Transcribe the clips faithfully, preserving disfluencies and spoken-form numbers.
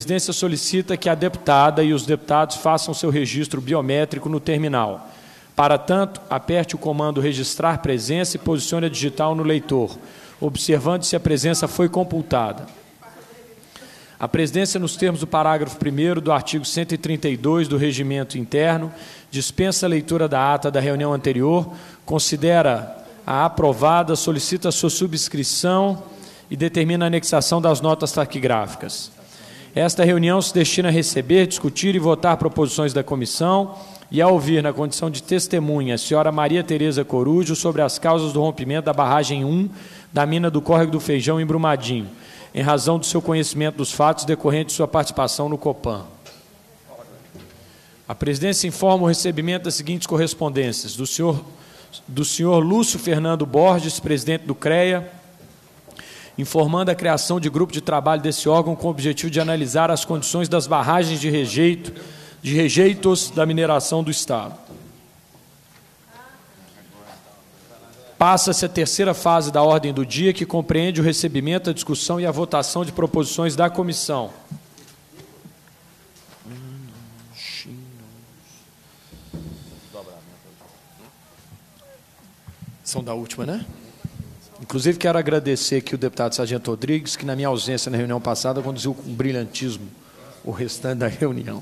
A presidência solicita que a deputada e os deputados façam seu registro biométrico no terminal. Para tanto, aperte o comando registrar presença e posicione a digital no leitor, observando se a presença foi computada. A presidência, nos termos do parágrafo primeiro do artigo cento e trinta e dois do Regimento Interno, dispensa a leitura da ata da reunião anterior, considera a aprovada, solicita a sua subscrição e determina a anexação das notas taquigráficas. Esta reunião se destina a receber, discutir e votar proposições da comissão e a ouvir, na condição de testemunha, a senhora Maria Tereza Corujo sobre as causas do rompimento da barragem um da mina do Córrego do Feijão em Brumadinho, em razão do seu conhecimento dos fatos decorrentes de sua participação no Copan. A presidência informa o recebimento das seguintes correspondências: do senhor, do senhor Lúcio Fernando Borges, presidente do CREA, informando a criação de grupo de trabalho desse órgão com o objetivo de analisar as condições das barragens de rejeito, de rejeitos da mineração do Estado. Passa-se a terceira fase da ordem do dia, que compreende o recebimento, a discussão e a votação de proposições da comissão. São da última, né? Inclusive, quero agradecer aqui o deputado Sargento Rodrigues, que, na minha ausência na reunião passada, conduziu com brilhantismo o restante da reunião.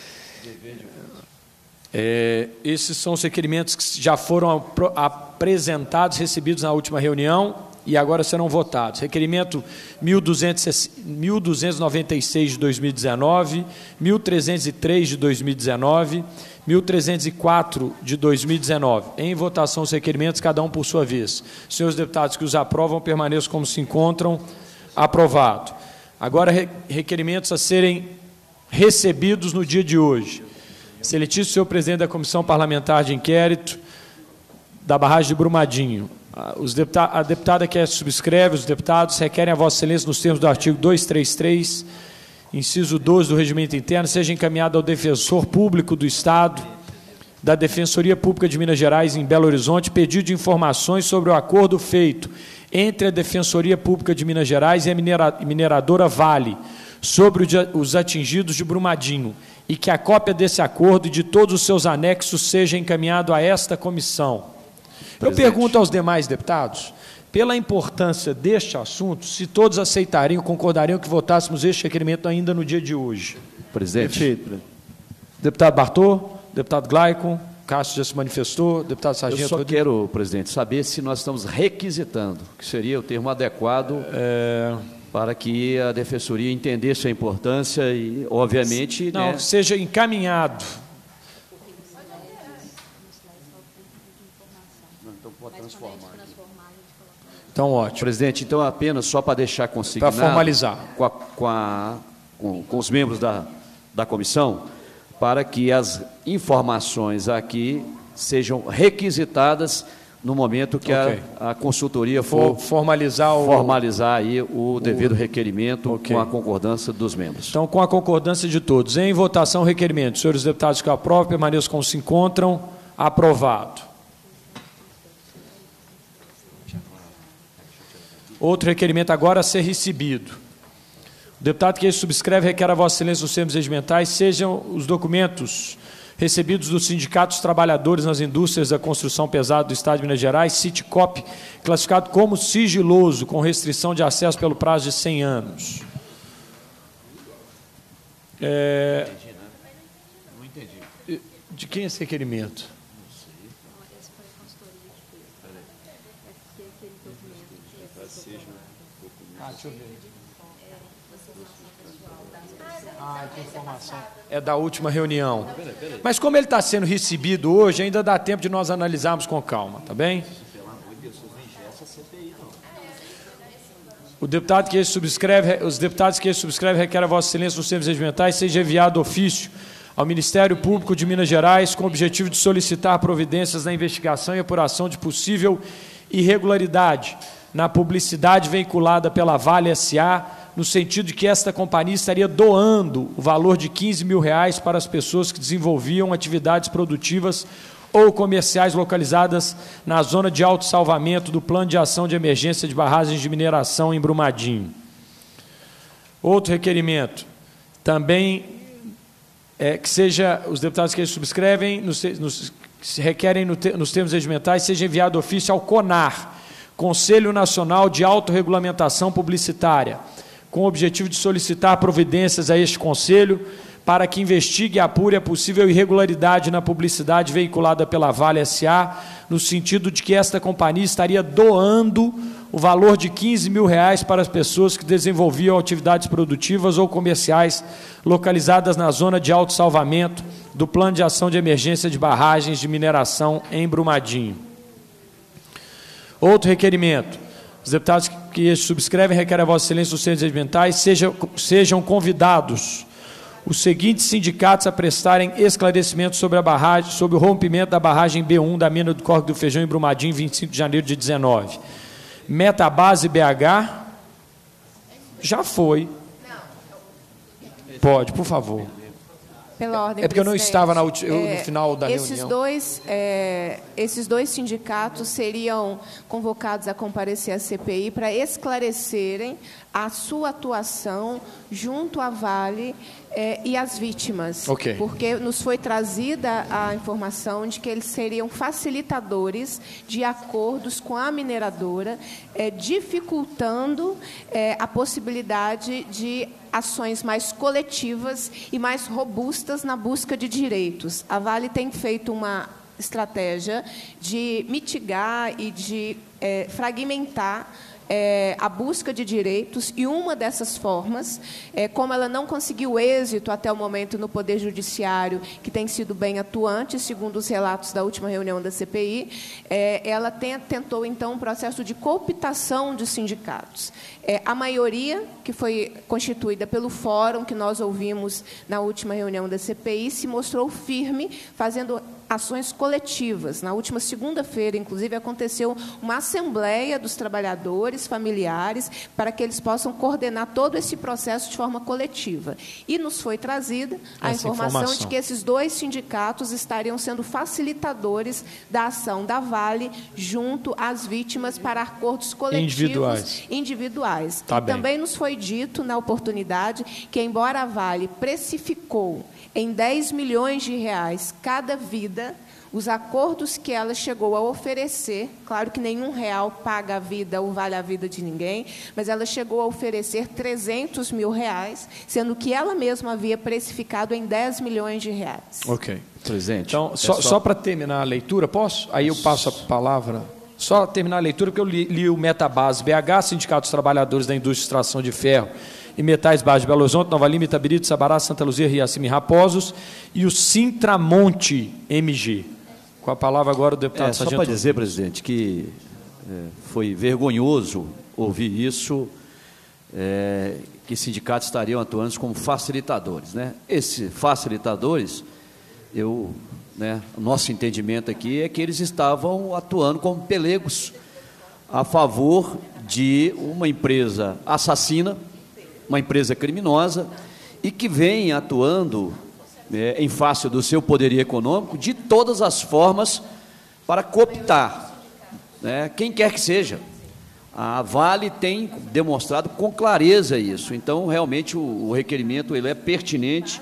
É, esses são os requerimentos que já foram apresentados, recebidos na última reunião e agora serão votados. Requerimento mil duzentos e noventa e seis de dois mil e dezenove, mil trezentos e três de dois mil e dezenove, mil trezentos e quatro de dois mil e dezenove. Em votação os requerimentos, cada um por sua vez. Senhores deputados que os aprovam, permaneçam como se encontram. Aprovado. Agora, requerimentos a serem recebidos no dia de hoje. Excelentíssimo senhor presidente da Comissão Parlamentar de Inquérito da barragem de Brumadinho. Os deputa a deputada que subscreve, os deputados requerem a Vossa Excelência, nos termos do artigo duzentos e trinta e três, inciso doze do Regimento Interno, seja encaminhado ao defensor público do Estado, da Defensoria Pública de Minas Gerais, em Belo Horizonte, pedido de informações sobre o acordo feito entre a Defensoria Pública de Minas Gerais e a minera mineradora Vale, sobre os atingidos de Brumadinho, e que a cópia desse acordo e de todos os seus anexos seja encaminhado a esta comissão. Eu pergunto aos demais deputados, pela importância deste assunto, se todos aceitariam, concordariam que votássemos este requerimento ainda no dia de hoje. Presidente. Perfeito. Deputado Bartô, deputado Glaicon, Cássio já se manifestou, deputado Sargento... Eu só quero, presidente, saber se nós estamos requisitando, que seria o termo adequado... É... para que a Defensoria entendesse a importância e, obviamente... Não, né, seja encaminhado. Então, pode transformar. Então, ótimo. Presidente, então, apenas só para deixar consignado... Para formalizar. Com, a, com, a, com, com os membros da, da comissão, para que as informações aqui sejam requisitadas no momento que okay. a, a consultoria for, for formalizar, o, formalizar aí o devido o, requerimento okay. com a concordância dos membros. Então, com a concordância de todos. Em votação, o requerimento. Senhores deputados que aprovam, permaneçam como se encontram. Aprovado. Outro requerimento agora a ser recebido. O deputado que subscreve requer a Vossa Excelência nos termos regimentais sejam os documentos recebidos dos sindicatos trabalhadores nas indústrias da construção pesada do Estado de Minas Gerais, Citicop, classificado como sigiloso, com restrição de acesso pelo prazo de cem anos. É... Não entendi. De quem é esse requerimento? Não sei. Esse foi a consultoria que fez. É aquele documento. Ah, deixa eu ver. Ah, que informação. É da última reunião. Mas como ele está sendo recebido hoje, ainda dá tempo de nós analisarmos com calma, tá bem? O deputado que subscreve, os deputados que subscrevem requerem a Vossa Excelência nos termos regimentais seja enviado ofício ao Ministério Público de Minas Gerais com o objetivo de solicitar providências na investigação e apuração de possível irregularidade na publicidade veiculada pela Vale S A, no sentido de que esta companhia estaria doando o valor de quinze mil reais para as pessoas que desenvolviam atividades produtivas ou comerciais localizadas na zona de autossalvamento do Plano de Ação de Emergência de Barragens de Mineração em Brumadinho. Outro requerimento. Também é, que seja, os deputados que subscrevem, nos, nos, se requerem no te, nos termos regimentais, seja enviado ofício ao CONAR, Conselho Nacional de Autorregulamentação Publicitária, com o objetivo de solicitar providências a este Conselho para que investigue e apure a possível irregularidade na publicidade veiculada pela Vale S A, no sentido de que esta companhia estaria doando o valor de quinze mil reais para as pessoas que desenvolviam atividades produtivas ou comerciais localizadas na zona de autossalvamento do Plano de Ação de Emergência de Barragens de Mineração em Brumadinho. Outro requerimento. Os deputados que subscrevem requerem a Vossa Excelência dos termos regimentais sejam, sejam convidados os seguintes sindicatos a prestarem esclarecimentos sobre a barragem, sobre o rompimento da barragem B um da mina do Córrego do Feijão em Brumadinho, vinte e cinco de janeiro de dezenove. Metabase B H, já foi. Pode, por favor. Pela ordem, é porque eu não presidente. estava na ulti, eu, é, no final da esses reunião. Dois, é, esses dois sindicatos seriam convocados a comparecer à C P I para esclarecerem a sua atuação junto à Vale é, e às vítimas. Okay. Porque nos foi trazida a informação de que eles seriam facilitadores de acordos com a mineradora, é, dificultando é, a possibilidade de ações mais coletivas e mais robustas na busca de direitos. A Vale tem feito uma estratégia de mitigar e de é, fragmentar É, a busca de direitos, e uma dessas formas, é, como ela não conseguiu êxito até o momento no Poder Judiciário, que tem sido bem atuante, segundo os relatos da última reunião da C P I, é, ela tem, tentou, então, um processo de cooptação dos sindicatos. É, a maioria, que foi constituída pelo fórum que nós ouvimos na última reunião da C P I, se mostrou firme, fazendo ações coletivas. Na última segunda-feira, inclusive, aconteceu uma assembleia dos trabalhadores, familiares, para que eles possam coordenar todo esse processo de forma coletiva. E nos foi trazida a informação, informação de que esses dois sindicatos estariam sendo facilitadores da ação da Vale junto às vítimas para acordos coletivos individuais. individuais. Tá bem. Também nos foi dito, na oportunidade, que, embora a Vale precificou em dez milhões de reais cada vida, os acordos que ela chegou a oferecer, claro que nenhum real paga a vida ou vale a vida de ninguém, mas ela chegou a oferecer trezentos mil reais, sendo que ela mesma havia precificado em dez milhões de reais. Ok. Presidente. Então, é só, só... só para terminar a leitura, posso? Aí eu passo a palavra. Só terminar a leitura, porque eu li, li o Metabase B H, Sindicato dos Trabalhadores da Indústria de Extração de Ferro e Metais Baixos de Belo Horizonte, Nova Lima, Itabirito, Sabará, Santa Luzia, Riacima e Raposos, e o Sintramonte M G. Com a palavra agora o deputado é, Sargento. Só para dizer, presidente, que é, foi vergonhoso ouvir isso, é, que sindicatos estariam atuando como facilitadores, né? Esses facilitadores, eu, né, o nosso entendimento aqui é que eles estavam atuando como pelegos a favor de uma empresa assassina, uma empresa criminosa, e que vem atuando é, em face do seu poderio econômico de todas as formas para cooptar, né, quem quer que seja. A Vale tem demonstrado com clareza isso. Então, realmente, o, o requerimento ele é pertinente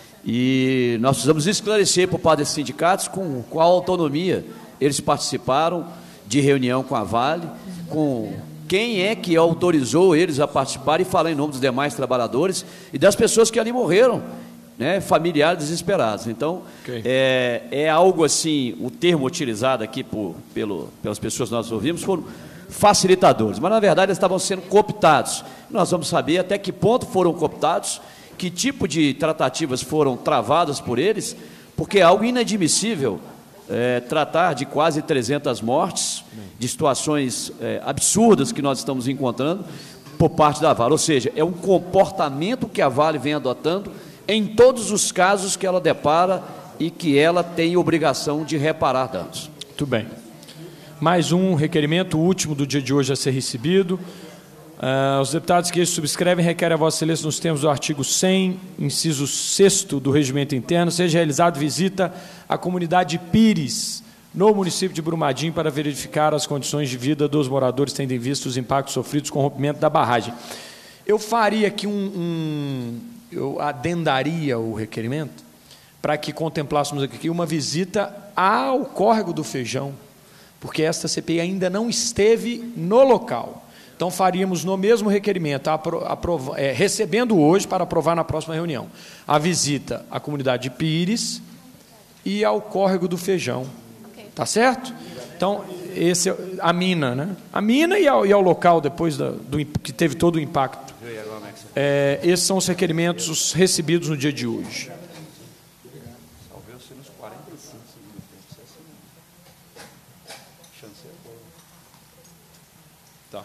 e nós precisamos esclarecer por parte desses sindicatos com qual autonomia eles participaram de reunião com a Vale, com quem é que autorizou eles a participar, e falar em nome dos demais trabalhadores e das pessoas que ali morreram, né, familiares desesperados. Então, okay. é, é algo assim, o termo utilizado aqui por, pelo, pelas pessoas que nós ouvimos foram facilitadores, mas na verdade eles estavam sendo cooptados. Nós vamos saber até que ponto foram cooptados, que tipo de tratativas foram travadas por eles, porque é algo inadmissível é, tratar de quase trezentas mortes, de situações é, absurdas que nós estamos encontrando por parte da Vale. Ou seja, é um comportamento que a Vale vem adotando em todos os casos que ela depara e que ela tem obrigação de reparar danos. Muito bem. Mais um requerimento, o último do dia de hoje a ser recebido. Uh, os deputados que subscrevem requerem a Vossa Excelência, nos termos do artigo cem, inciso sexto do Regimento Interno, seja realizada visita à comunidade Pires, no município de Brumadinho, para verificar as condições de vida dos moradores, tendo em vista os impactos sofridos com o rompimento da barragem. Eu faria aqui um, um, eu adendaria o requerimento para que contemplássemos aqui uma visita ao córrego do Feijão, porque esta C P I ainda não esteve no local. Então, faríamos no mesmo requerimento, apro, aprov, é, recebendo hoje para aprovar na próxima reunião, a visita à comunidade de Pires e ao córrego do Feijão. Tá certo? Então, esse, a mina, né? A mina e ao, e ao local depois da, do, que teve todo o impacto. É, esses são os requerimentos recebidos no dia de hoje. Tá.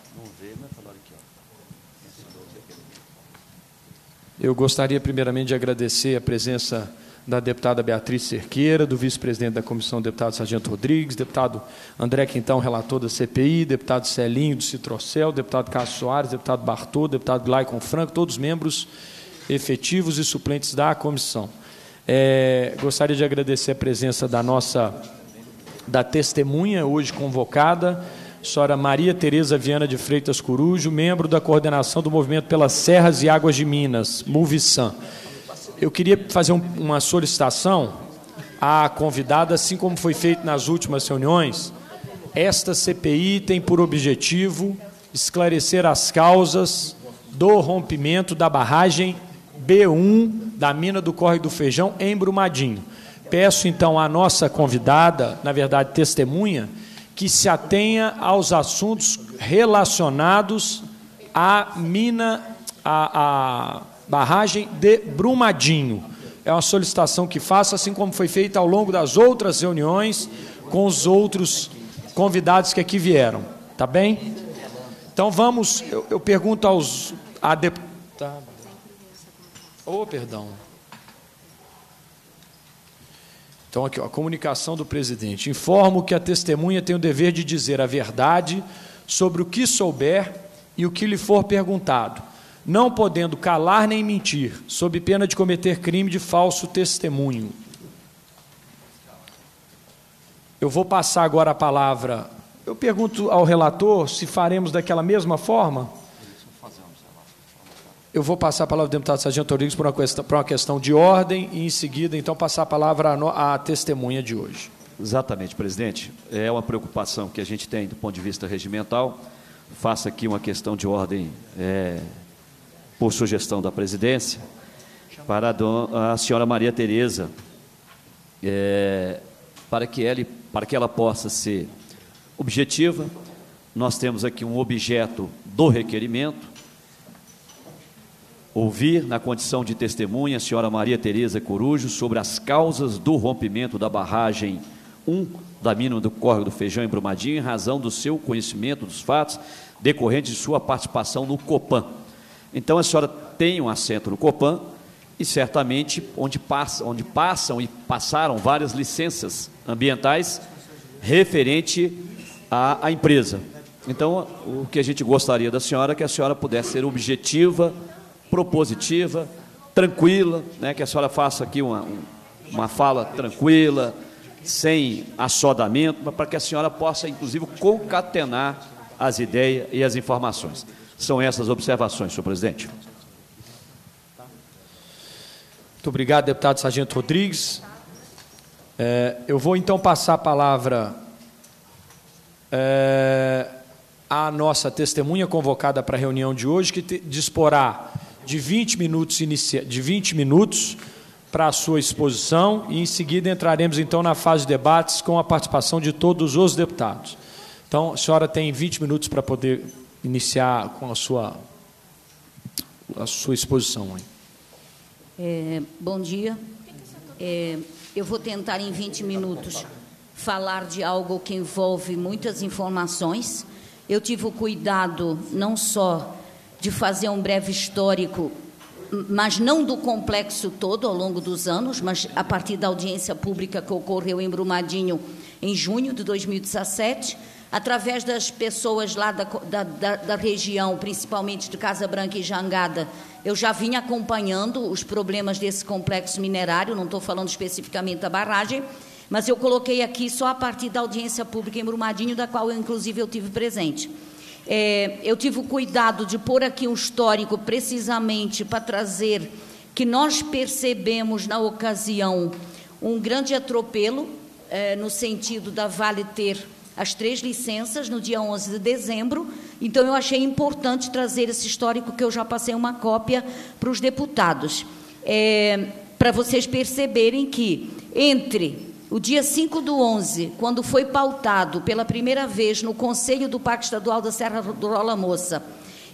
Eu gostaria primeiramente de agradecer a presença da deputada Beatriz Cerqueira, do vice-presidente da comissão, deputado Sargento Rodrigues, deputado André Quintão, relator da C P I, deputado Celinho, do Citrocel, deputado Cássio Soares, deputado Bartô, deputado Glaicon Franco, todos membros efetivos e suplentes da comissão. É, gostaria de agradecer a presença da nossa, da testemunha hoje convocada, a senhora Maria Tereza Viana de Freitas Corujo, membro da coordenação do Movimento pelas Serras e Águas de Minas, MUVISAM. Eu queria fazer um, uma solicitação à convidada, assim como foi feito nas últimas reuniões. Esta C P I tem por objetivo esclarecer as causas do rompimento da barragem B um da mina do Córrego do Feijão em Brumadinho. Peço, então, à nossa convidada, na verdade, testemunha, que se atenha aos assuntos relacionados à mina, à, à barragem de Brumadinho. É uma solicitação que faço, assim como foi feita ao longo das outras reuniões com os outros convidados que aqui vieram. Tá bem? Então, vamos, eu, eu pergunto aos... A deputada... Oh, perdão. Então, aqui, ó, a comunicação do presidente. Informo que a testemunha tem o dever de dizer a verdade sobre o que souber e o que lhe for perguntado, não podendo calar nem mentir, sob pena de cometer crime de falso testemunho. Eu vou passar agora a palavra. Eu pergunto ao relator se faremos daquela mesma forma. Eu vou passar a palavra ao deputado Sargento Rodrigues por uma questão, por uma questão de ordem e, em seguida, então, passar a palavra à, à testemunha de hoje. Exatamente, presidente. É uma preocupação que a gente tem do ponto de vista regimental. Faço aqui uma questão de ordem, é, por sugestão da presidência, para a, dona, a senhora Maria Tereza, é, para, que ela, para que ela possa ser objetiva. Nós temos aqui um objeto do requerimento. Ouvir, na condição de testemunha, a senhora Maria Tereza Corujo sobre as causas do rompimento da barragem um da mina do Córrego do Feijão em Brumadinho, em razão do seu conhecimento dos fatos decorrentes de sua participação no COPAN. Então, a senhora tem um assento no COPAN e, certamente, onde, passa, onde passam e passaram várias licenças ambientais referente à, à empresa. Então, o que a gente gostaria da senhora é que a senhora pudesse ser objetiva, propositiva, tranquila, né, que a senhora faça aqui uma, uma fala tranquila, sem assodamento, mas para que a senhora possa, inclusive, concatenar as ideias e as informações. São essas observações, senhor presidente. Muito obrigado, deputado Sargento Rodrigues. É, eu vou, então, passar a palavra é, à nossa testemunha convocada para a reunião de hoje, que te, disporá de vinte minutos, inicia, de vinte minutos para a sua exposição e, em seguida, entraremos, então, na fase de debates com a participação de todos os deputados. Então, a senhora tem vinte minutos para poder iniciar com a sua, a sua exposição. Hein? É, bom dia. É, eu vou tentar, em vinte minutos, falar de algo que envolve muitas informações. Eu tive o cuidado, não só de fazer um breve histórico, mas não do complexo todo ao longo dos anos, mas a partir da audiência pública que ocorreu em Brumadinho em junho de dois mil e dezessete, através das pessoas lá da, da, da, da região, principalmente de Casa Branca e Jangada, eu já vinha acompanhando os problemas desse complexo minerário, não estou falando especificamente da barragem, mas eu coloquei aqui só a partir da audiência pública em Brumadinho, da qual, eu, inclusive, eu tive presente. É, eu tive o cuidado de pôr aqui um histórico precisamente para trazer que nós percebemos, na ocasião, um grande atropelo, eh, no sentido da Vale ter as três licenças no dia onze de dezembro, então eu achei importante trazer esse histórico, que eu já passei uma cópia para os deputados, é, para vocês perceberem que, entre o dia cinco do onze, quando foi pautado pela primeira vez no Conselho do Parque Estadual da Serra do Rola Moça,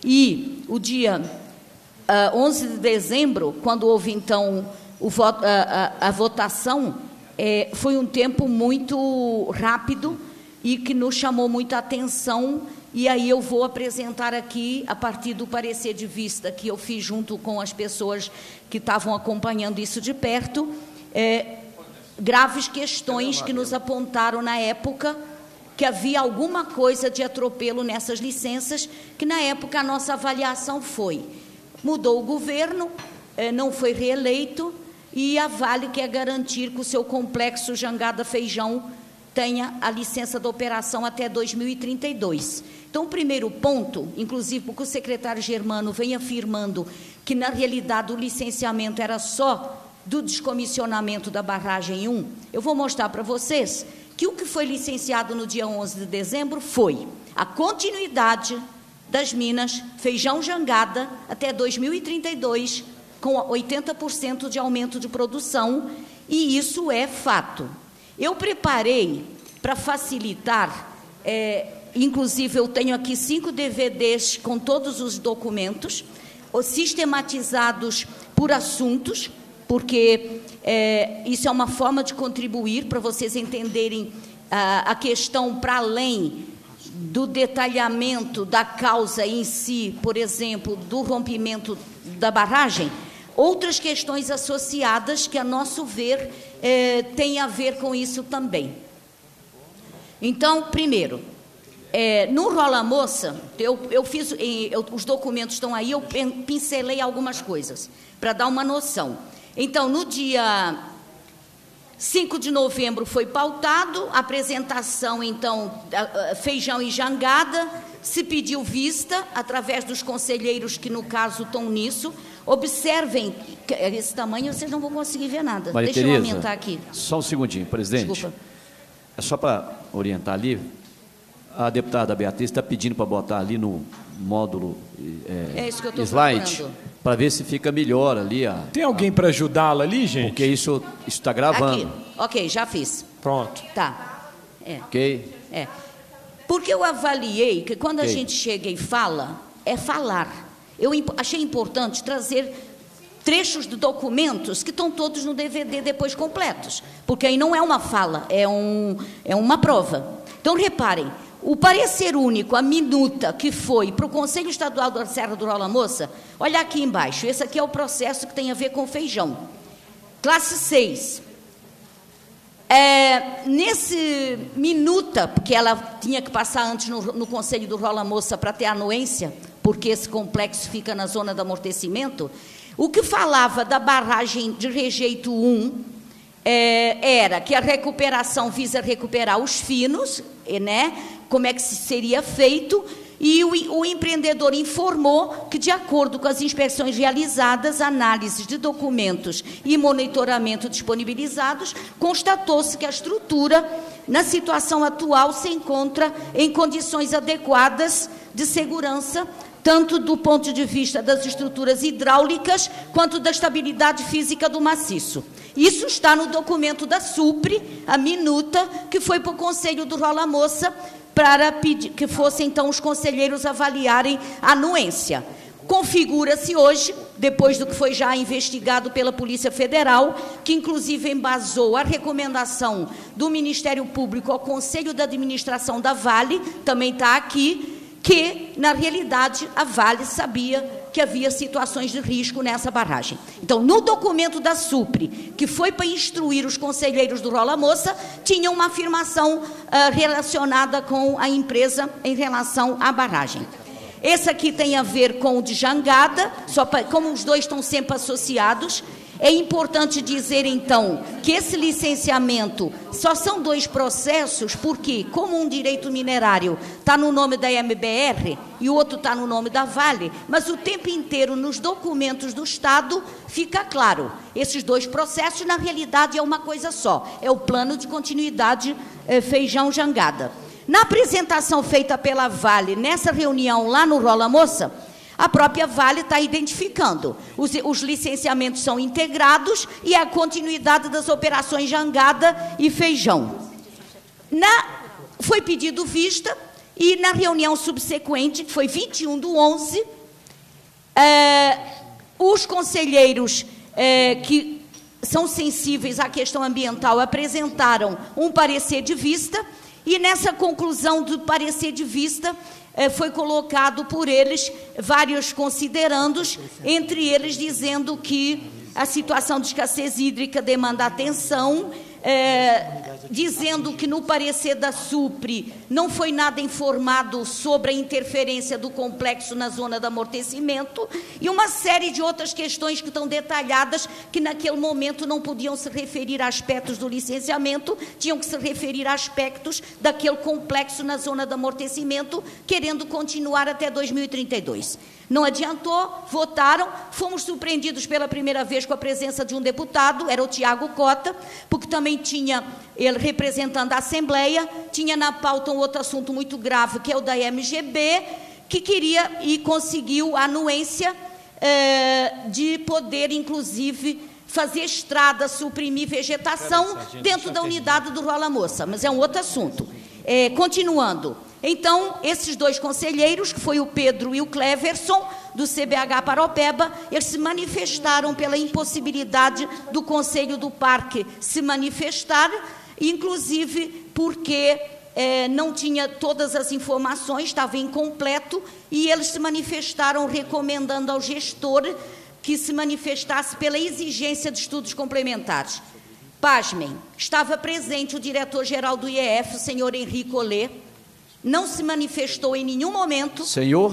e o dia uh, onze de dezembro, quando houve, então, o voto, a, a, a votação, é, foi um tempo muito rápido e que nos chamou muita atenção, e aí eu vou apresentar aqui, a partir do parecer de vista que eu fiz junto com as pessoas que estavam acompanhando isso de perto, é, graves questões que nos apontaram na época que havia alguma coisa de atropelo nessas licenças, que na época a nossa avaliação foi: mudou o governo, não foi reeleito, e a Vale quer garantir que o seu complexo Jangada Feijão tenha a licença de operação até dois mil e trinta e dois. Então, o primeiro ponto, inclusive porque o secretário Germano vem afirmando que, na realidade, o licenciamento era só do descomissionamento da barragem um, eu vou mostrar para vocês que o que foi licenciado no dia onze de dezembro foi a continuidade das minas Feijão Jangada até dois mil e trinta e dois, com oitenta por cento de aumento de produção, e isso é fato. Eu preparei, para facilitar, é, inclusive eu tenho aqui cinco D V Ds com todos os documentos, sistematizados por assuntos, porque é, isso é uma forma de contribuir para vocês entenderem a, a questão para além do detalhamento da causa em si, por exemplo, do rompimento da barragem, outras questões associadas que, a nosso ver, é, tem a ver com isso também. Então, primeiro, é, no Rola Moça, eu, eu fiz, eu, os documentos estão aí, eu pincelei algumas coisas, para dar uma noção. Então, no dia cinco de novembro foi pautado, a apresentação, então, Feijão e Jangada, se pediu vista, através dos conselheiros que, no caso, estão nisso. Observem, esse tamanho vocês não vão conseguir ver nada. Maria Deixa Tereza, eu aumentar aqui. Só um segundinho, presidente. Desculpa. É só para orientar ali, a deputada Beatriz está pedindo para botar ali no módulo é, é isso que eu estou slide, para ver se fica melhor ali. A, Tem alguém para ajudá-la ali, gente? Porque isso está gravando. Aqui. Ok, já fiz. Pronto. Tá. É. Ok? É. Porque eu avaliei que quando okay. a gente chega e fala, é falar. Eu achei importante trazer trechos de documentos que estão todos no D V D depois completos, porque aí não é uma fala, é, um, é uma prova. Então, reparem, o parecer único, a minuta que foi para o Conselho Estadual da Serra do Rola Moça, olha aqui embaixo, esse aqui é o processo que tem a ver com feijão. Classe seis. É, nesse minuta, porque ela tinha que passar antes no, no Conselho do Rola Moça para ter anuência, porque esse complexo fica na zona de amortecimento, o que falava da barragem de rejeito um é, era que a recuperação visa recuperar os finos, né, como é que seria feito, e o, o empreendedor informou que, de acordo com as inspeções realizadas, análises de documentos e monitoramento disponibilizados, constatou-se que a estrutura, na situação atual, se encontra em condições adequadas de segurança, tanto do ponto de vista das estruturas hidráulicas, quanto da estabilidade física do maciço. Isso está no documento da SUPRE, a minuta, que foi para o Conselho do Rola Moça, para pedir que fossem, então, os conselheiros avaliarem a anuência. Configura-se hoje, depois do que foi já investigado pela Polícia Federal, que inclusive embasou a recomendação do Ministério Público ao Conselho da Administração da Vale, também está aqui, que, na realidade, a Vale sabia que havia situações de risco nessa barragem. Então, no documento da SUPRE, que foi para instruir os conselheiros do Rola Moça, tinha uma afirmação uh, relacionada com a empresa em relação à barragem. Esse aqui tem a ver com o de Jangada, só pra, como os dois estão sempre associados. É importante dizer, então, que esse licenciamento só são dois processos, porque, como um direito minerário está no nome da M B R e o outro está no nome da Vale, mas o tempo inteiro nos documentos do Estado fica claro. Esses dois processos, na realidade, é uma coisa só. É o plano de continuidade eh, Feijão Jangada. Na apresentação feita pela Vale, nessa reunião lá no Rola Moça, a própria Vale está identificando. Os, os licenciamentos são integrados e a continuidade das operações Jangada e Feijão. Na, foi pedido vista e na reunião subsequente, que foi vinte e um do onze, eh, os conselheiros eh, que são sensíveis à questão ambiental apresentaram um parecer de vista e nessa conclusão do parecer de vista foi colocado por eles vários considerandos, entre eles dizendo que a situação de escassez hídrica demanda atenção, é, dizendo que no parecer da SUPRE não foi nada informado sobre a interferência do complexo na zona de amortecimento e uma série de outras questões que estão detalhadas que naquele momento não podiam se referir a aspectos do licenciamento, tinham que se referir a aspectos daquele complexo na zona de amortecimento, querendo continuar até dois mil e trinta e dois. Não adiantou, votaram, fomos surpreendidos pela primeira vez com a presença de um deputado, era o Tiago Cota, porque também tinha, ele representando a Assembleia, tinha na pauta um outro assunto muito grave, que é o da M G B, que queria e conseguiu a anuência eh, de poder, inclusive, fazer estrada, suprimir vegetação dentro da unidade do Rola Moça, mas é um outro assunto. Eh, continuando. Então, esses dois conselheiros, que foi o Pedro e o Cleverson, do C B H Paropeba, eles se manifestaram pela impossibilidade do Conselho do Parque se manifestar, inclusive porque eh, não tinha todas as informações, estava incompleto, e eles se manifestaram recomendando ao gestor que se manifestasse pela exigência de estudos complementares. Pasmem, estava presente o diretor-geral do I E F, o senhor Henri Collet, não se manifestou em nenhum momento. Senhor?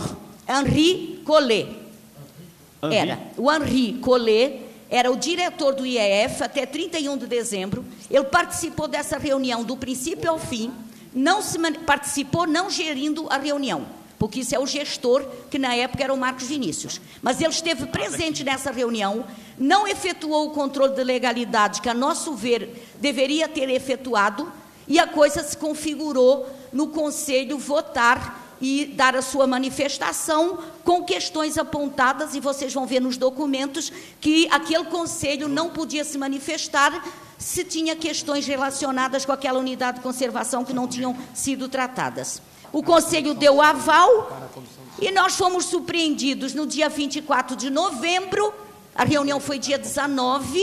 Henri Collet. Henri. Era. O Henri Collet era o diretor do I E F até trinta e um de dezembro. Ele participou dessa reunião do princípio ao fim, não se participou não gerindo a reunião, porque isso é o gestor, que na época era o Marcos Vinícius. Mas ele esteve presente nessa reunião, não efetuou o controle de legalidade que, a nosso ver, deveria ter efetuado, e a coisa se configurou no Conselho votar e dar a sua manifestação com questões apontadas, e vocês vão ver nos documentos que aquele Conselho não podia se manifestar se tinha questões relacionadas com aquela unidade de conservação que não tinham sido tratadas. O Conselho deu aval e nós fomos surpreendidos no dia vinte e quatro de novembro, a reunião foi dia dezenove,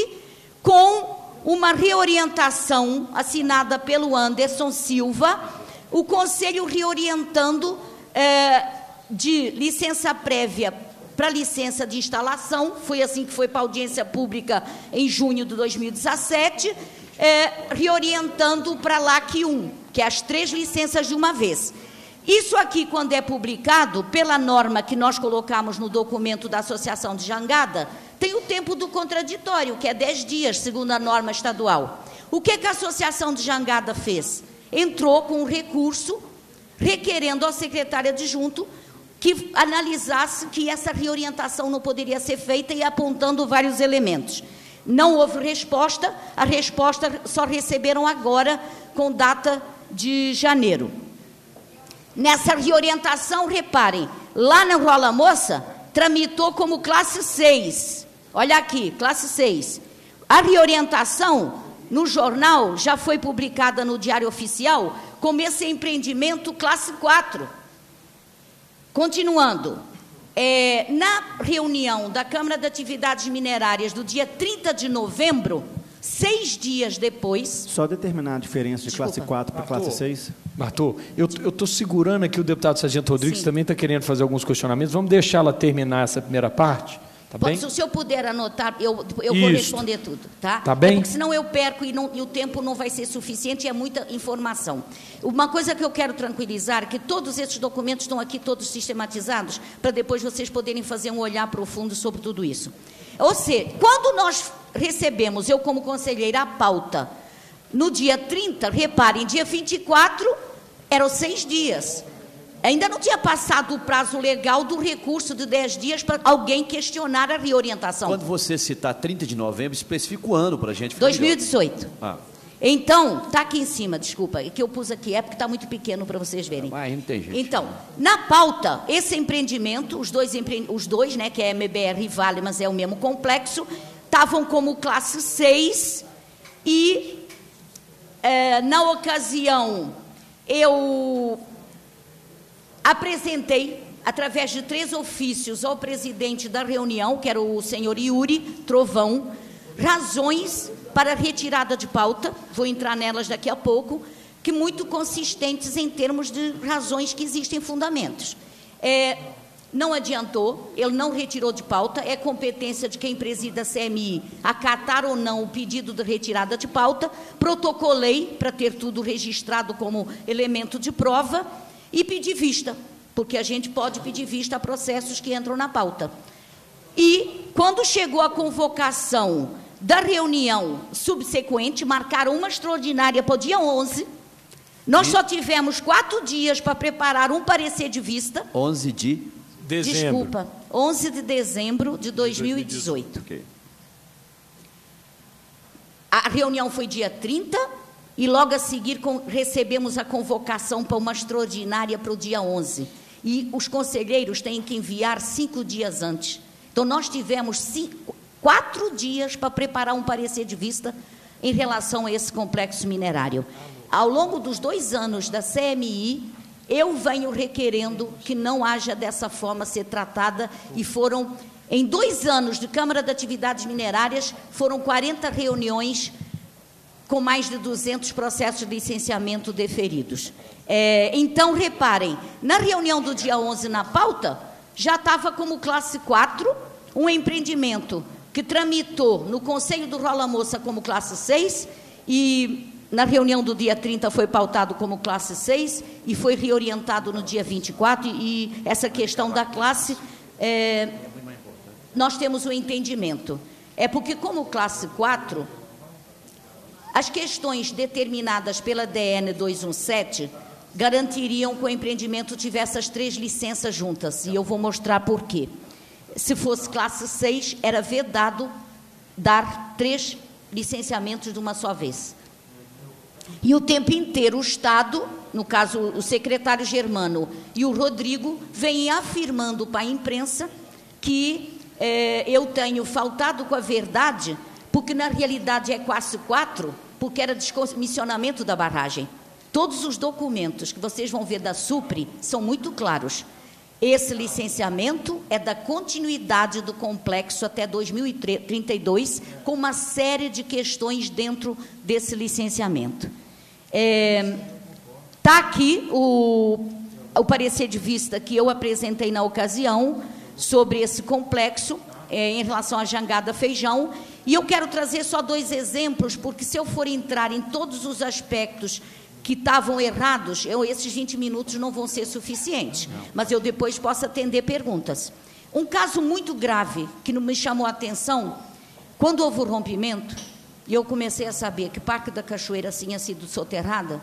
com uma reorientação assinada pelo Anderson Silva, o Conselho reorientando eh, de licença prévia para licença de instalação, foi assim que foi para a audiência pública em junho de dois mil e dezessete, eh, reorientando para L A C um, que é as três licenças de uma vez. Isso aqui, quando é publicado, pela norma que nós colocamos no documento da Associação de Jangada, tem o tempo do contraditório, que é dez dias, segundo a norma estadual. O que, que a Associação de Jangada fez? Entrou com um recurso, requerendo ao secretário adjunto que analisasse que essa reorientação não poderia ser feita e apontando vários elementos. Não houve resposta, a resposta só receberam agora, com data de janeiro. Nessa reorientação, reparem, lá na Rola Moça, tramitou como classe seis. Olha aqui, classe seis. A reorientação, no jornal, já foi publicada no Diário Oficial, como esse empreendimento classe quatro. Continuando, é, na reunião da Câmara de Atividades Minerárias do dia trinta de novembro, seis dias depois... Só determinar a diferença de Desculpa. classe quatro para classe seis. Arthur, eu estou segurando aqui o deputado Sargento Rodrigues, Sim. também está querendo fazer alguns questionamentos. Vamos deixá-la terminar essa primeira parte? Tá bem? Se o senhor puder anotar, eu, eu vou responder tudo, tá? Tá bem? É porque senão eu perco e, não, e o tempo não vai ser suficiente, é muita informação. Uma coisa que eu quero tranquilizar é que todos esses documentos estão aqui todos sistematizados, para depois vocês poderem fazer um olhar profundo sobre tudo isso. Ou seja, quando nós recebemos, eu como conselheira, a pauta no dia trinta, reparem, dia vinte e quatro, eram seis dias. Ainda não tinha passado o prazo legal do recurso de dez dias para alguém questionar a reorientação. Quando você citar trinta de novembro, especifica o ano para a gente. dois mil e dezoito. Ah. Então, está aqui em cima, desculpa, é que eu pus aqui, é porque está muito pequeno para vocês verem. Ah, não tem gente. Então, na pauta, esse empreendimento, os dois, empre... os dois, né, que é M B R e Vale, mas é o mesmo complexo, estavam como classe seis e, é, na ocasião, eu apresentei, através de três ofícios, ao presidente da reunião, que era o senhor Yuri Trovão, razões para retirada de pauta, vou entrar nelas daqui a pouco, que muito consistentes em termos de razões que existem fundamentos. É, não adiantou, ele não retirou de pauta, é competência de quem presida a C M I acatar ou não o pedido de retirada de pauta, protocolei para ter tudo registrado como elemento de prova e pedi vista, porque a gente pode pedir vista a processos que entram na pauta. E, quando chegou a convocação da reunião subsequente, marcaram uma extraordinária para o dia onze, nós só tivemos quatro dias para preparar um parecer de vista. onze de dezembro. Desculpa, onze de dezembro de dois mil e dezoito. Okay. A reunião foi dia trinta e logo a seguir com, recebemos a convocação para uma extraordinária para o dia onze. E os conselheiros têm que enviar cinco dias antes. Então, nós tivemos cinco, quatro dias para preparar um parecer de vista em relação a esse complexo minerário. Ao longo dos dois anos da C M I, eu venho requerendo que não haja dessa forma ser tratada, e foram, em dois anos de Câmara de Atividades Minerárias, foram quarenta reuniões com mais de duzentos processos de licenciamento deferidos. É, então, reparem, na reunião do dia onze, na pauta, já estava como classe quatro, um empreendimento que tramitou no Conselho do Rola Moça como classe seis, e na reunião do dia trinta foi pautado como classe seis, e foi reorientado no dia vinte e quatro, e, e essa questão da classe, é, nós temos o entendimento. É porque, como classe quatro, as questões determinadas pela D N duzentos e dezessete garantiriam que o empreendimento tivesse as três licenças juntas, e eu vou mostrar por quê. Se fosse classe seis, era vedado dar três licenciamentos de uma só vez. E o tempo inteiro o Estado, no caso o secretário Germano e o Rodrigo, vêm afirmando para a imprensa que eh, eu tenho faltado com a verdade, porque na realidade é classe quatro, porque era descomissionamento da barragem. Todos os documentos que vocês vão ver da SUPRE são muito claros. Esse licenciamento é da continuidade do complexo até dois mil e trinta e dois, com uma série de questões dentro desse licenciamento. É, tá aqui o, o parecer de vista que eu apresentei na ocasião sobre esse complexo, é, em relação à Jangada Feijão, e eu quero trazer só dois exemplos, porque se eu for entrar em todos os aspectos que estavam errados, eu, esses vinte minutos não vão ser suficientes, mas eu depois posso atender perguntas. Um caso muito grave, que não me chamou a atenção, quando houve o rompimento, e eu comecei a saber que Parque da Cachoeira tinha sido soterrada,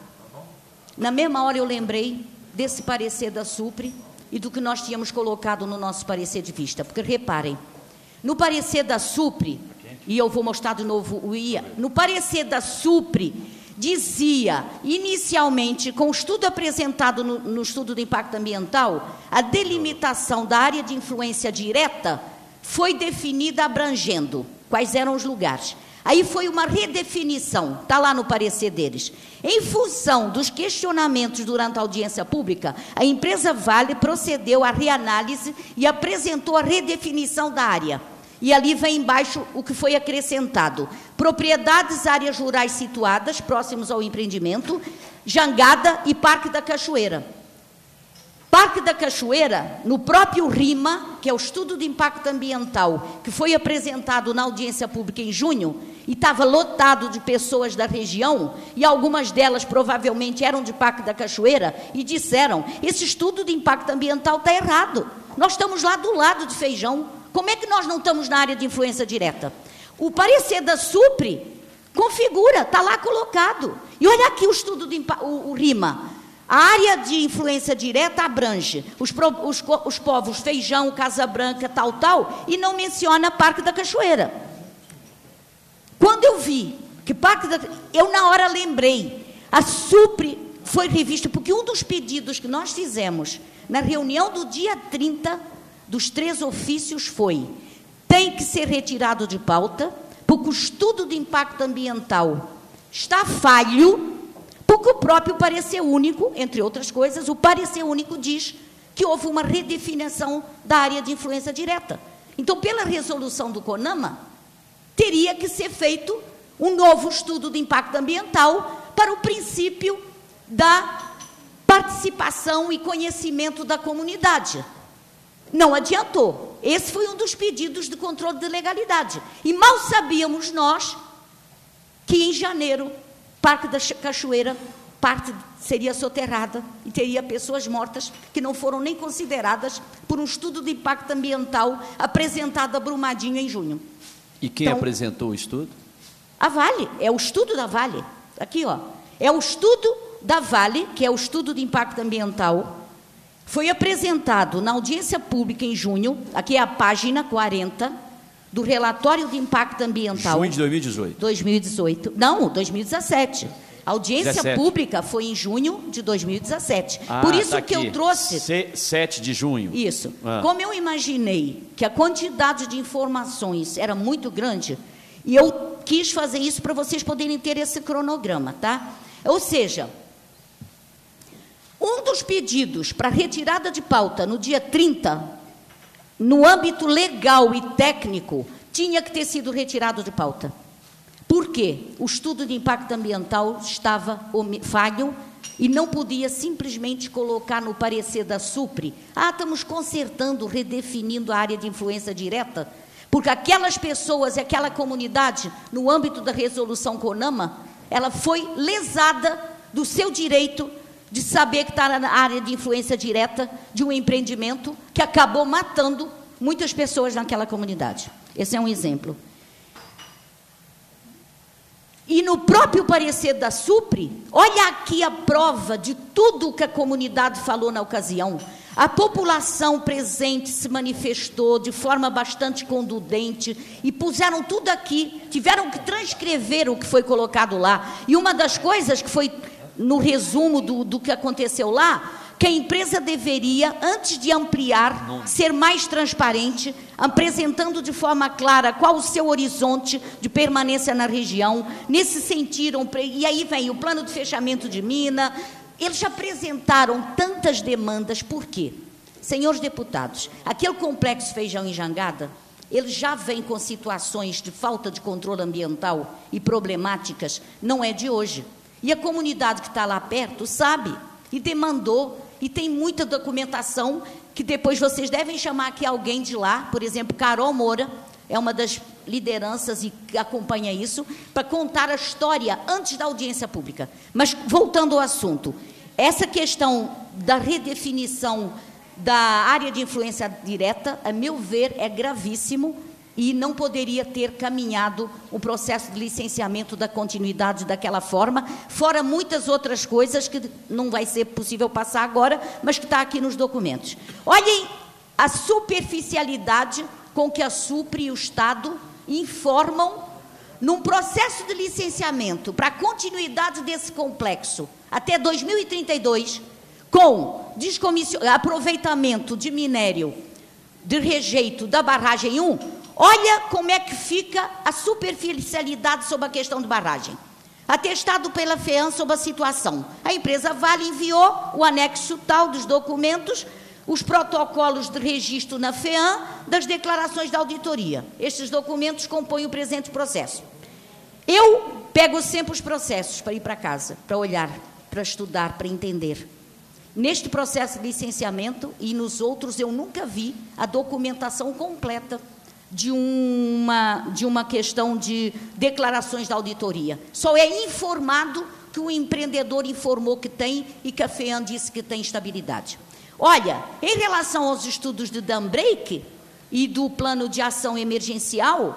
na mesma hora eu lembrei desse parecer da SUPRE e do que nós tínhamos colocado no nosso parecer de vista, porque reparem, no parecer da SUPRE, e eu vou mostrar de novo o I A, no parecer da SUPRE, dizia, inicialmente, com o estudo apresentado no, no estudo de impacto ambiental, a delimitação da área de influência direta foi definida abrangendo quais eram os lugares. Aí foi uma redefinição, está lá no parecer deles. Em função dos questionamentos durante a audiência pública, a empresa Vale procedeu à reanálise e apresentou a redefinição da área. E ali vem embaixo o que foi acrescentado. Propriedades, áreas rurais situadas, próximos ao empreendimento, Jangada e Parque da Cachoeira. Parque da Cachoeira, no próprio RIMA, que é o estudo de impacto ambiental, que foi apresentado na audiência pública em junho, e estava lotado de pessoas da região, e algumas delas provavelmente eram de Parque da Cachoeira, e disseram, esse estudo de impacto ambiental está errado. Nós estamos lá do lado de Feijão. Como é que nós não estamos na área de influência direta? O parecer da SUPRE configura, está lá colocado. E olha aqui o estudo do o, o RIMA. A área de influência direta abrange os, os, os povos Feijão, Casa Branca, tal, tal, e não menciona Parque da Cachoeira. Quando eu vi que Parque da... Eu, na hora, lembrei. A SUPRE foi revista, porque um dos pedidos que nós fizemos na reunião do dia trinta dos três ofícios foi: tem que ser retirado de pauta, porque o estudo de impacto ambiental está falho, porque o próprio parecer único, entre outras coisas, o parecer único diz que houve uma redefinição da área de influência direta. Então, pela resolução do CONAMA, teria que ser feito um novo estudo de impacto ambiental para o princípio da participação e conhecimento da comunidade. Não adiantou. Esse foi um dos pedidos de controle de legalidade. E mal sabíamos nós que em janeiro, Parque da Cachoeira, parte seria soterrada e teria pessoas mortas que não foram nem consideradas por um estudo de impacto ambiental apresentado a Brumadinho em junho. E quem então, apresentou o estudo? A Vale, é o estudo da Vale. Aqui, ó. É o estudo da Vale, que é o estudo de impacto ambiental. Foi apresentado na audiência pública em junho, aqui é a página quarenta, do relatório de impacto ambiental. Junho de dois mil e dezoito. dois mil e dezoito. Não, dois mil e dezessete. A audiência dezessete. Pública foi em junho de dois mil e dezessete. Ah, Por isso tá que aqui. eu trouxe... sete de junho. Isso. Ah. Como eu imaginei que a quantidade de informações era muito grande, e eu quis fazer isso para vocês poderem ter esse cronograma, tá? Ou seja, um dos pedidos para retirada de pauta no dia trinta, no âmbito legal e técnico, tinha que ter sido retirado de pauta. Por quê? O estudo de impacto ambiental estava falho e não podia simplesmente colocar no parecer da SUPRE: ah, estamos consertando, redefinindo a área de influência direta, porque aquelas pessoas e aquela comunidade, no âmbito da resolução CONAMA, ela foi lesada do seu direito de saber que está na área de influência direta de um empreendimento que acabou matando muitas pessoas naquela comunidade. Esse é um exemplo. E no próprio parecer da SUPRE, olha aqui a prova de tudo o que a comunidade falou na ocasião. A população presente se manifestou de forma bastante contundente e puseram tudo aqui, tiveram que transcrever o que foi colocado lá. E uma das coisas que foi no resumo do, do que aconteceu lá, que a empresa deveria, antes de ampliar, Não. ser mais transparente, apresentando de forma clara qual o seu horizonte de permanência na região. Nesse sentido, e aí vem o plano de fechamento de mina. Eles já apresentaram tantas demandas. Por quê? Senhores deputados, aquele complexo Feijão em Jangada, ele já vem com situações de falta de controle ambiental e problemáticas, não é de hoje. E a comunidade que está lá perto sabe e demandou, e tem muita documentação que depois vocês devem chamar aqui alguém de lá, por exemplo, Carol Moura, é uma das lideranças e acompanha isso, para contar a história antes da audiência pública. Mas, voltando ao assunto, essa questão da redefinição da área de influência direta, a meu ver, é gravíssimo e não poderia ter caminhado o processo de licenciamento da continuidade daquela forma, fora muitas outras coisas que não vai ser possível passar agora, mas que está aqui nos documentos. Olhem a superficialidade com que a SUPRE e o Estado informam num processo de licenciamento para a continuidade desse complexo até dois mil e trinta e dois, com aproveitamento de minério de rejeito da barragem um, olha como é que fica a superficialidade sobre a questão de barragem. Atestado pela FEAM sobre a situação. A empresa Vale enviou o anexo tal dos documentos, os protocolos de registro na FEAM das declarações da auditoria. Estes documentos compõem o presente processo. Eu pego sempre os processos para ir para casa, para olhar, para estudar, para entender. Neste processo de licenciamento e nos outros, eu nunca vi a documentação completa de uma, de uma questão de declarações da auditoria. Só é informado que o empreendedor informou que tem e que a FEAM disse que tem estabilidade. Olha, em relação aos estudos de dam break e do plano de ação emergencial,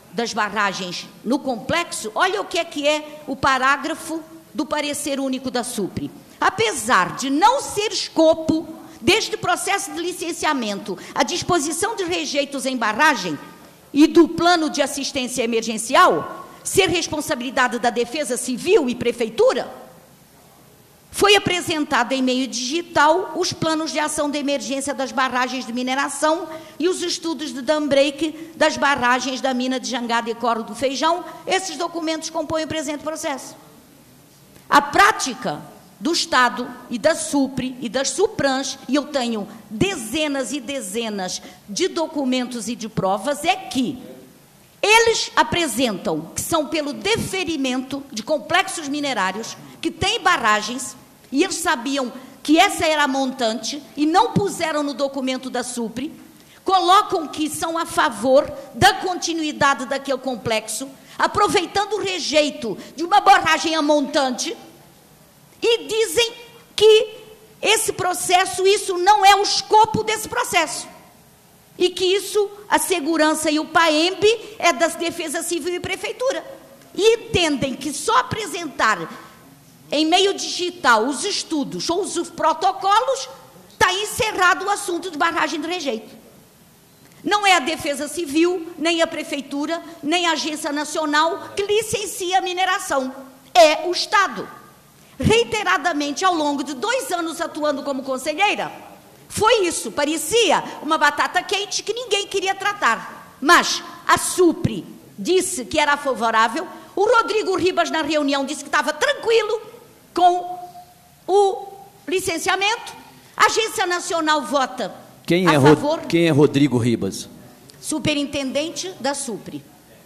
das barragens no complexo, olha o que é que é o parágrafo do parecer único da SUPRE. Apesar de não ser escopo deste processo de licenciamento a disposição de rejeitos em barragem e do plano de assistência emergencial, ser responsabilidade da Defesa Civil e Prefeitura, foi apresentado em meio digital os planos de ação de emergência das barragens de mineração e os estudos de dam break das barragens da mina de Jangada e Córrego do Feijão. Esses documentos compõem o presente processo. A prática do Estado e da SUPRE e das SUPRANs, e eu tenho dezenas e dezenas de documentos e de provas, é que eles apresentam que são pelo deferimento de complexos minerários que têm barragens, e eles sabiam que essa era a montante e não puseram no documento da SUPRE, colocam que são a favor da continuidade daquele complexo, aproveitando o rejeito de uma barragem a montante, e dizem que esse processo, isso não é o escopo desse processo. E que isso, a segurança e o PAEMB é das Defesa Civil e Prefeitura. E entendem que só apresentar em meio digital os estudos ou os protocolos, está encerrado o assunto de barragem de rejeito. Não é a Defesa Civil, nem a Prefeitura, nem a Agência Nacional que licencia a mineração. É o Estado. Reiteradamente, ao longo de dois anos atuando como conselheira, foi isso, parecia uma batata quente que ninguém queria tratar. Mas a SUPRE disse que era favorável, o Rodrigo Ribas, na reunião, disse que estava tranquilo com o licenciamento, a Agência Nacional vota quem a é favor. Quem é Rodrigo Ribas? Superintendente da SUPRE.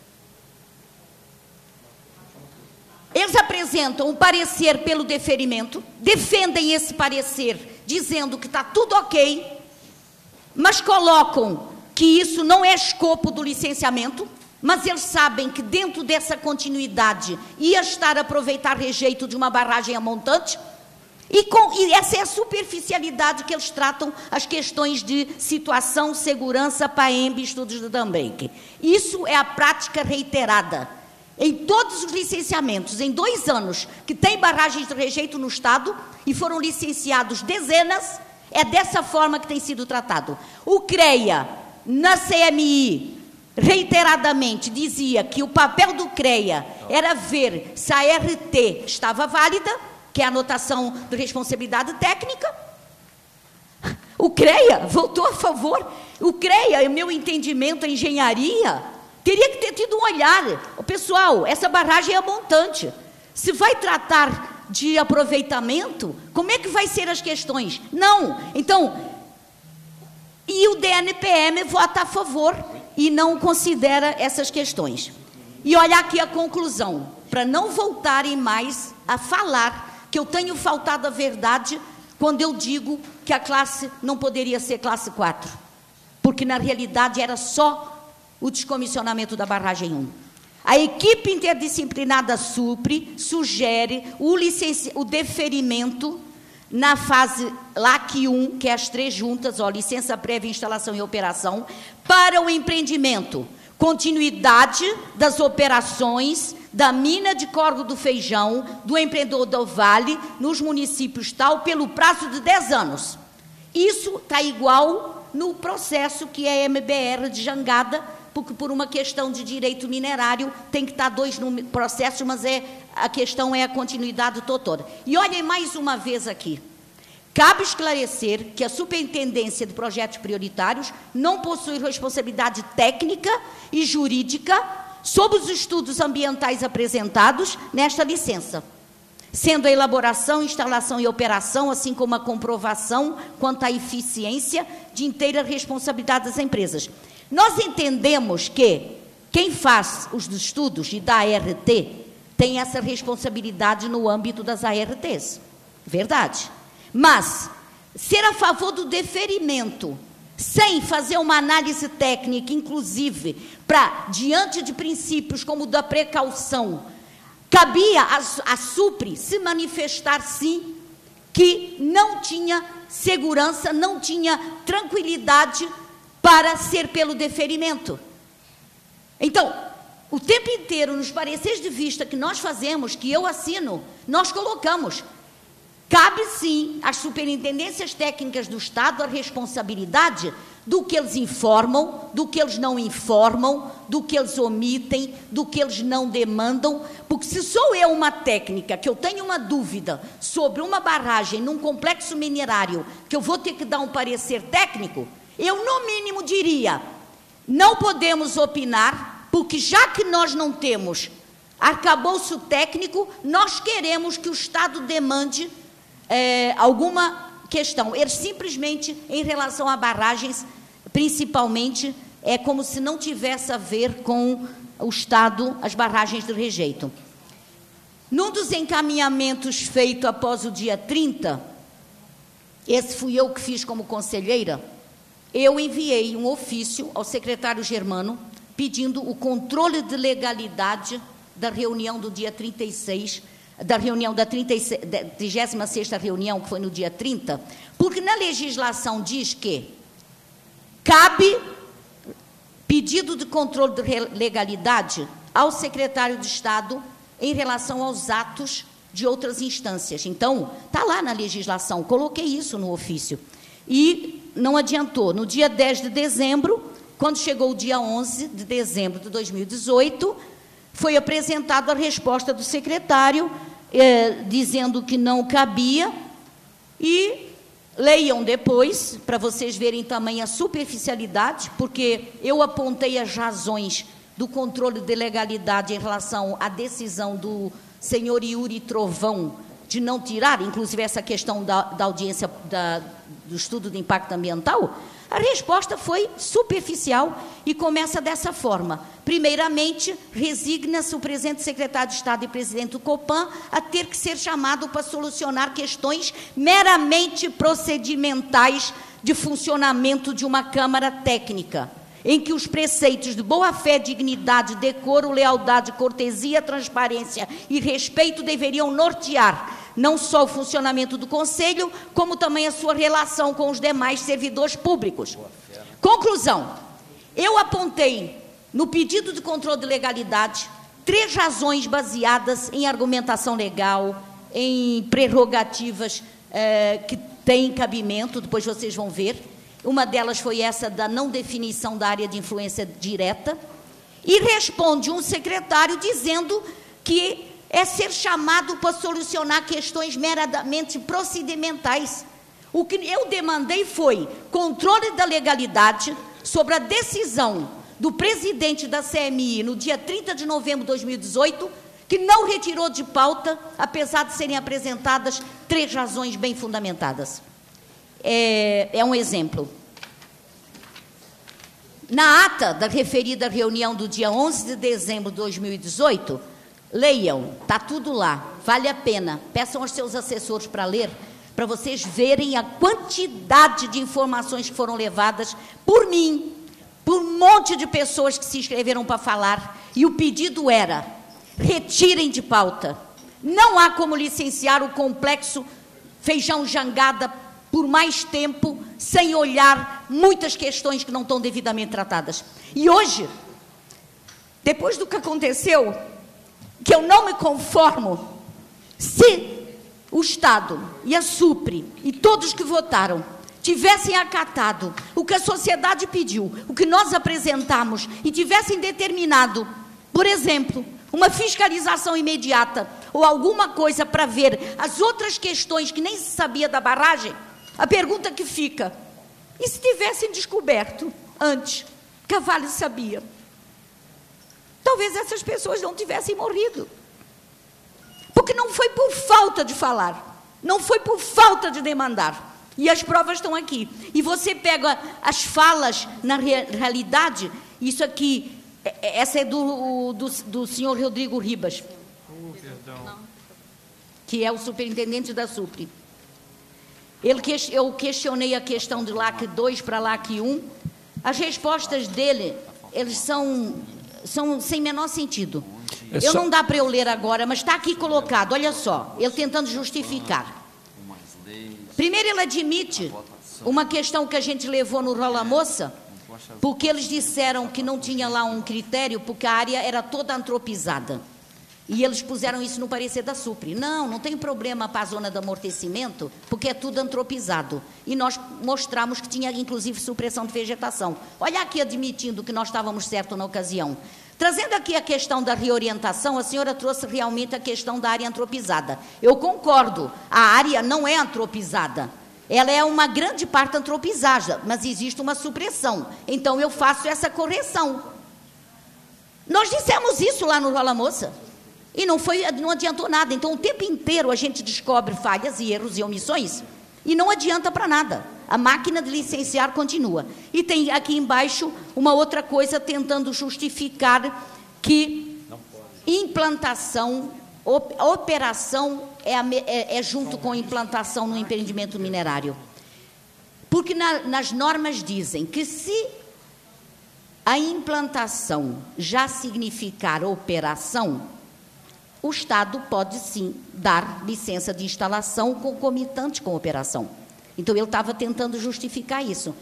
Eles apresentam um parecer pelo deferimento, defendem esse parecer, dizendo que está tudo ok, mas colocam que isso não é escopo do licenciamento, mas eles sabem que dentro dessa continuidade ia estar a aproveitar rejeito de uma barragem a montante, e, com, e essa é a superficialidade que eles tratam as questões de situação, segurança, PAEMB, estudos de dam break. Isso é a prática reiterada. Em todos os licenciamentos, em dois anos, que tem barragens de rejeito no Estado, e foram licenciados dezenas, é dessa forma que tem sido tratado. O CREA, na C M I, reiteradamente dizia que o papel do CREA era ver se a R T estava válida, que é a anotação de responsabilidade técnica. O CREA votou a favor. O CREA, em meu entendimento, a engenharia, teria que ter tido um olhar. O pessoal, essa barragem é montante. Se vai tratar de aproveitamento, como é que vai ser as questões? Não. Então, e o D N P M vota a favor e não considera essas questões. E olha aqui a conclusão, para não voltarem mais a falar que eu tenho faltado a verdade quando eu digo que a classe não poderia ser classe quatro, porque na realidade era só o descomissionamento da barragem um. A equipe interdisciplinar da SUPRE sugere o, licenci... o deferimento na fase L A C um, que é as três juntas, ó, licença prévia, instalação e operação, para o empreendimento, continuidade das operações da mina de Córrego do Feijão, do empreendedor do Vale, nos municípios tal, pelo prazo de dez anos. Isso está igual no processo que é a M B R de Jangada, porque por uma questão de direito minerário tem que estar dois processos, mas é, a questão é a continuidade toda. E olhem mais uma vez aqui. Cabe esclarecer que a Superintendência de Projetos Prioritários não possui responsabilidade técnica e jurídica sobre os estudos ambientais apresentados nesta licença, sendo a elaboração, instalação e operação, assim como a comprovação quanto à eficiência, de inteira responsabilidade das empresas. Nós entendemos que quem faz os estudos e dá A R T tem essa responsabilidade no âmbito das A R Ts. Verdade. Mas ser a favor do deferimento, sem fazer uma análise técnica, inclusive, para, diante de princípios como o da precaução, cabia a, a SUPRE se manifestar, sim, que não tinha segurança, não tinha tranquilidade para ser pelo deferimento. Então, O tempo inteiro, nos pareceres de vista que nós fazemos, que eu assino, nós colocamos. Cabe, sim, às superintendências técnicas do Estado a responsabilidade do que eles informam, do que eles não informam, do que eles omitem, do que eles não demandam, porque se sou eu uma técnica, que eu tenho uma dúvida sobre uma barragem num complexo minerário, que eu vou ter que dar um parecer técnico, eu, no mínimo, diria, não podemos opinar, porque já que nós não temos arcabouço técnico, nós queremos que o Estado demande é, alguma questão. Eles simplesmente, em relação a barragens, principalmente, é como se não tivesse a ver com o Estado, as barragens de rejeito. Num dos encaminhamentos feito após o dia trinta, esse fui eu que fiz como conselheira, eu enviei um ofício ao secretário Germano, pedindo o controle de legalidade da reunião do dia trinta e seis, da reunião da trigésima sexta reunião, que foi no dia trinta, porque na legislação diz que cabe pedido de controle de legalidade ao secretário de Estado em relação aos atos de outras instâncias. Então, está lá na legislação, coloquei isso no ofício. E não adiantou. No dia dez de dezembro, quando chegou o dia onze de dezembro de dois mil e dezoito, foi apresentada a resposta do secretário, eh, dizendo que não cabia, e leiam depois, para vocês verem também a superficialidade, porque eu apontei as razões do controle de legalidade em relação à decisão do senhor Yuri Trovão de não tirar, inclusive essa questão da, da audiência da, do estudo de impacto ambiental. A resposta foi superficial e começa dessa forma. Primeiramente, resigna-se o presente secretário de Estado e presidente do Copan a ter que ser chamado para solucionar questões meramente procedimentais de funcionamento de uma Câmara Técnica, em que os preceitos de boa-fé, dignidade, decoro, lealdade, cortesia, transparência e respeito deveriam nortear não só o funcionamento do Conselho, como também a sua relação com os demais servidores públicos. Conclusão, eu apontei no pedido de controle de legalidade três razões baseadas em argumentação legal, em prerrogativas eh, que têm cabimento, depois vocês vão ver. Uma delas foi essa da não definição da área de influência direta, e responde um secretário dizendo que é ser chamado para solucionar questões meramente procedimentais. O que eu demandei foi controle da legalidade sobre a decisão do presidente da C M I no dia trinta de novembro de dois mil e dezoito, que não retirou de pauta, apesar de serem apresentadas três razões bem fundamentadas. É, é um exemplo. Na ata da referida reunião do dia onze de dezembro de dois mil e dezoito, leiam, está tudo lá, vale a pena, peçam aos seus assessores para ler, para vocês verem a quantidade de informações que foram levadas por mim, por um monte de pessoas que se inscreveram para falar, e o pedido era, retirem de pauta, não há como licenciar o complexo Feijão Jangada por mais tempo, sem olhar muitas questões que não estão devidamente tratadas. E hoje, depois do que aconteceu, que eu não me conformo, se o Estado e a SUPRE e todos que votaram tivessem acatado o que a sociedade pediu, o que nós apresentamos, e tivessem determinado, por exemplo, uma fiscalização imediata ou alguma coisa para ver as outras questões que nem se sabia da barragem, a pergunta que fica, e se tivessem descoberto antes que a Vale sabia? Talvez essas pessoas não tivessem morrido. Porque não foi por falta de falar, não foi por falta de demandar. E as provas estão aqui. E você pega as falas na rea realidade, isso aqui, essa é do, do, do senhor Rodrigo Ribas, oh, que é o superintendente da SUPRE. Ele, eu questionei a questão de L A C dois para L A C um, as respostas dele, eles são... são sem menor sentido. É eu só... não dá para eu ler agora, mas está aqui colocado, olha só, ele tentando justificar. Primeiro ele admite uma questão que a gente levou no Rola Moça, porque eles disseram que não tinha lá um critério, porque a área era toda antropizada. E eles puseram isso no parecer da SUPRE. Não, não tem problema para a zona de amortecimento, porque é tudo antropizado. E nós mostramos que tinha, inclusive, supressão de vegetação. Olha aqui, admitindo que nós estávamos certos na ocasião. Trazendo aqui a questão da reorientação, a senhora trouxe realmente a questão da área antropizada. Eu concordo, a área não é antropizada. Ela é uma grande parte antropizada, mas existe uma supressão. Então, eu faço essa correção. Nós dissemos isso lá no Rola Moça. E não, foi, não adiantou nada. Então, o tempo inteiro a gente descobre falhas e erros e omissões e não adianta para nada. A máquina de licenciar continua. E tem aqui embaixo uma outra coisa tentando justificar que implantação, operação é, a, é, é junto com implantação no empreendimento minerário. Porque na, nas normas dizem que se a implantação já significar operação, o Estado pode, sim, dar licença de instalação concomitante com a operação. Então, ele estava tentando justificar isso.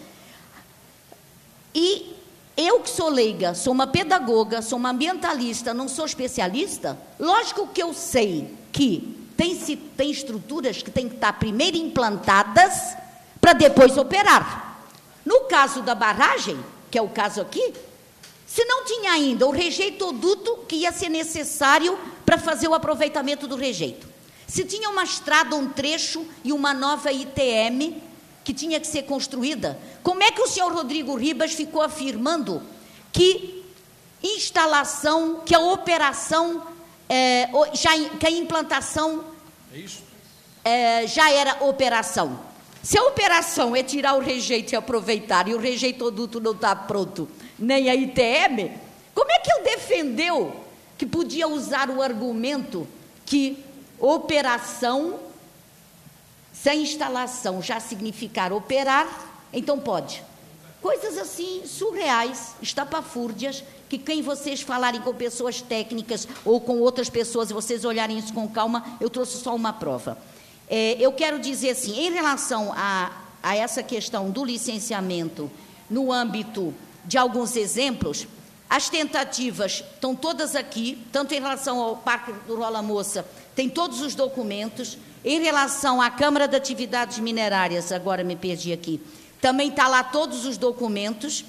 E eu que sou leiga, sou uma pedagoga, sou uma ambientalista, não sou especialista, lógico que eu sei que tem, tem estruturas que têm que estar primeiro implantadas para depois operar. No caso da barragem, que é o caso aqui, se não tinha ainda o rejeitoduto que ia ser necessário para fazer o aproveitamento do rejeito, se tinha uma estrada, um trecho e uma nova I T M que tinha que ser construída, como é que o senhor Rodrigo Ribas ficou afirmando que instalação, que a operação, é, já, que a implantação é, já era operação? Se a operação é tirar o rejeito e aproveitar e o rejeitoduto não está pronto, nem a I T M, como é que ele defendeu que podia usar o argumento que operação, se a instalação já significar operar, então pode? Coisas assim surreais, estapafúrdias, que quem vocês falarem com pessoas técnicas ou com outras pessoas, vocês olharem isso com calma, eu trouxe só uma prova. É, eu quero dizer assim, em relação a, a essa questão do licenciamento no âmbito de alguns exemplos, as tentativas estão todas aqui, tanto em relação ao Parque do Rola Moça, tem todos os documentos. Em relação à Câmara de Atividades Minerárias, agora me perdi aqui, também está lá todos os documentos.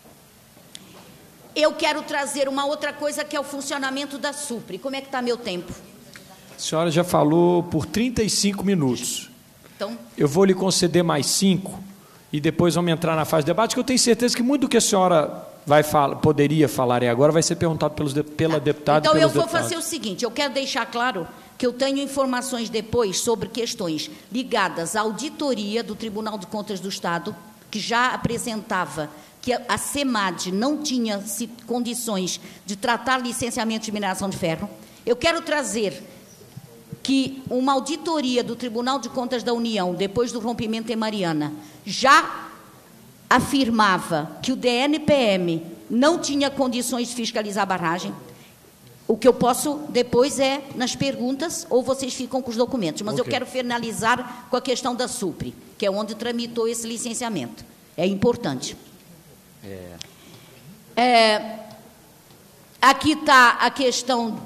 Eu quero trazer uma outra coisa, que é o funcionamento da SUPRE. Como é que está meu tempo? A senhora já falou por trinta e cinco minutos. Então, eu vou lhe conceder mais cinco e depois vamos entrar na fase de debate, que eu tenho certeza que muito do que a senhora vai falar, poderia falar agora vai ser perguntado pelos, pela deputada então, e pelos eu vou deputados. fazer o seguinte, eu quero deixar claro que eu tenho informações depois sobre questões ligadas à auditoria do Tribunal de Contas do Estado, que já apresentava que a SEMAD não tinha condições de tratar licenciamento de mineração de ferro. Eu quero trazer que uma auditoria do Tribunal de Contas da União, depois do rompimento em Mariana, já afirmava que o D N P M não tinha condições de fiscalizar a barragem. O que eu posso depois é nas perguntas, ou vocês ficam com os documentos. Mas okay. Eu quero finalizar com a questão da SUPRE, que é onde tramitou esse licenciamento. É importante. É. É, aqui está a questão...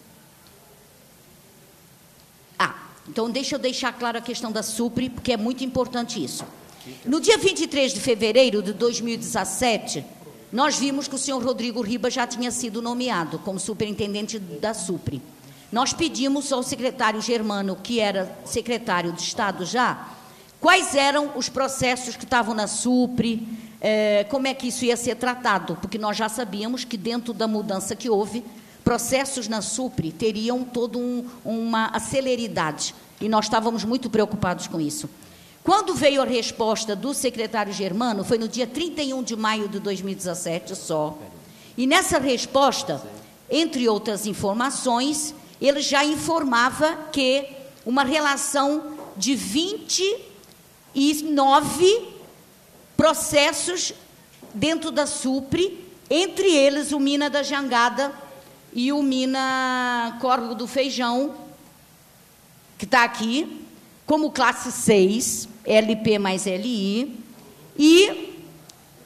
Ah, então deixa eu deixar claro a questão da SUPRE, porque é muito importante isso. No dia vinte e três de fevereiro de dois mil e dezessete, nós vimos que o senhor Rodrigo Ribas já tinha sido nomeado como superintendente da SUPRE. Nós pedimos ao secretário Germano, que era secretário de Estado já, quais eram os processos que estavam na SUPRE, eh, como é que isso ia ser tratado, porque nós já sabíamos que dentro da mudança que houve, processos na SUPRE teriam toda um, uma celeridade, e nós estávamos muito preocupados com isso. Quando veio a resposta do secretário Germano, foi no dia trinta e um de maio de dois mil e dezessete só, e nessa resposta, entre outras informações, ele já informava que uma relação de vinte e nove processos dentro da SUPRE, entre eles o Mina da Jangada e o Mina Córrego do Feijão, que está aqui, como classe seis, L P mais L I, e,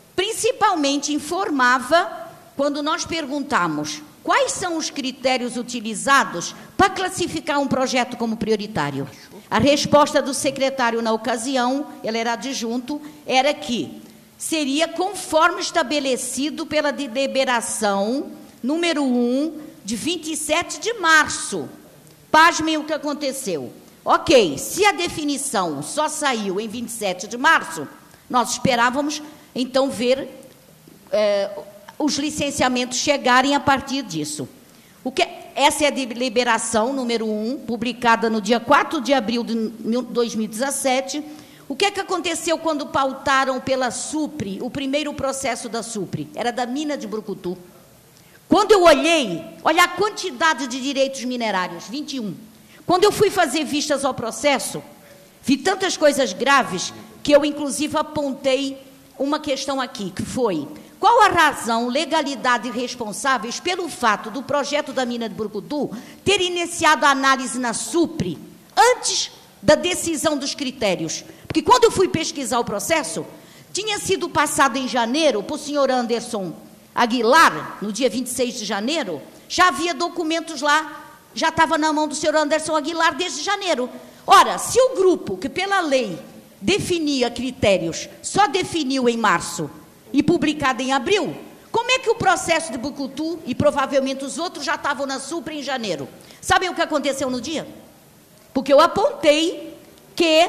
principalmente informava quando nós perguntamos quais são os critérios utilizados para classificar um projeto como prioritário. A resposta do secretário na ocasião, ele era adjunto, era que seria conforme estabelecido pela deliberação número um de vinte e sete de março. Pasmem o que aconteceu. Ok, se a definição só saiu em vinte e sete de março, nós esperávamos, então, ver eh, os licenciamentos chegarem a partir disso. O que, essa é a deliberação número um, publicada no dia quatro de abril de dois mil e dezessete. O que é que aconteceu quando pautaram pela SUPRE, o primeiro processo da SUPRE? Era da mina de Brucutu. Quando eu olhei, olha a quantidade de direitos minerários, vinte e um. Quando eu fui fazer vistas ao processo, vi tantas coisas graves que eu, inclusive, apontei uma questão aqui, que foi: qual a razão, legalidade e responsáveis pelo fato do projeto da mina de Brucutu ter iniciado a análise na SUPRE antes da decisão dos critérios? Porque quando eu fui pesquisar o processo, tinha sido passado em janeiro para o senhor Anderson Aguilar, no dia vinte e seis de janeiro, já havia documentos lá, já estava na mão do senhor Anderson Aguilar desde janeiro. Ora, se o grupo que pela lei definia critérios só definiu em março e publicado em abril, como é que o processo de Brucutu e provavelmente os outros já estavam na SUPRE em janeiro? Sabem o que aconteceu no dia? Porque eu apontei que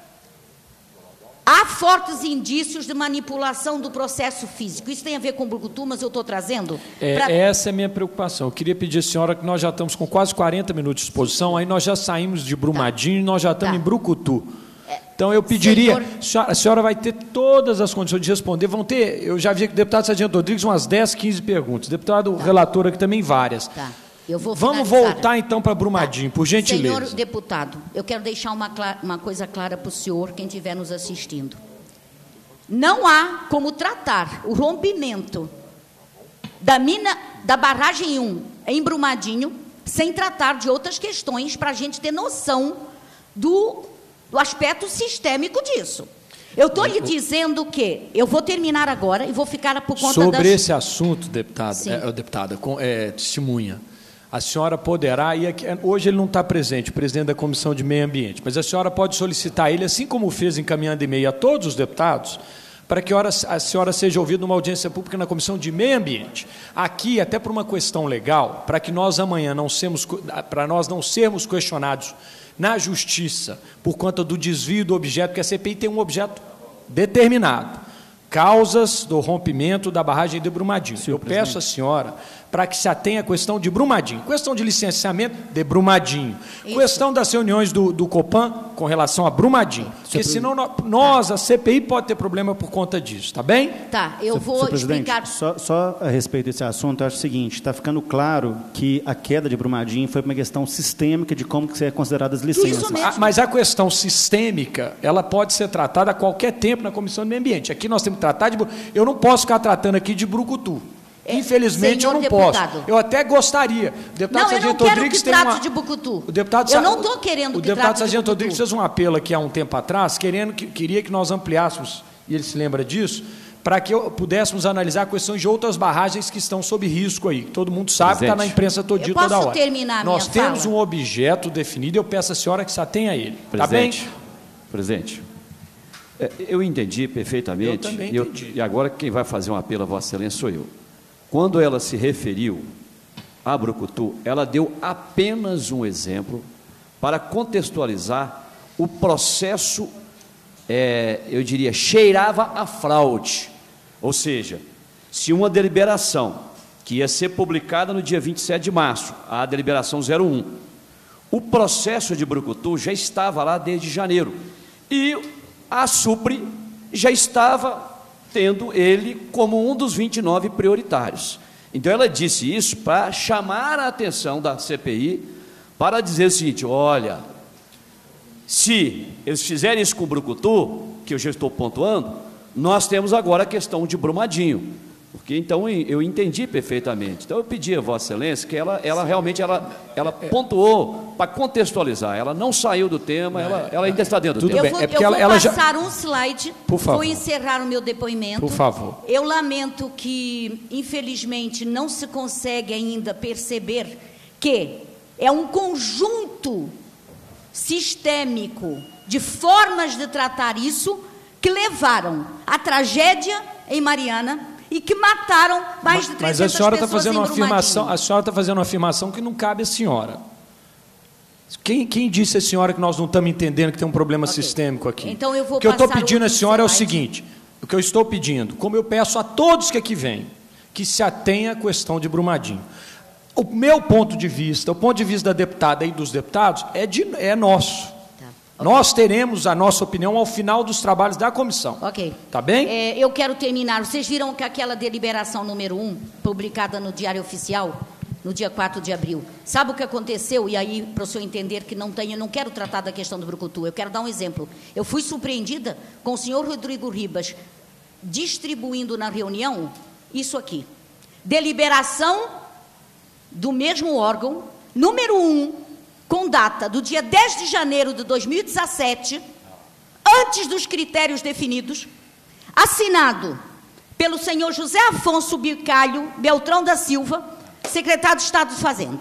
há fortes indícios de manipulação do processo físico. Isso tem a ver com o Brucutu, mas eu estou trazendo... É, pra... Essa é a minha preocupação. Eu queria pedir à senhora que nós já estamos com quase quarenta minutos de exposição, aí nós já saímos de Brumadinho, tá, e nós já estamos, tá, em Brucutu. Então, eu pediria, senhor... a senhora vai ter todas as condições de responder, vão ter, eu já vi que o deputado Sargento Rodrigues umas dez, quinze perguntas, o deputado, tá, relator aqui também várias. Tá. Eu vou Vamos finalizar. voltar, então, para Brumadinho, tá, por gentileza. Senhor deputado, eu quero deixar uma, uma coisa clara para o senhor, quem estiver nos assistindo. Não há como tratar o rompimento da mina, da barragem um em Brumadinho, sem tratar de outras questões, para a gente ter noção do, do aspecto sistêmico disso. Eu estou lhe dizendo que, eu vou terminar agora e vou ficar por conta Sobre das... esse assunto, deputado, é, deputada, com, é, testemunha, a senhora poderá, e aqui, hoje ele não está presente, o presidente da Comissão de Meio Ambiente, mas a senhora pode solicitar ele, assim como fez encaminhando e-mail a todos os deputados, para que a senhora seja ouvida numa audiência pública na Comissão de Meio Ambiente. Aqui, até por uma questão legal, para que nós amanhã não sermos, para nós não sermos questionados na Justiça por conta do desvio do objeto, porque a C P I tem um objeto determinado, causas do rompimento da barragem de Brumadinho. Sim, eu presidente. peço à senhora para que se atenha à questão de Brumadinho, questão de licenciamento de Brumadinho, Isso. questão das reuniões do, do Copan com relação a Brumadinho, porque senão nós, a C P I, pode ter problema por conta disso, tá bem? Tá, eu vou Senhor explicar... Presidente, só, só a respeito desse assunto, eu acho o seguinte, está ficando claro que a queda de Brumadinho foi uma questão sistêmica de como que é consideradas licenças. Isso mesmo. Mas a questão sistêmica, ela pode ser tratada a qualquer tempo na Comissão de Meio Ambiente. Aqui nós temos que tratar de... Eu não posso ficar tratando aqui de Brucutu. Infelizmente, Senhor eu não deputado. posso. Eu até gostaria. O deputado não, Sargento eu não quero Rodrigues que trate uma... de Brucutu. O deputado eu não estou querendo o que deputado trate Sargento de Rodrigues fez um apelo aqui há um tempo atrás, querendo que, queria que nós ampliássemos, e ele se lembra disso, para que eu, pudéssemos analisar questões de outras barragens que estão sob risco aí. Todo mundo sabe, está na imprensa todo dia, toda hora. Terminar a nós minha temos fala? um objeto definido, eu peço à senhora que se atenha a ele. Está bem? Presidente, eu entendi perfeitamente, eu também e, eu, entendi. e agora quem vai fazer um apelo a Vossa Excelência sou eu. Quando ela se referiu a Brucutu, ela deu apenas um exemplo para contextualizar o processo, é, eu diria, cheirava a fraude. Ou seja, se uma deliberação que ia ser publicada no dia vinte e sete de março, a deliberação zero um, o processo de Brucutu já estava lá desde janeiro e a SUPRE já estava tendo ele como um dos vinte e nove prioritários. Então, ela disse isso para chamar a atenção da C P I, para dizer o seguinte, olha, se eles fizerem isso com o Brucutu, que eu já estou pontuando, nós temos agora a questão de Brumadinho, porque então eu entendi perfeitamente. Então, eu pedi a Vossa Excelência que ela, ela realmente ela, ela pontuou para contextualizar, ela não saiu do tema, ela, ela ainda está dentro do Tudo tema. bem. Eu vou, É porque eu ela- vou ela já- passar um slide, Por favor. vou encerrar o meu depoimento. Por favor. Eu lamento que, infelizmente, não se consegue ainda perceber que é um conjunto sistêmico de formas de tratar isso que levaram à tragédia em Mariana e que mataram mais de trezentas Mas a senhora está pessoas fazendo em uma Brumadinho. afirmação, a senhora está fazendo uma afirmação que não cabe à senhora. Quem, quem disse à senhora que nós não estamos entendendo que tem um problema Ok. sistêmico aqui? Então eu vou O que eu estou passar pedindo à outro senhora é o slide. seguinte: o que eu estou pedindo, como eu peço a todos que aqui vêm, que se atenha à questão de Brumadinho. O meu ponto de vista, o ponto de vista da deputada e dos deputados, é, de, é nosso. Tá. Nós teremos a nossa opinião ao final dos trabalhos da comissão. Ok. Tá bem? É, eu quero terminar. Vocês viram que aquela deliberação número um, publicada no Diário Oficial, no dia quatro de abril, sabe o que aconteceu? E aí, para o senhor entender que não tem, eu não quero tratar da questão do brucutu, eu quero dar um exemplo. Eu fui surpreendida com o senhor Rodrigo Ribas distribuindo na reunião isso aqui. Deliberação do mesmo órgão, número um, com data do dia dez de janeiro de dois mil e dezessete, antes dos critérios definidos, assinado pelo senhor José Afonso Bicalho Beltrão da Silva, secretário de Estado de Fazenda.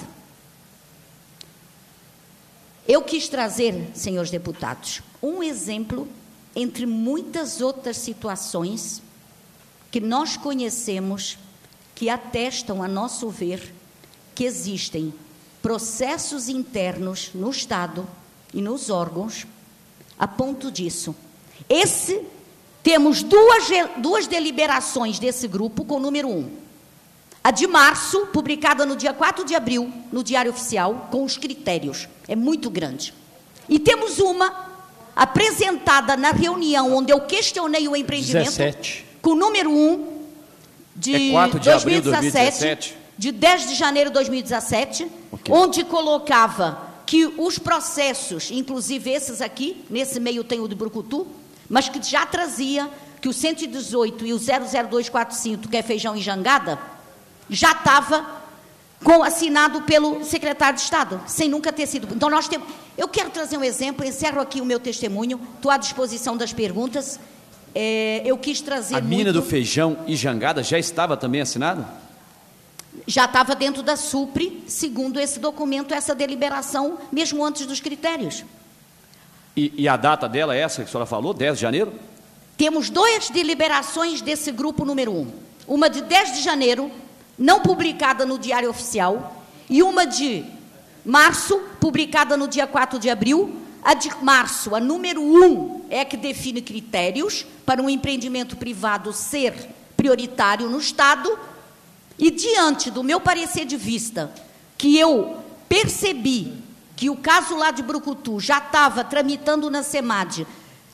Eu quis trazer, senhores deputados, um exemplo entre muitas outras situações que nós conhecemos que atestam, a nosso ver, que existem processos internos no Estado e nos órgãos a ponto disso. Esse, temos duas, duas deliberações desse grupo com o número um. A de março, publicada no dia quatro de abril, no Diário Oficial, com os critérios. É muito grande. E temos uma apresentada na reunião onde eu questionei o empreendimento, dezessete. com o número um de, É quatro de abril de dois mil e dezessete. de dez de janeiro de dois mil e dezessete, Ok. onde colocava que os processos, inclusive esses aqui, nesse meio tem o de Brucutu, mas que já trazia que o cento e dezoito e o zero zero dois quatro cinco, que é feijão e jangada, já estava com, assinado pelo secretário de Estado, sem nunca ter sido. Então nós temos. Eu quero trazer um exemplo, encerro aqui o meu testemunho, estou à disposição das perguntas. É, eu quis trazer A mina muito, do feijão e jangada já estava também assinada? já estava dentro da SUPRE, segundo esse documento, essa deliberação, mesmo antes dos critérios. E, e a data dela é essa que a senhora falou, dez de janeiro? Temos duas deliberações desse grupo número um. Uma de dez de janeiro, não publicada no Diário Oficial, e uma de março, publicada no dia quatro de abril. A de março, a número um, é a que define critérios para um empreendimento privado ser prioritário no Estado. E diante do meu parecer de vista, que eu percebi que o caso lá de Brucutu já estava tramitando na SEMAD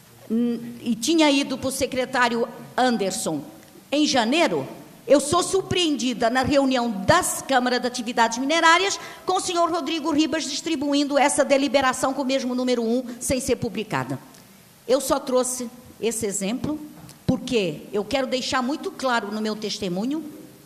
e tinha ido para o secretário Anderson em janeiro, eu sou surpreendida na reunião das Câmaras de Atividades Minerárias com o senhor Rodrigo Ribas distribuindo essa deliberação com o mesmo número um, sem ser publicada. Eu só trouxe esse exemplo porque eu quero deixar muito claro no meu testemunho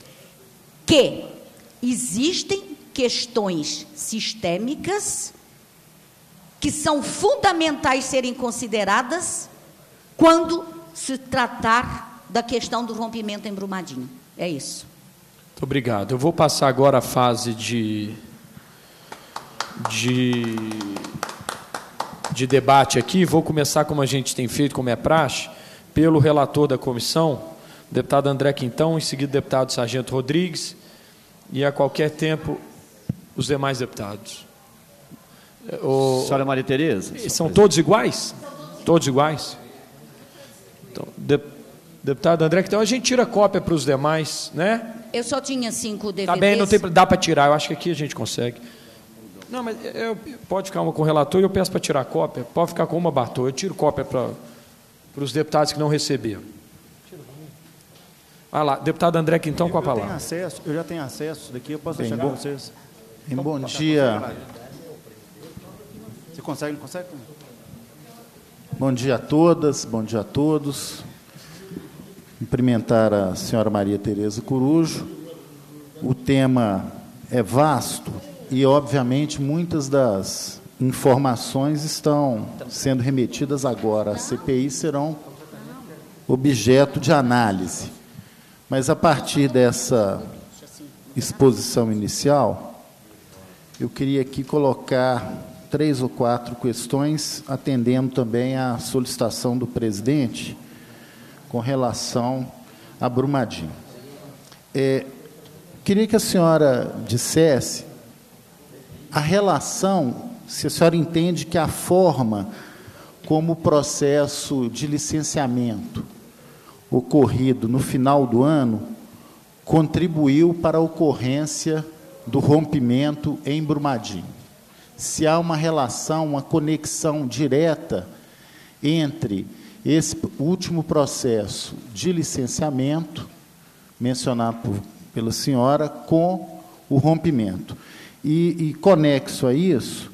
que existem questões sistêmicas que são fundamentais serem consideradas quando se tratar da questão do rompimento em Brumadinho. É isso. Muito obrigado. Eu vou passar agora a fase de, de, de debate aqui. Vou começar, como a gente tem feito, como é praxe, pelo relator da comissão, o deputado André Quintão, em seguida o deputado Sargento Rodrigues, e a qualquer tempo os demais deputados. O, Senhora Maria Tereza? são todos iguais? Todos iguais? Então, de, deputado André Quintão, a gente tira cópia para os demais, né? Eu só tinha cinco D V Ds. Tá bem, não tem, dá para tirar, eu acho que aqui a gente consegue. Não, mas eu, pode ficar uma com o relator e eu peço para tirar cópia. Pode ficar com uma, Bartô. Eu tiro cópia para os deputados que não receberam. Vai lá, deputado André Quintão com a Eu tenho palavra. acesso, eu já tenho acesso daqui, eu posso Bem, deixar bom- com vocês. Bem, bom dia. Você consegue, não consegue? Bom dia a todas, bom dia a todos. Cumprimentar a senhora Maria Tereza Corujo. O tema é vasto, e, obviamente, muitas das informações estão sendo remetidas agora à C P I, serão objeto de análise. Mas, a partir dessa exposição inicial, eu queria aqui colocar três ou quatro questões, atendendo também à solicitação do presidente com relação a Brumadinho. É, queria que a senhora dissesse a relação, se a senhora entende que a forma como o processo de licenciamento ocorrido no final do ano contribuiu para a ocorrência do rompimento em Brumadinho. Se há uma relação, uma conexão direta entre esse último processo de licenciamento, mencionado por, pela senhora, com o rompimento. E, e conexo a isso,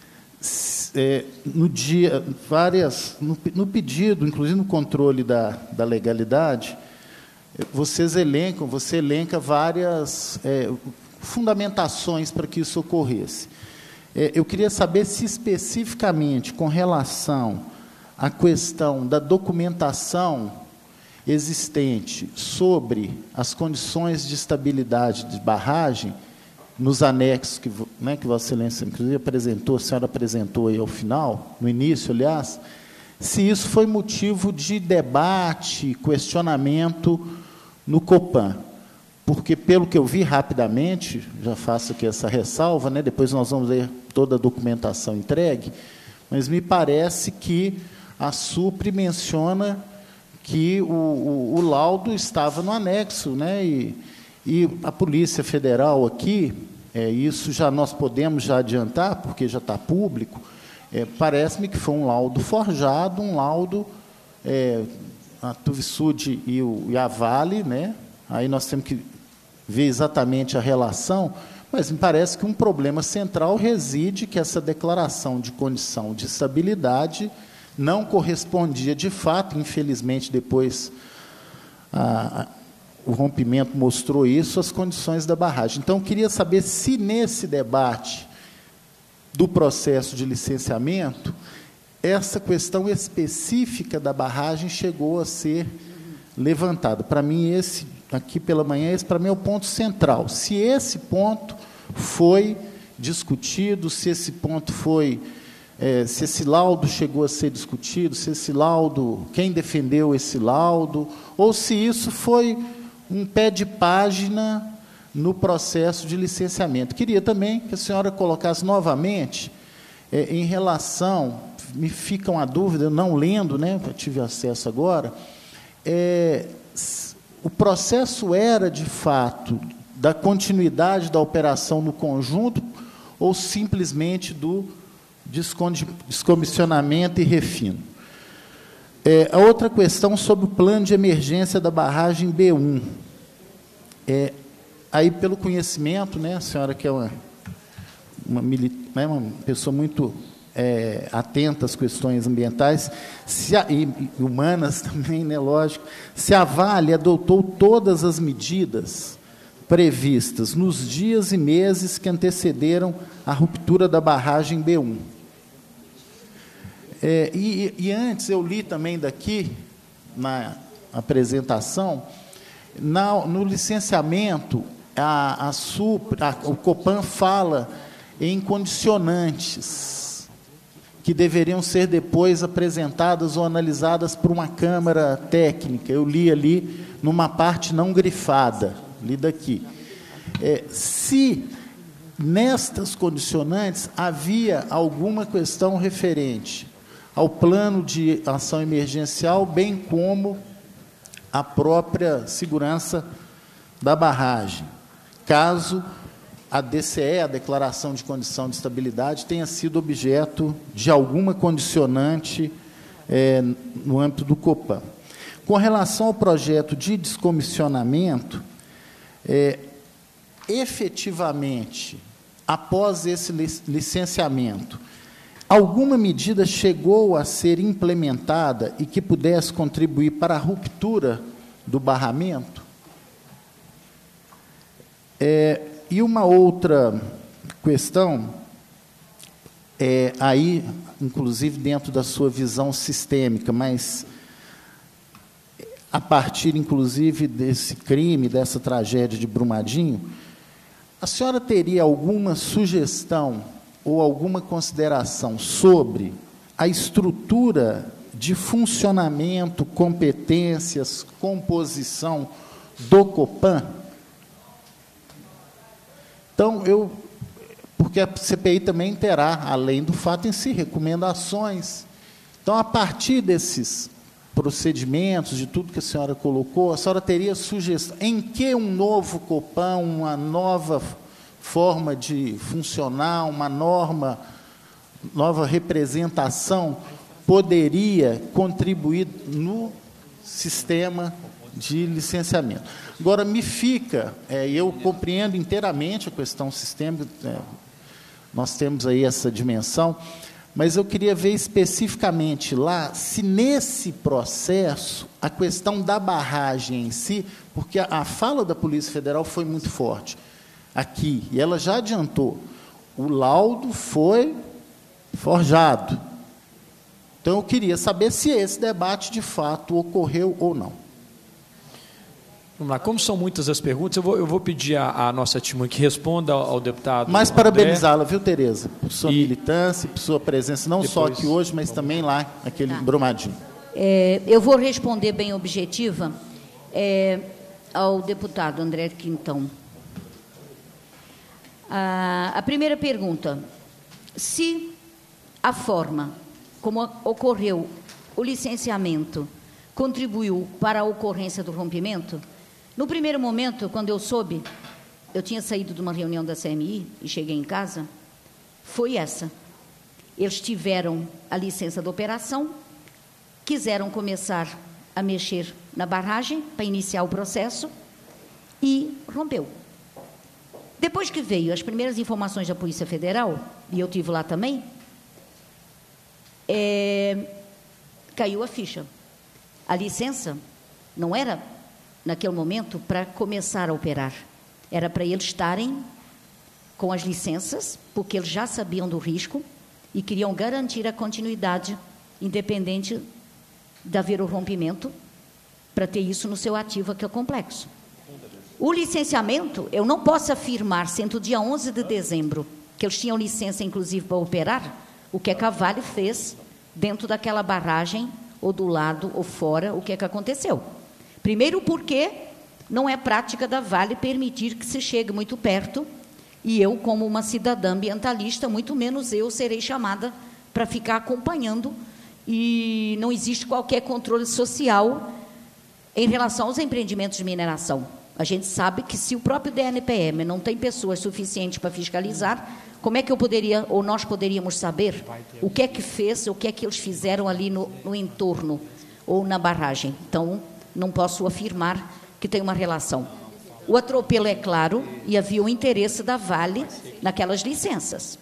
é, no dia, várias, no, no pedido, inclusive no controle da, da legalidade, vocês elencam, você elenca várias é, fundamentações para que isso ocorresse. É, eu queria saber se especificamente com relação à questão da documentação existente sobre as condições de estabilidade de barragem, nos anexos que, né, que Vossa Excelência, inclusive, apresentou, a senhora apresentou aí ao final, no início, aliás, se isso foi motivo de debate, questionamento no Copan. Porque, pelo que eu vi rapidamente, já faço aqui essa ressalva, né, depois nós vamos ver toda a documentação entregue, mas me parece que a SUPRE menciona que o, o, o laudo estava no anexo, né, e, e a Polícia Federal aqui, é, isso já nós podemos já adiantar, porque já está público, é, parece-me que foi um laudo forjado, um laudo, é, a Tuvisud e, o, e a Vale, né, aí nós temos que ver exatamente a relação, mas me parece que um problema central reside que essa declaração de condição de estabilidade não correspondia de fato, infelizmente, depois a, a, o rompimento mostrou isso, às condições da barragem. Então, eu queria saber se, nesse debate do processo de licenciamento, essa questão específica da barragem chegou a ser levantada. Para mim, esse, aqui pela manhã, esse para mim é o ponto central. Se esse ponto foi discutido, se esse ponto foi... É, se esse laudo chegou a ser discutido, se esse laudo, quem defendeu esse laudo, ou se isso foi um pé de página no processo de licenciamento. Queria também que a senhora colocasse novamente, é, em relação, me fica uma dúvida, eu não lendo, né, eu tive acesso agora, é, o processo era, de fato, da continuidade da operação no conjunto, ou simplesmente do descomissionamento e refino. É, a outra questão sobre o plano de emergência da barragem B um. É, aí, pelo conhecimento, né, a senhora que é uma, uma, né, uma pessoa muito é, atenta às questões ambientais, se a, e, e humanas também, né, lógico, se a Vale adotou todas as medidas previstas nos dias e meses que antecederam a ruptura da barragem B um. É, e, e antes, eu li também daqui, na apresentação, na, no licenciamento, a, a Supra, a, o Copan fala em condicionantes, que deveriam ser depois apresentadas ou analisadas por uma câmara técnica. Eu li ali numa parte não grifada, li daqui. É, se nestas condicionantes havia alguma questão referente ao plano de ação emergencial, bem como a própria segurança da barragem, caso a D C E, a Declaração de Condição de Estabilidade, tenha sido objeto de alguma condicionante é, no âmbito do Copan. Com relação ao projeto de descomissionamento, é, efetivamente, após esse licenciamento, alguma medida chegou a ser implementada e que pudesse contribuir para a ruptura do barramento? É, e uma outra questão é aí, inclusive dentro da sua visão sistêmica, mas a partir, inclusive, desse crime, dessa tragédia de Brumadinho, a senhora teria alguma sugestão ou alguma consideração sobre a estrutura de funcionamento, competências, composição do Copan? Então, eu, porque a C P I também terá, além do fato em si, recomendações. Então, a partir desses procedimentos, de tudo que a senhora colocou, a senhora teria sugestão em que um novo Copan, uma nova forma de funcionar, uma norma, nova representação, poderia contribuir no sistema de licenciamento. Agora, me fica, é, eu compreendo inteiramente a questão sistêmica, é, nós temos aí essa dimensão, mas eu queria ver especificamente lá, se nesse processo, a questão da barragem em si, porque a, a fala da Polícia Federal foi muito forte aqui, e ela já adiantou, o laudo foi forjado. Então, eu queria saber se esse debate, de fato, ocorreu ou não. Vamos lá, como são muitas as perguntas, eu vou, eu vou pedir à, à nossa turma que responda ao, ao deputado. Mas parabenizá-la, viu, Tereza, por sua e militância, por sua presença, não depois, só aqui hoje, mas também lá, naquele tá. Brumadinho. É, eu vou responder bem objetiva é, ao deputado André Quintão. A, a primeira pergunta, se a forma como ocorreu o licenciamento contribuiu para a ocorrência do rompimento, no primeiro momento, quando eu soube, eu tinha saído de uma reunião da C M I e cheguei em casa, foi essa. Eles tiveram a licença de operação, quiseram começar a mexer na barragem para iniciar o processo e rompeu. Depois que veio as primeiras informações da Polícia Federal, e eu estive lá também, é, caiu a ficha. A licença não era, naquele momento, para começar a operar. Era para eles estarem com as licenças, porque eles já sabiam do risco e queriam garantir a continuidade, independente de haver o rompimento, para ter isso no seu ativo, aquele complexo. O licenciamento, eu não posso afirmar, sendo o dia onze de dezembro, que eles tinham licença, inclusive, para operar, o que é que a Vale fez dentro daquela barragem, ou do lado, ou fora, o que é que aconteceu. Primeiro, porque não é prática da Vale permitir que se chegue muito perto, e eu, como uma cidadã ambientalista, muito menos eu serei chamada para ficar acompanhando, e não existe qualquer controle social em relação aos empreendimentos de mineração. A gente sabe que se o próprio D N P M não tem pessoas suficientes para fiscalizar, como é que eu poderia, ou nós poderíamos saber o que é que fez, o que é que eles fizeram ali no, no entorno, ou na barragem? Então, não posso afirmar que tem uma relação. O atropelo é claro, e havia o interesse da Vale naquelas licenças.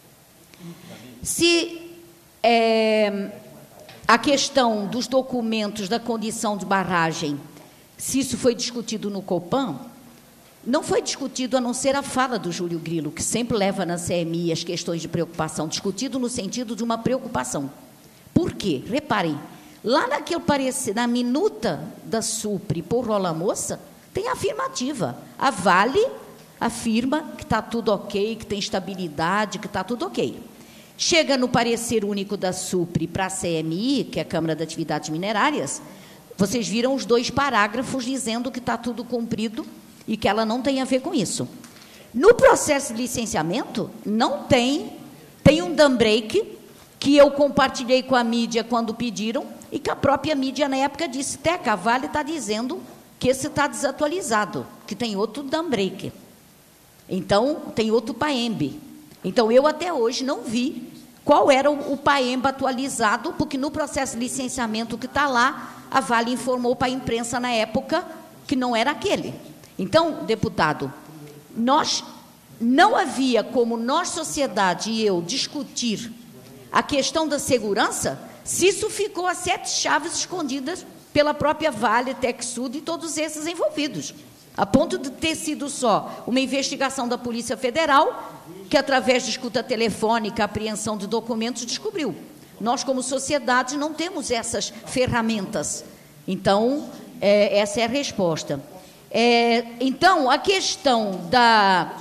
Se é, a questão dos documentos da condição de barragem, se isso foi discutido no Copan, não foi discutido a não ser a fala do Júlio Grilo, que sempre leva na C M I as questões de preocupação, discutido no sentido de uma preocupação. Por quê? Reparem, lá naquele parecer, na minuta da Supre por Rola Moça, tem a afirmativa. A Vale afirma que está tudo ok, que tem estabilidade, que está tudo ok. Chega no parecer único da Supre para a C M I, que é a Câmara de Atividades Minerárias, vocês viram os dois parágrafos dizendo que está tudo cumprido e que ela não tem a ver com isso. No processo de licenciamento, não tem, tem um dam break, que eu compartilhei com a mídia quando pediram, e que a própria mídia, na época, disse, Teca, a Vale está dizendo que esse está desatualizado, que tem outro dam break. Então, tem outro PAEMB. Então, eu até hoje não vi qual era o, o PAEMB atualizado, porque no processo de licenciamento que está lá, a Vale informou para a imprensa na época que não era aquele. Então, deputado, nós não havia como nós, sociedade e eu, discutir a questão da segurança se isso ficou a sete chaves escondidas pela própria Vale, TecSud e todos esses envolvidos, a ponto de ter sido só uma investigação da Polícia Federal que, através de escuta telefônica, apreensão de documentos, descobriu. Nós, como sociedade, não temos essas ferramentas. Então, é, essa é a resposta. É, então, a questão da...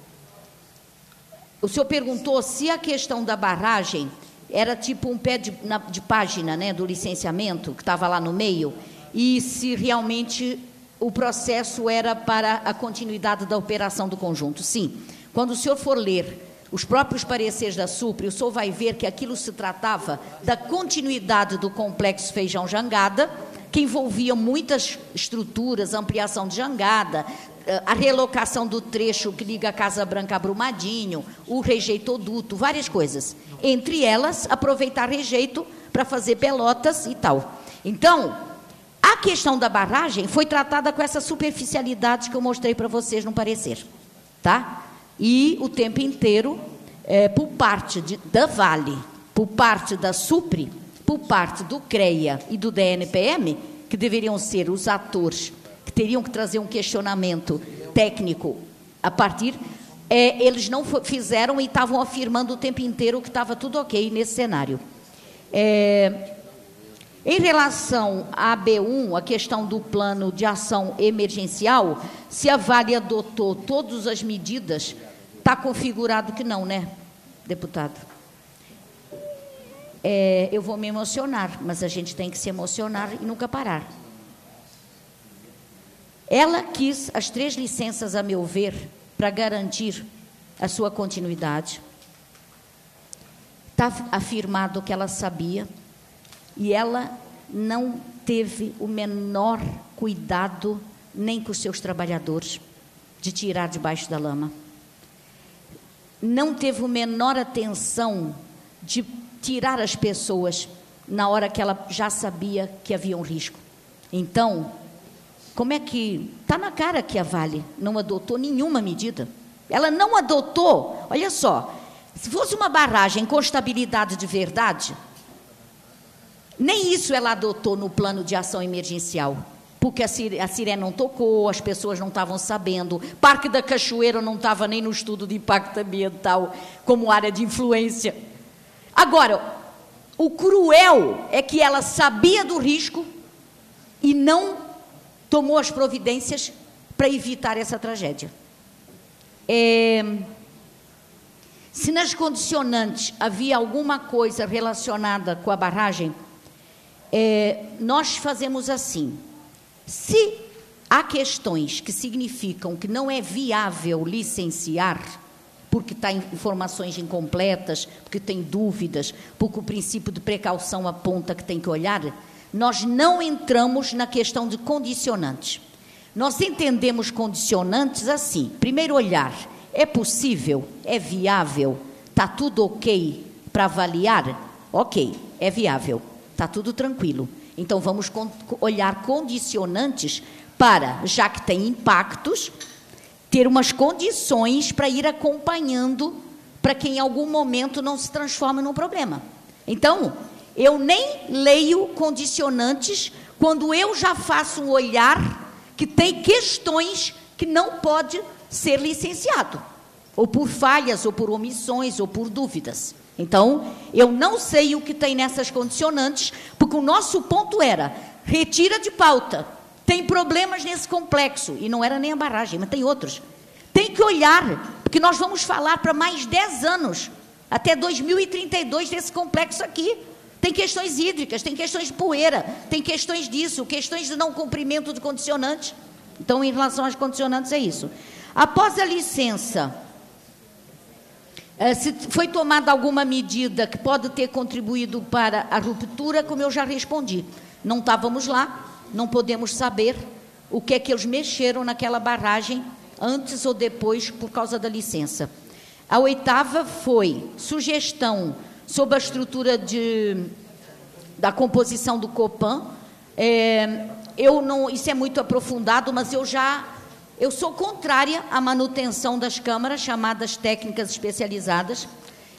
O senhor perguntou se a questão da barragem era tipo um pé de, na, de página, né, do licenciamento, que estava lá no meio, e se realmente o processo era para a continuidade da operação do conjunto. Sim. Quando o senhor for ler os próprios pareceres da SUPRE, o senhor vai ver que aquilo se tratava da continuidade do complexo Feijão Jangada, que envolvia muitas estruturas, ampliação de jangada, a relocação do trecho que liga a Casa Branca a Brumadinho, o rejeitoduto, várias coisas. Entre elas, aproveitar rejeito para fazer pelotas e tal. Então, a questão da barragem foi tratada com essa superficialidade que eu mostrei para vocês no parecer. Tá? E o tempo inteiro, é, por parte de, da Vale, por parte da SUPRE, por parte do CREA e do D N P M, que deveriam ser os atores que teriam que trazer um questionamento técnico a partir, é, eles não fizeram e estavam afirmando o tempo inteiro que estava tudo ok nesse cenário. É, em relação à B um, a questão do plano de ação emergencial, se a Vale adotou todas as medidas, está configurado que não, né, deputado? É, eu vou me emocionar, mas a gente tem que se emocionar e nunca parar. Ela quis as três licenças, a meu ver, para garantir a sua continuidade. Está afirmado que ela sabia, e ela não teve o menor cuidado, nem com os seus trabalhadores, de tirar debaixo da lama. Não teve o menor atenção de tirar as pessoas na hora que ela já sabia que havia um risco. Então, como é que... Está na cara que a Vale não adotou nenhuma medida. Ela não adotou, olha só, se fosse uma barragem com estabilidade de verdade, nem isso ela adotou no plano de ação emergencial, porque a sirene não tocou, as pessoas não estavam sabendo, Parque da Cachoeira não estava nem no estudo de impacto ambiental como área de influência. Agora, o cruel é que ela sabia do risco e não tomou as providências para evitar essa tragédia. É, se nas condicionantes havia alguma coisa relacionada com a barragem, é, nós fazemos assim. Se há questões que significam que não é viável licenciar, porque está em informações incompletas, porque tem dúvidas, porque o princípio de precaução aponta que tem que olhar, nós não entramos na questão de condicionantes. Nós entendemos condicionantes assim. Primeiro olhar, é possível? É viável? Está tudo ok para avaliar? Ok, é viável, está tudo tranquilo. Então, vamos olhar condicionantes para, já que tem impactos, ter umas condições para ir acompanhando, para que em algum momento não se transforme num problema. Então, eu nem leio condicionantes quando eu já faço um olhar que tem questões que não pode ser licenciado, ou por falhas, ou por omissões, ou por dúvidas. Então, eu não sei o que tem nessas condicionantes, porque o nosso ponto era, retira de pauta, tem problemas nesse complexo, e não era nem a barragem, mas tem outros. Tem que olhar, porque nós vamos falar para mais dez anos, até dois mil e trinta e dois desse complexo aqui. Tem questões hídricas, tem questões de poeira, tem questões disso, questões de não cumprimento de condicionantes. Então, em relação às condicionantes, é isso. Após a licença, se foi tomada alguma medida que pode ter contribuído para a ruptura, como eu já respondi. Não estávamos lá, não podemos saber o que é que eles mexeram naquela barragem antes ou depois por causa da licença. A oitava foi sugestão sobre a estrutura de, da composição do Copan. É, eu não, isso é muito aprofundado, mas eu já eu sou contrária à manutenção das câmaras chamadas técnicas especializadas.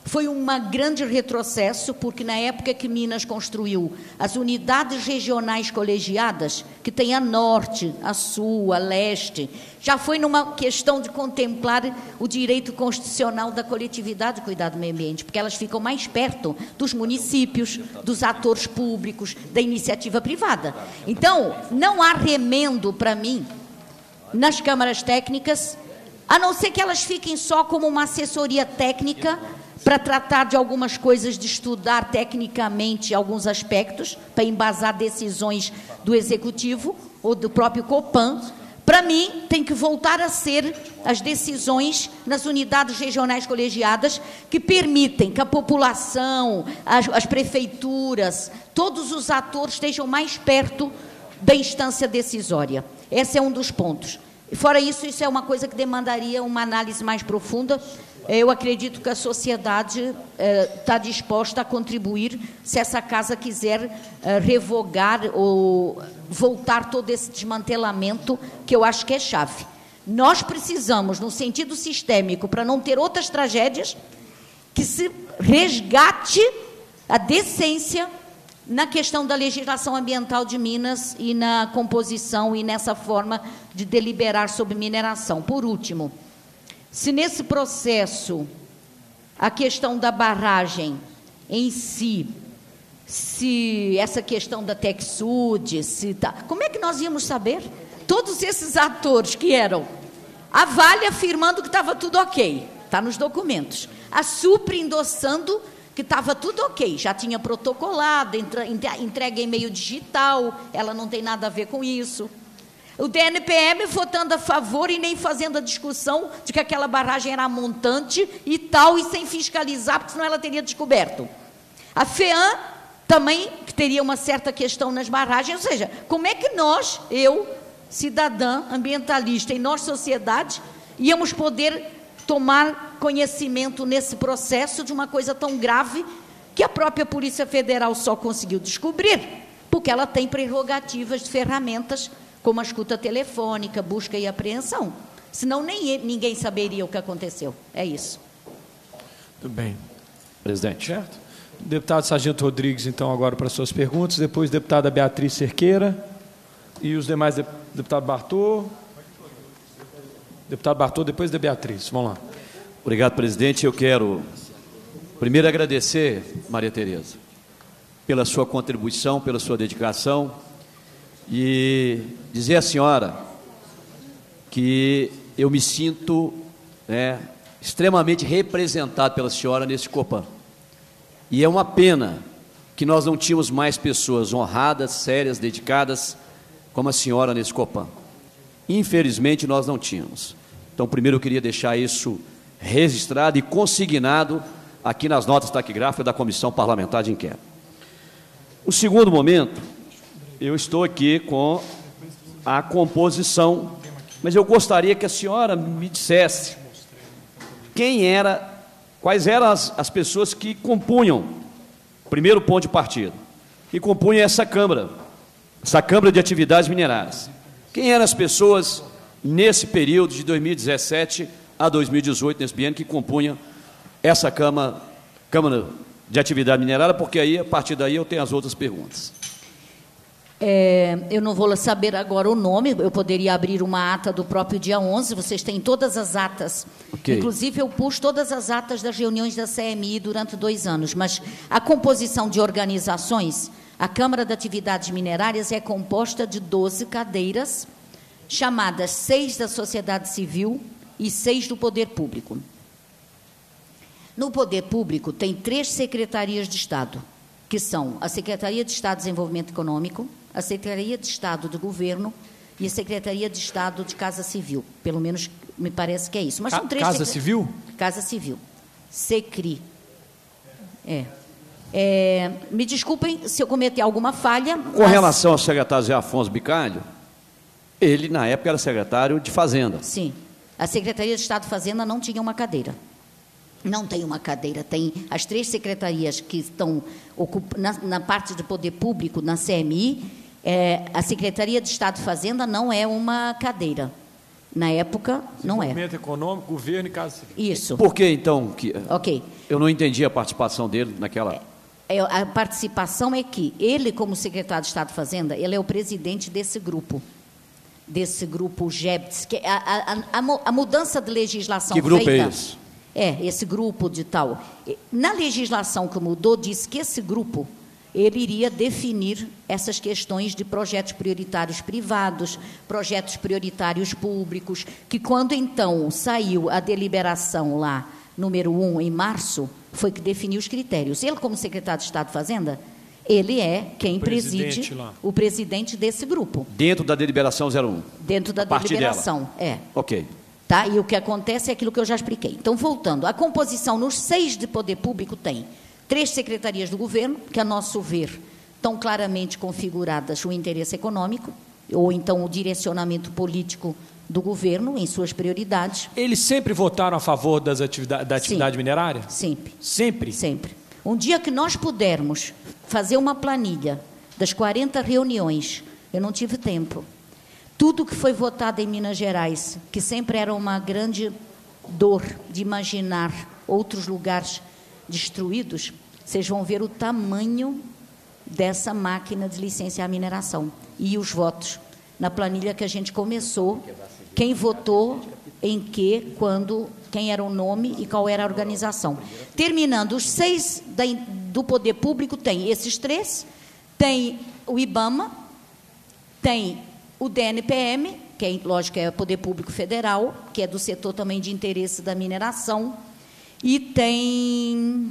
Foi um grande retrocesso, porque na época que Minas construiu as unidades regionais colegiadas, que tem a norte, a sul, a leste, já foi numa questão de contemplar o direito constitucional da coletividade de cuidar do meio ambiente, porque elas ficam mais perto dos municípios, dos atores públicos, da iniciativa privada. Então, não há remendo para mim nas câmaras técnicas, a não ser que elas fiquem só como uma assessoria técnica para tratar de algumas coisas, de estudar tecnicamente alguns aspectos, para embasar decisões do Executivo ou do próprio Copan. Para mim, tem que voltar a ser as decisões nas unidades regionais colegiadas que permitem que a população, as, as prefeituras, todos os atores estejam mais perto da instância decisória. Esse é um dos pontos. Fora isso, isso é uma coisa que demandaria uma análise mais profunda. Eu acredito que a sociedade está eh, disposta a contribuir se essa casa quiser eh, revogar ou voltar todo esse desmantelamento, que eu acho que é chave. Nós precisamos, no sentido sistêmico, para não ter outras tragédias, que se resgate a decência na questão da legislação ambiental de Minas e na composição e nessa forma de deliberar sobre mineração. Por último, se nesse processo a questão da barragem em si, se essa questão da TecSud, se tá, como é que nós íamos saber? Todos esses atores que eram a Vale afirmando que estava tudo ok, está nos documentos, a Supre endossando que estava tudo ok, já tinha protocolado, entregue em meio digital, ela não tem nada a ver com isso. O D N P M votando a favor e nem fazendo a discussão de que aquela barragem era montante e tal, e sem fiscalizar, porque senão ela teria descoberto. A FEAM também, que teria uma certa questão nas barragens, ou seja, como é que nós, eu, cidadã, ambientalista e nós, sociedade, íamos poder tomar conhecimento nesse processo de uma coisa tão grave que a própria Polícia Federal só conseguiu descobrir, porque ela tem prerrogativas de ferramentas como a escuta telefônica, busca e apreensão. Senão nem ninguém saberia o que aconteceu. É isso. Tudo bem. Presidente. Certo? Deputado Sargento Rodrigues, então, agora para suas perguntas. Depois, deputada Beatriz Cerqueira. E os demais, deputado Bartô. Deputado Bartô, depois da Beatriz. Vamos lá. Obrigado, presidente. Eu quero primeiro agradecer, Maria Tereza, pela sua contribuição, pela sua dedicação, e dizer à senhora que eu me sinto né, extremamente representado pela senhora nesse Copan. E é uma pena que nós não tínhamos mais pessoas honradas, sérias, dedicadas, como a senhora nesse Copan. Infelizmente, nós não tínhamos. Então, primeiro eu queria deixar isso registrado e consignado aqui nas notas taquigráficas da Comissão Parlamentar de Inquérito. O segundo momento, eu estou aqui com a composição, mas eu gostaria que a senhora me dissesse quem era, quais eram as, as pessoas que compunham, primeiro ponto de partida, que compunham essa Câmara, essa Câmara de Atividades Minerárias. Quem eram as pessoas nesse período de dois mil e dezessete a dois mil e dezoito, nesse biênio, que compunham essa Câmara, Câmara de Atividade Minerária, porque aí, a partir daí, eu tenho as outras perguntas. É, eu não vou saber agora o nome, eu poderia abrir uma ata do próprio dia onze, vocês têm todas as atas. Okay. Inclusive, eu pus todas as atas das reuniões da C M I durante dois anos, mas a composição de organizações, a Câmara de Atividades Minerárias é composta de doze cadeiras, chamadas seis da sociedade civil e seis do poder público. No poder público, tem três secretarias de Estado, que são a Secretaria de Estado de Desenvolvimento Econômico, a Secretaria de Estado de Governo e a Secretaria de Estado de Casa Civil. Pelo menos me parece que é isso. Mas são três Casa secret... Civil? Casa Civil. SECRI. É. É. Me desculpem se eu cometer alguma falha. Com mas... relação ao secretário Zé Afonso Bicalho, ele, na época, era secretário de Fazenda. Sim. A Secretaria de Estado de Fazenda não tinha uma cadeira. Não tem uma cadeira, tem as três secretarias que estão na, na parte do poder público, na C M I, é, a Secretaria de Estado de Fazenda não é uma cadeira. Na época, não é. Desenvolvimento Econômico, Governo e Casa Civil. Isso. Por que, então? Que... Ok. Eu não entendi a participação dele naquela... É, a participação é que ele, como secretário de Estado de Fazenda, ele é o presidente desse grupo, desse grupo G E B T S, que a, a, a, a mudança de legislação Que grupo feita, é esse? É, esse grupo de tal. Na legislação que mudou, disse que esse grupo, ele iria definir essas questões de projetos prioritários privados, projetos prioritários públicos, que quando então saiu a deliberação lá, número um, em março, foi que definiu os critérios. Ele, como secretário de Estado de Fazenda, ele é quem preside, lá. o presidente desse grupo. Dentro da deliberação zero um? Dentro da deliberação, dela. é. Ok. Tá? E o que acontece é aquilo que eu já expliquei. Então, voltando, a composição nos seis de poder público tem três secretarias do governo, que, a nosso ver, estão claramente configuradas o interesse econômico, ou então o direcionamento político do governo em suas prioridades. Eles sempre votaram a favor das atividade, da atividade Sim, minerária? Sempre. Sempre? Sempre. Um dia que nós pudermos fazer uma planilha das quarenta reuniões, eu não tive tempo, tudo que foi votado em Minas Gerais, que sempre era uma grande dor de imaginar outros lugares destruídos, vocês vão ver o tamanho dessa máquina de licenciar a mineração e os votos na planilha que a gente começou, quem votou em que, quando, quem era o nome e qual era a organização. Terminando, os seis da, do poder público tem esses três, tem o IBAMA, tem o D N P M, que é, lógico, é o Poder Público Federal, que é do setor também de interesse da mineração, e tem,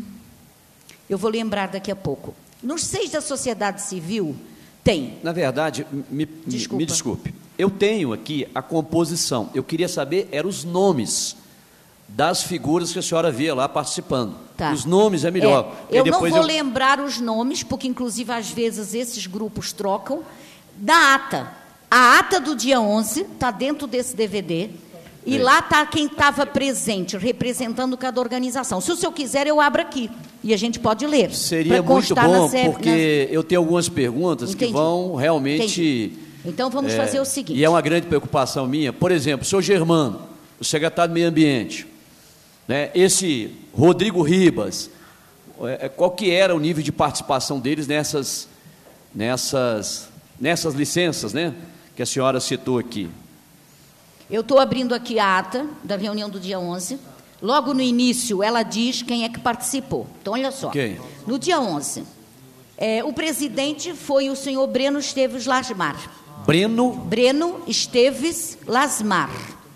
eu vou lembrar daqui a pouco, nos seis da sociedade civil, tem. Na verdade, me desculpe. me desculpe, eu tenho aqui a composição, eu queria saber, eram os nomes das figuras que a senhora via lá participando. Tá. Os nomes é melhor. É, eu não vou eu... lembrar os nomes, porque, inclusive, às vezes, esses grupos trocam. Da ata. A ata do dia onze está dentro desse D V D, e é. lá está quem estava presente, representando cada organização. Se o senhor quiser, eu abro aqui, e a gente pode ler. Seria muito bom, C... porque na... eu tenho algumas perguntas Entendi. que vão realmente... Entendi. Então, vamos é... fazer o seguinte. E é uma grande preocupação minha. Por exemplo, o senhor Germano, o secretário do Meio Ambiente, né, esse Rodrigo Ribas, é, qual que era o nível de participação deles nessas, nessas, nessas licenças, né, que a senhora citou aqui? Eu estou abrindo aqui a ata da reunião do dia onze. Logo no início, ela diz quem é que participou. Então, olha só. Okay. No dia onze, é, o presidente foi o senhor Breno Esteves Lasmar. Breno? Breno Esteves Lasmar.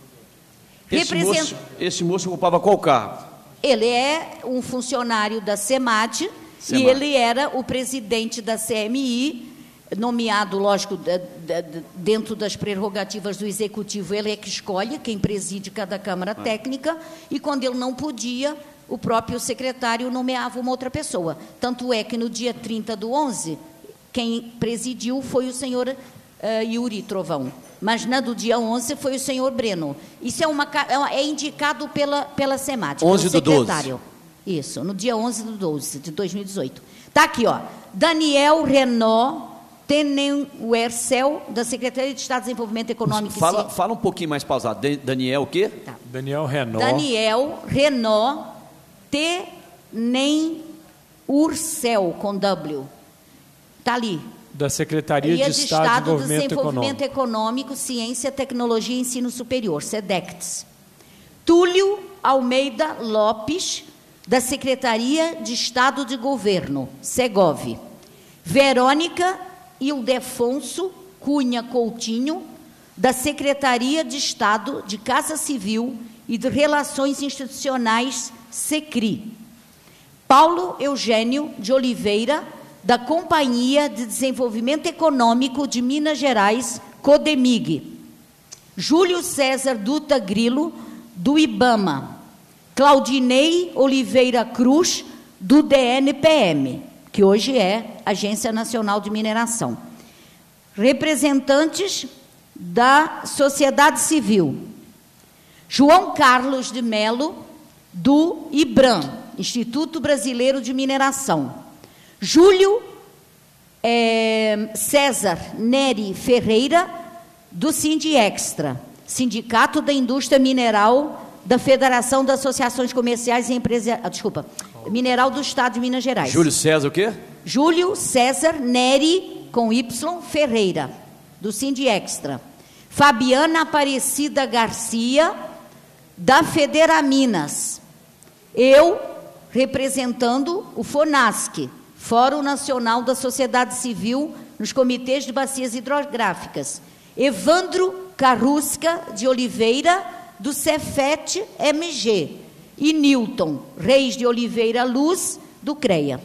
Esse, Represent... moço, esse moço ocupava qual cargo? Ele é um funcionário da SEMAD, SEMAD. E ele era o presidente da C M I, nomeado, lógico, dentro das prerrogativas do Executivo, ele é que escolhe quem preside cada Câmara ah. Técnica, e quando ele não podia, o próprio secretário nomeava uma outra pessoa. Tanto é que no dia trinta do onze, quem presidiu foi o senhor uh, Yuri Trovão, mas na do dia onze foi o senhor Breno. Isso é, uma, é indicado pela, pela SEMAD, onze do doze. Isso, no dia onze do doze de dois mil e dezoito. Está aqui, ó, Daniel Renault Tenenwercel, da Secretaria de Estado de Desenvolvimento Econômico. Fala, e fala um pouquinho mais pausado. Daniel o quê? Tá. Daniel Renault. Daniel Renault Tenenwercel, com W. Está ali. Da Secretaria de, de Estado, Estado de Desenvolvimento, de Desenvolvimento Econômico. Econômico, Ciência, Tecnologia e Ensino Superior, SEDECTS. Túlio Almeida Lopes, da Secretaria de Estado de Governo, SEGOV. Verônica Ildefonso Cunha Coutinho, da Secretaria de Estado de Casa Civil e de Relações Institucionais, SECRI. Paulo Eugênio de Oliveira, da Companhia de Desenvolvimento Econômico de Minas Gerais, CODEMIG. Júlio César Duta Grilo, do IBAMA. Claudinei Oliveira Cruz, do D N P M, que hoje é Agência Nacional de Mineração. Representantes da sociedade civil. João Carlos de Melo, do IBRAM, Instituto Brasileiro de Mineração. Júlio é, César Neri Ferreira, do Sindiextra, Sindicato da Indústria Mineral da Federação das Associações Comerciais e Empresariais. Ah, desculpa. mineral do Estado de Minas Gerais. Júlio César o quê? Júlio César Neri, com Y, Ferreira, do Sindiextra. Fabiana Aparecida Garcia, da Federaminas. Eu, representando o FONASC, Fórum Nacional da Sociedade Civil, nos comitês de bacias hidrográficas. Evandro Carrusca de Oliveira, do Cefet M G. E Newton Reis de Oliveira Luz, do CREA.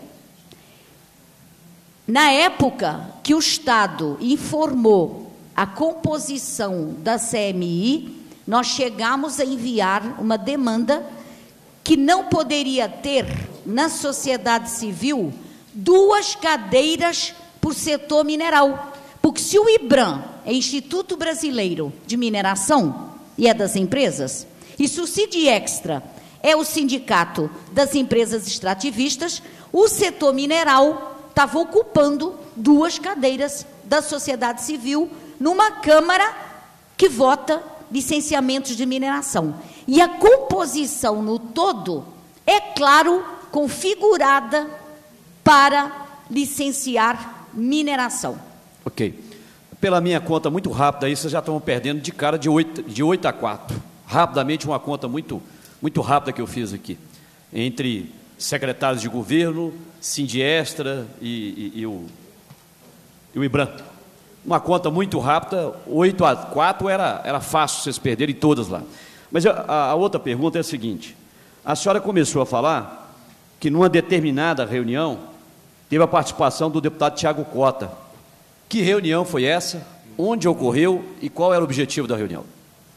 Na época que o Estado informou a composição da C M I, nós chegamos a enviar uma demanda que não poderia ter, na sociedade civil, duas cadeiras por setor mineral. Porque se o IBRAM é Instituto Brasileiro de Mineração, e é das empresas, e se o Sindiextra é o sindicato das empresas extrativistas, o setor mineral estava ocupando duas cadeiras da sociedade civil numa Câmara que vota licenciamentos de mineração. E a composição no todo é, claro, configurada para licenciar mineração. Ok. Pela minha conta muito rápida, aí vocês já estão perdendo de cara de oito, de oito a quatro. Rapidamente, uma conta muito, muito rápida que eu fiz aqui. Entre secretários de governo, Sindiextra e, e, e, o, e o IBRAM. Uma conta muito rápida, oito a quatro era, era fácil vocês perderem todas lá. Mas a, a outra pergunta é a seguinte. A senhora começou a falar que numa determinada reunião teve a participação do deputado Tiago Cota. Que reunião foi essa? Onde ocorreu e qual era o objetivo da reunião?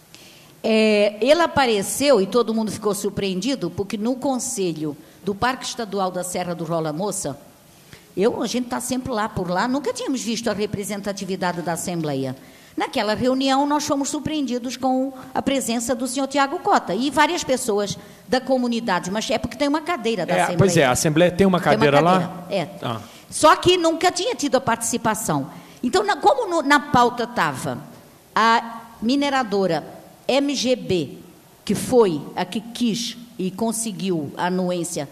É, ele apareceu e todo mundo ficou surpreendido porque no Conselho do Parque Estadual da Serra do Rola Moça, eu, a gente está sempre lá por lá, nunca tínhamos visto a representatividade da Assembleia. Naquela reunião, nós fomos surpreendidos com a presença do senhor Tiago Cota e várias pessoas da comunidade, mas é porque tem uma cadeira da é, Assembleia. Pois é, a Assembleia tem uma cadeira, tem uma cadeira lá? É. Ah. Só que nunca tinha tido a participação. Então, na, como no, na pauta estava a mineradora M G B, que foi a que quis e conseguiu a anuência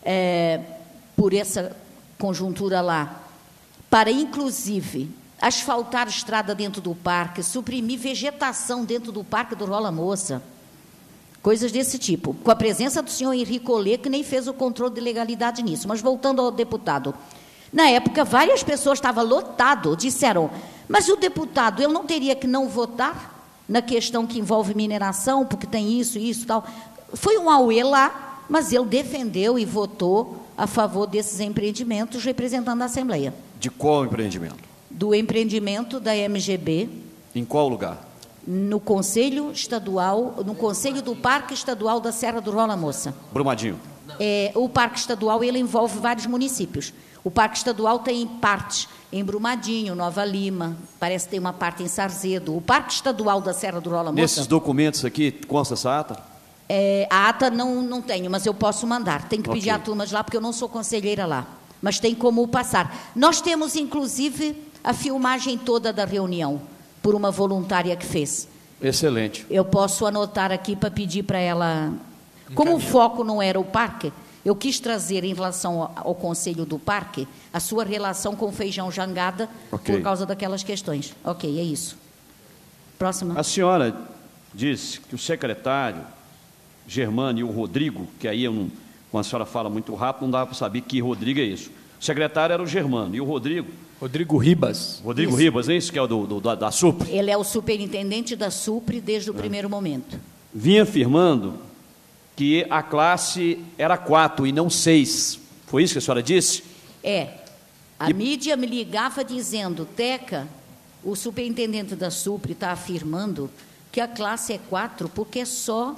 é, por essa conjuntura lá, para, inclusive, asfaltar estrada dentro do parque, suprimir vegetação dentro do parque do Rola Moça, coisas desse tipo, com a presença do senhor Henrique Olê, que nem fez o controle de legalidade nisso. Mas voltando ao deputado, na época, várias pessoas, estava lotado, disseram, mas o deputado, ele não teria que não votar na questão que envolve mineração, porque tem isso, isso e tal. Foi um auê lá, mas ele defendeu e votou a favor desses empreendimentos, representando a Assembleia. De qual empreendimento? Do empreendimento da M G B. Em qual lugar? No Conselho Estadual, no Conselho do Parque Estadual da Serra do Rola Moça. Brumadinho. É, o Parque Estadual, ele envolve vários municípios. O Parque Estadual tem partes em Brumadinho, Nova Lima, parece que tem uma parte em Sarzedo. O Parque Estadual da Serra do Rola Moça... Nesses documentos aqui, consta essa ata? É, a ata não, não tenho, mas eu posso mandar. Tenho que Okay. pedir a turma de lá, porque eu não sou conselheira lá. Mas tem como passar. Nós temos, inclusive, a filmagem toda da reunião, por uma voluntária que fez. Excelente. Eu posso anotar aqui para pedir para ela... Como o foco não era o parque, eu quis trazer, em relação ao, ao Conselho do Parque, a sua relação com o feijão jangada, Okay. por causa daquelas questões. Ok, é isso. Próxima. A senhora disse que o secretário Germano e o Rodrigo, que aí eu não, quando a senhora fala muito rápido, não dá para saber que Rodrigo é isso. O secretário era o Germano e o Rodrigo... Rodrigo Ribas. Rodrigo Isso. Ribas, é isso que é o do, do, da, da Supre? Ele é o superintendente da Supre desde o primeiro momento. Vinha afirmando que a classe era quatro e não seis. Foi isso que a senhora disse? É. A E- mídia me ligava dizendo, Teca, o superintendente da Supre está afirmando que a classe é quatro porque é só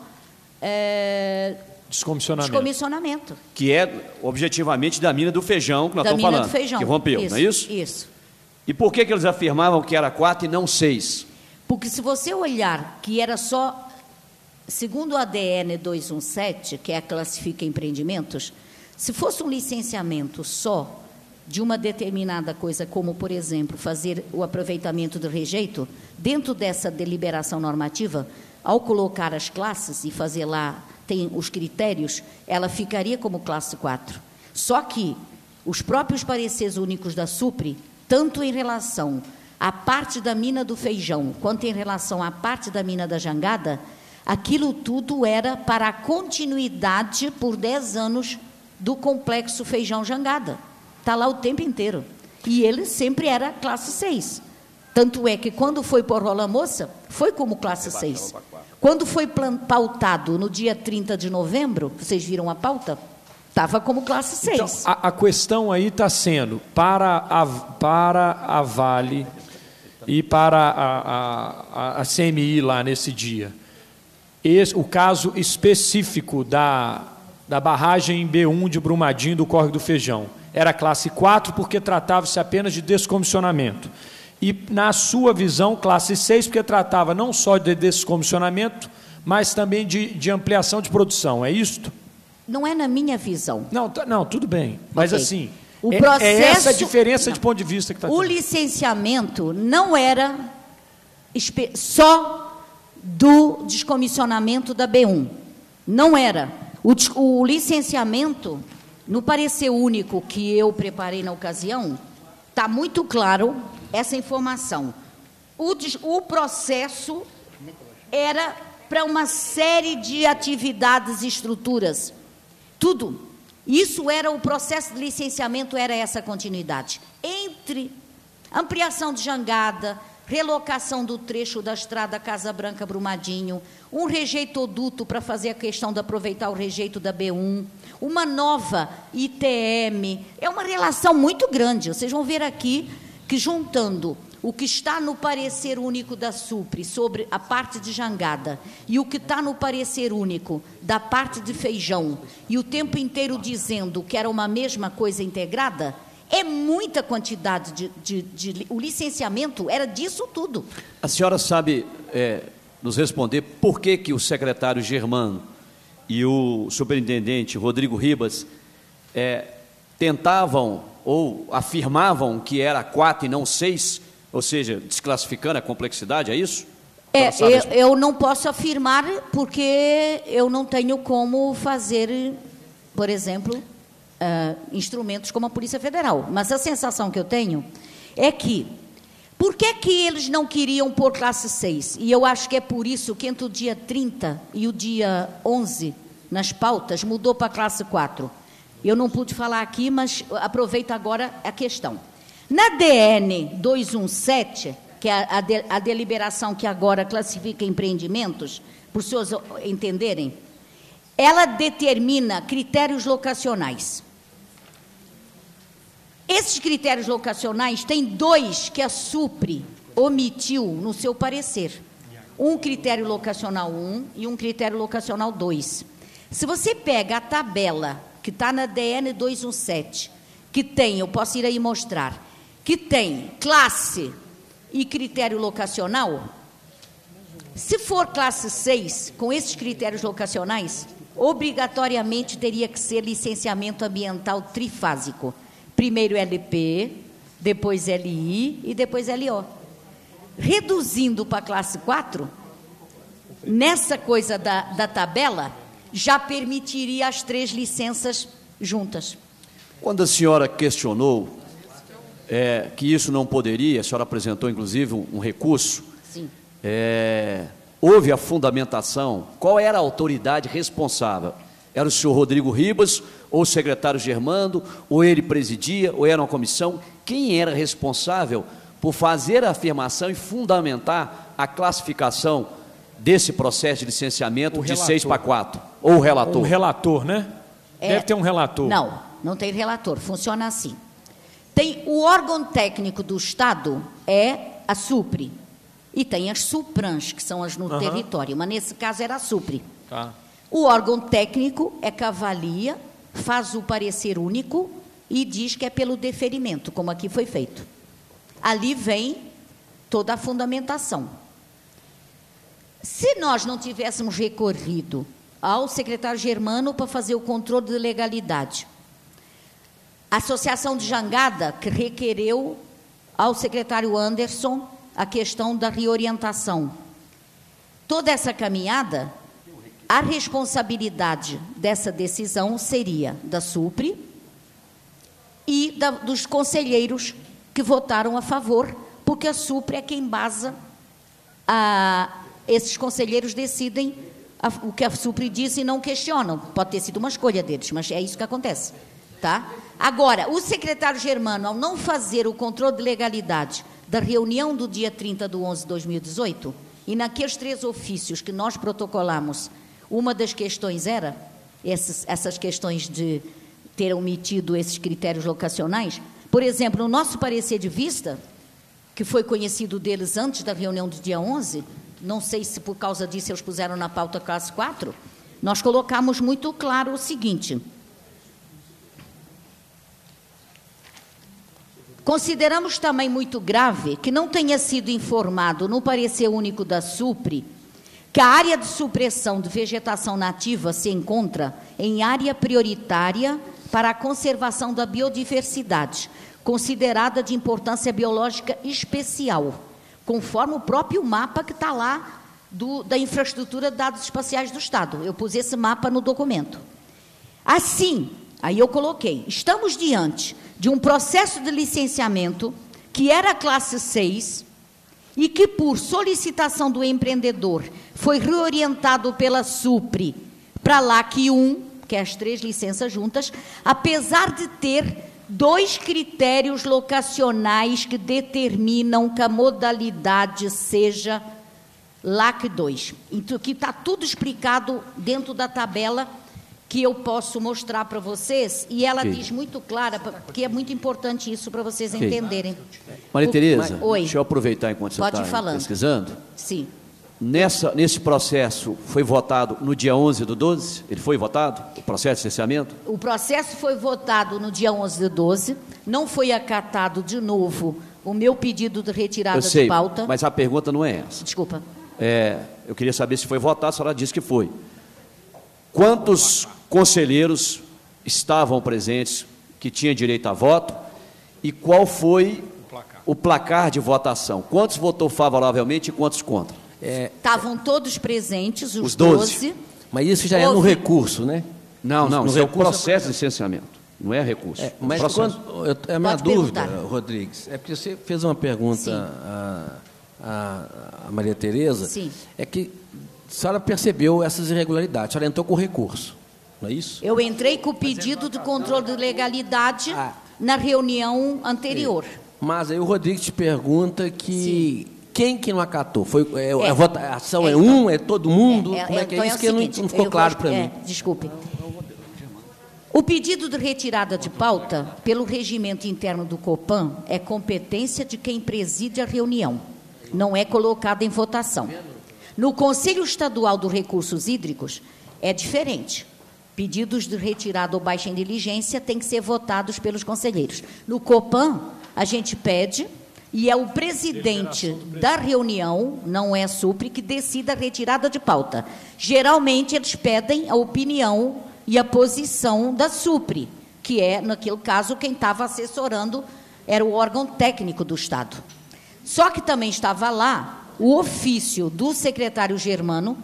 é, Descomissionamento. descomissionamento. Que é objetivamente da mina do feijão que nós Da estamos mina falando. do feijão. Que rompeu, não é isso? Isso. E por que, que eles afirmavam que era quatro e não seis? Porque se você olhar que era só, segundo o A D N duzentos e dezessete, que é a classifica empreendimentos, se fosse um licenciamento só de uma determinada coisa, como, por exemplo, fazer o aproveitamento do rejeito, dentro dessa deliberação normativa, ao colocar as classes e fazer lá tem os critérios, ela ficaria como classe quatro. Só que os próprios pareceres únicos da SUPRE, tanto em relação à parte da mina do Feijão, quanto em relação à parte da mina da Jangada, aquilo tudo era para a continuidade por dez anos do complexo Feijão Jangada. Está lá o tempo inteiro. E ele sempre era classe seis. Tanto é que, quando foi por Rola Moça, foi como classe seis. Quando foi pautado no dia trinta de novembro, vocês viram a pauta? Estava como classe seis. Então, a, a questão aí está sendo, para a, para a Vale e para a, a, a C M I lá nesse dia, esse, o caso específico da, da barragem B um de Brumadinho do Córrego do Feijão, era classe quatro porque tratava-se apenas de descomissionamento. E, na sua visão, classe seis, porque tratava não só de descomissionamento, mas também de, de ampliação de produção. É isto? Não é na minha visão. Não, não, tudo bem. Mas, okay, assim, o é, processo, é essa a diferença não, de ponto de vista que está tendo. O licenciamento não era só do descomissionamento da B um. Não era. O, o licenciamento, no parecer único que eu preparei na ocasião, está muito claro essa informação. O, o processo era para uma série de atividades e estruturas. Tudo. Isso era o processo de licenciamento, era essa continuidade. Entre ampliação de Jangada, relocação do trecho da estrada Casa Branca-Brumadinho, um rejeitoduto para fazer a questão de aproveitar o rejeito da B um, uma nova I T M. É uma relação muito grande. Vocês vão ver aqui que, juntando o que está no parecer único da SUPRE sobre a parte de Jangada e o que está no parecer único da parte de Feijão, e o tempo inteiro dizendo que era uma mesma coisa integrada, é muita quantidade de, de, de... O licenciamento era disso tudo. A senhora sabe é, nos responder por que, que o secretário Germano e o superintendente Rodrigo Ribas é, tentavam ou afirmavam que era quatro e não seis, ou seja, desclassificando a complexidade, é isso? É, eu, eu não posso afirmar porque eu não tenho como fazer, por exemplo, uh, instrumentos como a Polícia Federal. Mas a sensação que eu tenho é que, por que que eles não queriam pôr classe seis? E eu acho que é por isso que entre o dia trinta e o dia onze, nas pautas, mudou para classe quatro. Eu não pude falar aqui, mas aproveito agora a questão. Na D N duzentos e dezessete, que é a, de, a deliberação que agora classifica empreendimentos, por seus entenderem, ela determina critérios locacionais. Esses critérios locacionais, tem dois que a SUPRE omitiu no seu parecer. Um critério locacional um e um critério locacional dois. Se você pega a tabela que está na D N duzentos e dezessete, que tem, eu posso ir aí mostrar, que tem classe e critério locacional, se for classe seis, com esses critérios locacionais, obrigatoriamente teria que ser licenciamento ambiental trifásico. Primeiro L P, depois L I e depois L O. Reduzindo para a classe quatro, nessa coisa da, da tabela, já permitiria as três licenças juntas. Quando a senhora questionou é, que isso não poderia, a senhora apresentou, inclusive, um, um recurso. Sim. É, houve a fundamentação. Qual era a autoridade responsável? Era o senhor Rodrigo Ribas, ou o secretário Germando, ou ele presidia, ou era uma comissão? Quem era responsável por fazer a afirmação e fundamentar a classificação desse processo de licenciamento de seis para quatro? Ou o relator? Um relator, né? É, Deve ter um relator. Não, não tem relator, funciona assim. Tem o órgão técnico do Estado, é a SUPRE, e tem as SUPRANs, que são as no uhum. território, mas nesse caso era a SUPRE. Tá. O órgão técnico é que avalia, faz o parecer único e diz que é pelo deferimento, como aqui foi feito. Ali vem toda a fundamentação. Se nós não tivéssemos recorrido ao secretário Germano para fazer o controle de legalidade, a Associação de Jangada, que requereu ao secretário Anderson a questão da reorientação, toda essa caminhada a responsabilidade dessa decisão seria da SUPRE e da, dos conselheiros que votaram a favor, porque a SUPRE é quem embasa, a, esses conselheiros decidem a, o que a SUPRE diz e não questionam. Pode ter sido uma escolha deles, mas é isso que acontece. Tá? Agora, o secretário Germano, ao não fazer o controle de legalidade da reunião do dia trinta de onze de dois mil e dezoito, e naqueles três ofícios que nós protocolamos, uma das questões era, esses, essas questões de ter omitido esses critérios locacionais. Por exemplo, no nosso parecer de vista, que foi conhecido deles antes da reunião do dia onze, não sei se por causa disso eles puseram na pauta classe quatro, nós colocamos muito claro o seguinte: consideramos também muito grave que não tenha sido informado no parecer único da SUPRE que a área de supressão de vegetação nativa se encontra em área prioritária para a conservação da biodiversidade, considerada de importância biológica especial, conforme o próprio mapa que está lá do, da infraestrutura de dados espaciais do Estado. Eu pus esse mapa no documento. Assim, aí eu coloquei, estamos diante de um processo de licenciamento que era classe seis e que, por solicitação do empreendedor, foi reorientado pela SUPRE para L A C um, que é as três licenças juntas, apesar de ter dois critérios locacionais que determinam que a modalidade seja L A C dois. Então, que está tudo explicado dentro da tabela que eu posso mostrar para vocês, e ela okay. diz muito clara, porque é muito importante isso para vocês okay. entenderem. Maria o, Tereza, oi. deixa eu aproveitar enquanto você está pesquisando. Sim. Nessa, nesse processo, foi votado no dia onze do doze? Ele foi votado, o processo de licenciamento? O processo foi votado no dia onze do doze, não foi acatado de novo o meu pedido de retirada eu sei, de pauta. Mas a pergunta não é essa. Desculpa. É, eu queria saber se foi votado, a senhora disse que foi. Quantos conselheiros estavam presentes que tinham direito a voto e qual foi o placar, o placar de votação? Quantos votou favoravelmente e quantos contra? Estavam é, todos presentes, os, os doze. doze. Mas isso já Houve... é no recurso, né? Não, não, no isso é o recurso processo de licenciamento, não é recurso. É, mas quando, eu, a minha Pode dúvida, perguntar. Rodrigues, é porque você fez uma pergunta a, a, a Maria Tereza, Sim. é que a senhora percebeu essas irregularidades, a senhora entrou com recurso, não é isso? Eu entrei com o pedido de controle de legalidade ah. na reunião anterior. É. Mas aí o Rodrigues te pergunta que... Sim. Quem que não acatou? Foi, é, é, a votação é, é um, é todo mundo? É, é, Como é que então é isso é que seguinte, não, não ficou claro para é, mim? Desculpe. O pedido de retirada de pauta, pelo regimento interno do COPAN, é competência de quem preside a reunião. Não é colocado em votação. No Conselho Estadual dos Recursos Hídricos, é diferente. Pedidos de retirada ou baixa em diligência têm que ser votados pelos conselheiros. No COPAN, a gente pede... E é o presidente da reunião, não é a SUPRE, que decide a retirada de pauta. Geralmente, eles pedem a opinião e a posição da SUPRE, que é, naquele caso, quem estava assessorando era o órgão técnico do Estado. Só que também estava lá o ofício do secretário Germano,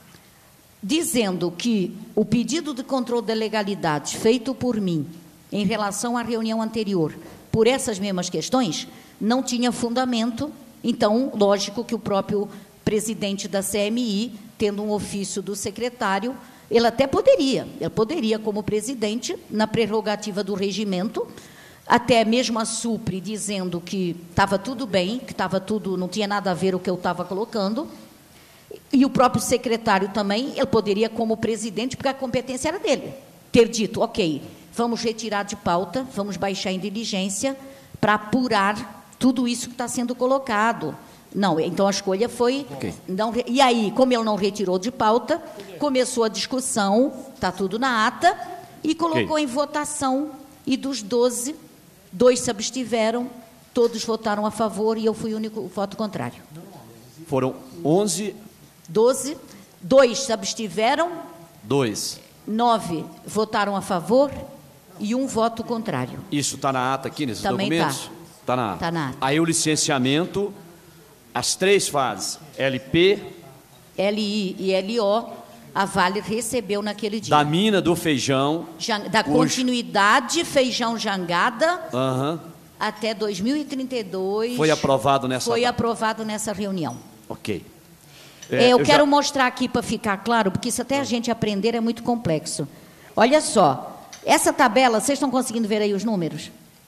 dizendo que o pedido de controle da legalidade feito por mim, em relação à reunião anterior, por essas mesmas questões... não tinha fundamento, então, lógico que o próprio presidente da C M I, tendo um ofício do secretário, ele até poderia, ele poderia, como presidente, na prerrogativa do regimento, até mesmo a SUPRE dizendo que estava tudo bem, que estava tudo, não tinha nada a ver o que eu estava colocando, e o próprio secretário também, ele poderia, como presidente, porque a competência era dele, ter dito, ok, vamos retirar de pauta, vamos baixar em diligência, para apurar tudo isso que está sendo colocado. Não, então a escolha foi... Okay. Não, e aí, como ele não retirou de pauta, começou a discussão, está tudo na ata, e colocou okay. em votação, e dos doze, dois se abstiveram, todos votaram a favor, e eu fui o único voto contrário. Foram onze... doze, dois se abstiveram... Dois. Nove votaram a favor... e um voto contrário. Isso está na ata aqui, nesses Também documentos? Está tá na ata. Tá na ata. Aí o licenciamento, as três fases, L P... L I e L O, a Vale recebeu naquele dia. Da mina do feijão. Da continuidade feijão jangada uhum. até dois mil e trinta e dois. Foi aprovado nessa Foi data. aprovado nessa reunião. Ok. É, eu, eu quero já... mostrar aqui para ficar claro, porque isso até a gente aprender é muito complexo. Olha só, essa tabela, vocês estão conseguindo ver aí os números?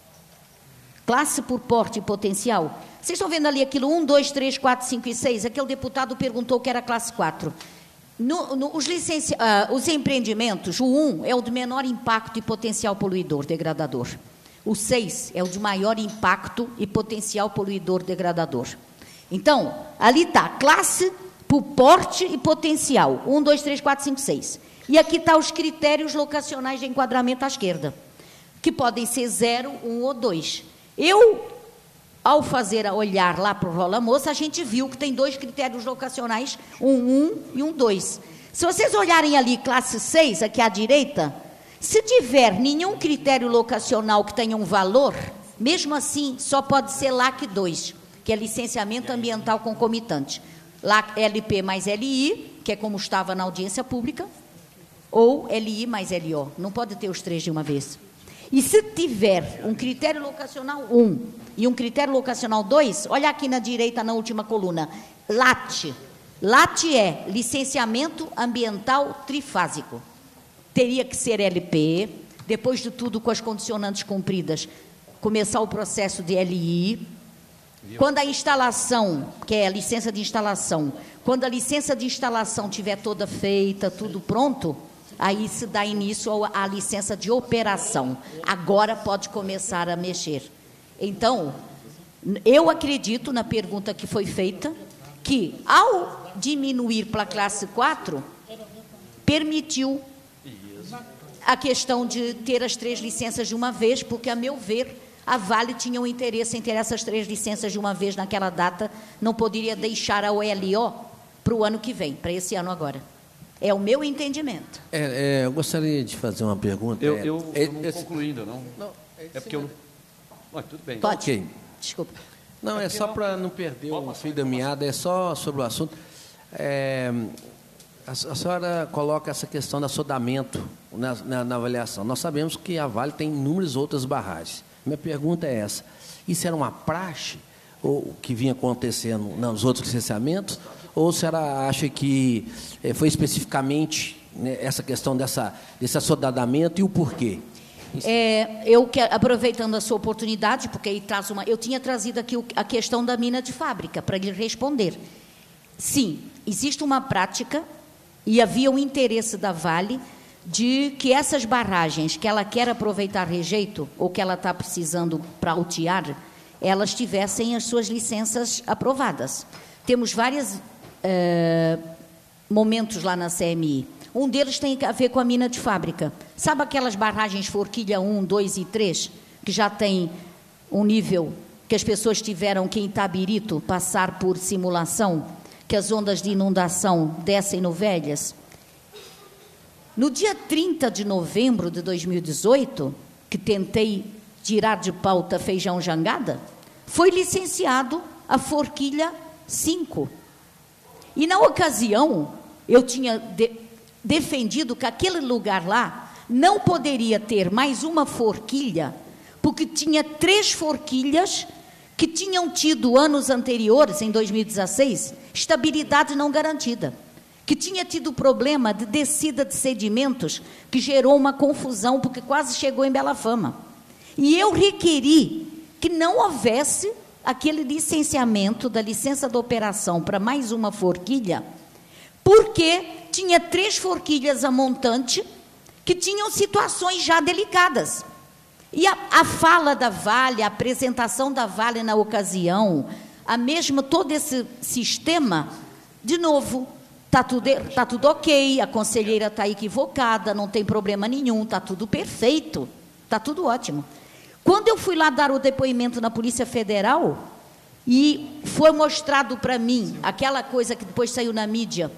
Classe por porte e potencial. Vocês estão vendo ali aquilo um, dois, três, quatro, cinco e seis? Aquele deputado perguntou que era classe quatro. No, no, os, licenci... uh, os empreendimentos, o um é o de menor impacto e potencial poluidor, degradador. O seis é o de maior impacto e potencial poluidor, degradador. Então, ali está, classe por porte e potencial. um, dois, três, quatro, cinco, seis. E aqui está os critérios locacionais de enquadramento à esquerda, que podem ser zero, um ou dois. Eu, ao fazer, a olhar lá para o Rola Moça, a gente viu que tem dois critérios locacionais, um um e um dois. Se vocês olharem ali, classe seis, aqui à direita, se tiver nenhum critério locacional que tenha um valor, mesmo assim, só pode ser L A C dois, que é licenciamento ambiental concomitante. L P mais L I, que é como estava na audiência pública, ou L I mais L O. Não pode ter os três de uma vez. E se tiver um critério locacional um e um critério locacional dois, olha aqui na direita, na última coluna, L A T. L A T é licenciamento ambiental trifásico. Teria que ser L P, depois de tudo com as condicionantes cumpridas, começar o processo de L I. Quando a instalação, que é a licença de instalação, quando a licença de instalação estiver toda feita, tudo pronto, aí se dá início à licença de operação. Agora pode começar a mexer. Então, eu acredito na pergunta que foi feita, que ao diminuir para a classe quatro, permitiu a questão de ter as três licenças de uma vez, porque, a meu ver, a Vale tinha um interesse em ter essas três licenças de uma vez naquela data, não poderia deixar a O L O para o ano que vem, para esse ano agora. É o meu entendimento. É, é, eu gostaria de fazer uma pergunta. Eu, é, eu, é, eu não é, concluí ainda, não. não é, é porque eu não... Olha, tudo bem. Pode. Okay. Desculpa. Não, é só para não perder o fio da meada, é só sobre o assunto. É, a, a senhora coloca essa questão do assodamento na, na, na avaliação. Nós sabemos que a Vale tem inúmeras outras barragens. Minha pergunta é essa: isso era uma praxe ou que vinha acontecendo nos outros licenciamentos, ou a senhora acha que eh, foi especificamente, né, essa questão dessa, desse assodamento e o porquê? É, eu que, aproveitando a sua oportunidade, porque aí traz uma, eu tinha trazido aqui o, a questão da mina de fábrica para lhe responder. Sim, existe uma prática e havia um interesse da Vale de que essas barragens que ela quer aproveitar rejeito, ou que ela está precisando para altear, elas tivessem as suas licenças aprovadas. Temos vários eh, momentos lá na C M I. Um deles tem a ver com a mina de fábrica. Sabe aquelas barragens Forquilha um, dois e três, que já tem um nível que as pessoas tiveram que, em Itabirito, passar por simulação, que as ondas de inundação descem no Velhas? No dia trinta de novembro de dois mil e dezoito, que tentei tirar de pauta feijão jangada, foi licenciado a Forquilha cinco. E, na ocasião, eu tinha de, defendido que aquele lugar lá não poderia ter mais uma forquilha, porque tinha três forquilhas que tinham tido, anos anteriores, em dois mil e dezesseis, estabilidade não garantida, que tinha tido problema de descida de sedimentos, que gerou uma confusão, porque quase chegou em Bela Fama. E eu requeri que não houvesse aquele licenciamento da licença de operação para mais uma forquilha, porque tinha três forquilhas a montante que tinham situações já delicadas. E a, a fala da Vale, a apresentação da Vale na ocasião, a mesma, todo esse sistema, de novo, está tudo, tá tudo ok, a conselheira está equivocada, não tem problema nenhum, está tudo perfeito, está tudo ótimo. Quando eu fui lá dar o depoimento na Polícia Federal, e foi mostrado para mim aquela coisa que depois saiu na mídia,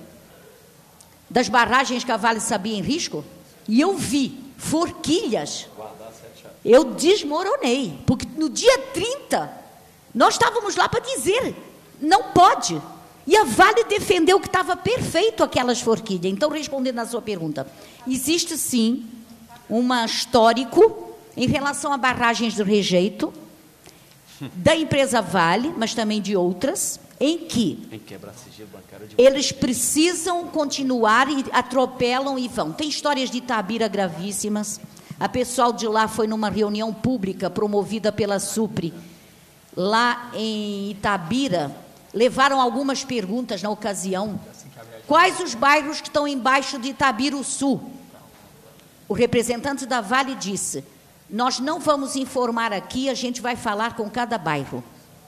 das barragens que a Vale sabia em risco, e eu vi forquilhas, eu desmoronei, porque no dia trinta, nós estávamos lá para dizer, não pode. E a Vale defendeu que estava perfeito aquelas forquilhas. Então, respondendo à sua pergunta, existe sim um histórico em relação a barragens de rejeito da empresa Vale, mas também de outras, em que eles precisam continuar e atropelam e vão. Tem histórias de Itabira gravíssimas. A pessoal de lá foi numa reunião pública promovida pela Supre, lá em Itabira, levaram algumas perguntas na ocasião. Quais os bairros que estão embaixo de Itabiruçu? O representante da Vale disse, nós não vamos informar aqui, a gente vai falar com cada bairro.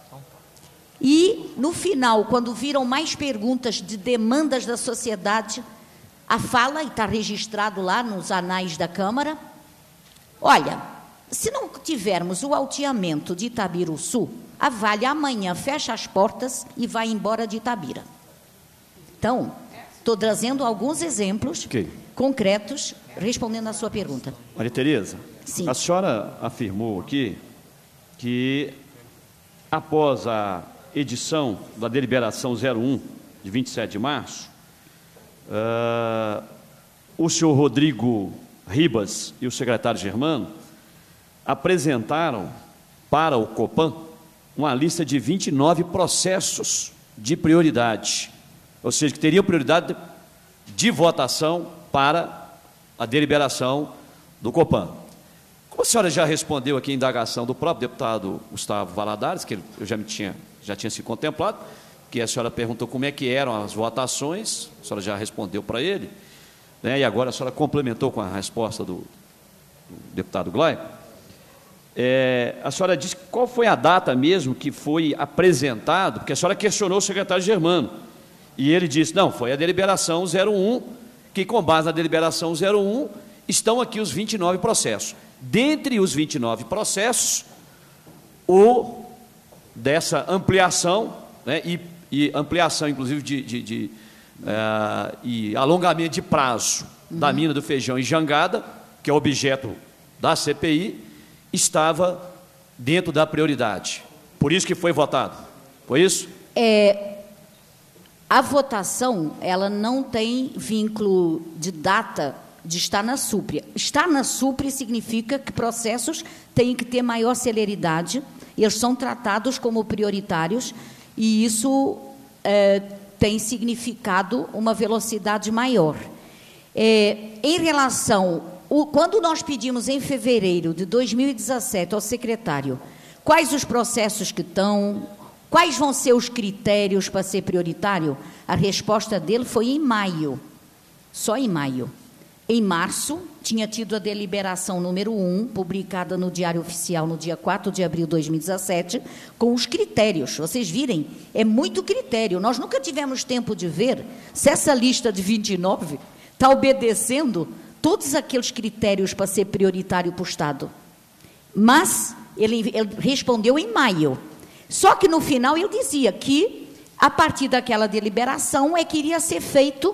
E, no final, quando viram mais perguntas de demandas da sociedade, a fala, e está registrado lá nos anais da Câmara, olha, se não tivermos o alteamento de Itabiruçu, a Vale amanhã fecha as portas e vai embora de Itabira. Então, estou trazendo alguns exemplos okay. concretos, respondendo à sua pergunta. Maria Tereza, Sim. a senhora afirmou aqui que, após a edição da deliberação zero um, de vinte e sete de março, uh, o senhor Rodrigo Ribas e o secretário Germano apresentaram para o Copan uma lista de vinte e nove processos de prioridade, ou seja, que teriam prioridade de votação para a deliberação do Copan. Como a senhora já respondeu aqui a indagação do próprio deputado Gustavo Valadares, que eu já, me tinha, já tinha se contemplado, que a senhora perguntou como é que eram as votações, a senhora já respondeu para ele, né, e agora a senhora complementou com a resposta do, do deputado Glaico. É, a senhora disse qual foi a data mesmo que foi apresentado, porque a senhora questionou o secretário Germano, e ele disse, não, foi a deliberação zero um, que com base na deliberação zero um, estão aqui os vinte e nove processos. Dentre os vinte e nove processos, o dessa ampliação, né, e, e ampliação, inclusive, de, de, de uh, e alongamento de prazo uhum. da mina do Feijão e Jangada, que é objeto da C P I, estava dentro da prioridade. Por isso que foi votado. Foi isso? É, a votação, ela não tem vínculo de data de estar na Supre. Estar na Supre significa que processos têm que ter maior celeridade, eles são tratados como prioritários, e isso é, tem significado uma velocidade maior. É, em relação... O, quando nós pedimos em fevereiro de dois mil e dezessete ao secretário quais os processos que estão, quais vão ser os critérios para ser prioritário, a resposta dele foi em maio, só em maio. Em março, tinha tido a deliberação número um, publicada no Diário Oficial no dia quatro de abril de dois mil e dezessete, com os critérios. Vocês virem, é muito critério. Nós nunca tivemos tempo de ver se essa lista de vinte e nove está obedecendo todos aqueles critérios para ser prioritário para o Estado. Mas ele, ele respondeu em maio. Só que no final ele dizia que, a partir daquela deliberação, é que iria ser feito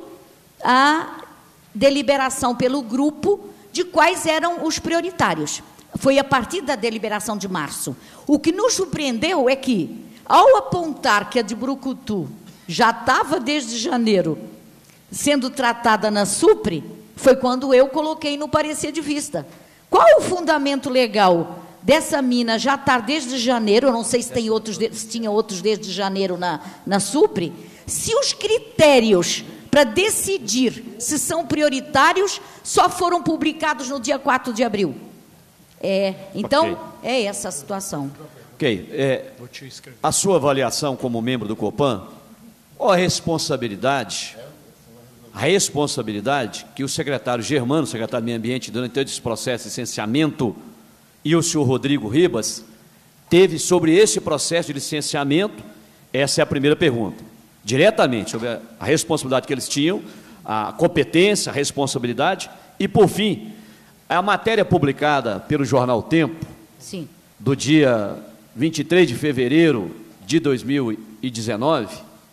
a deliberação pelo grupo de quais eram os prioritários. Foi a partir da deliberação de março. O que nos surpreendeu é que, ao apontar que a de Brucutu já estava desde janeiro sendo tratada na Supre, foi quando eu coloquei no parecer de vista. Qual o fundamento legal dessa mina já estar desde janeiro, eu não sei se, tem outros, se tinha outros desde janeiro na, na Supre, se os critérios para decidir se são prioritários só foram publicados no dia quatro de abril. É, então, okay. é essa a situação. Ok. É, a sua avaliação como membro do Copan, qual a responsabilidade... A responsabilidade que o secretário Germano, secretário do Meio Ambiente, durante todo esse processo de licenciamento, e o senhor Rodrigo Ribas, teve sobre esse processo de licenciamento, essa é a primeira pergunta. Diretamente, sobre a responsabilidade que eles tinham, a competência, a responsabilidade, e, por fim, a matéria publicada pelo jornal Tempo, Sim. do dia vinte e três de fevereiro de dois mil e dezenove,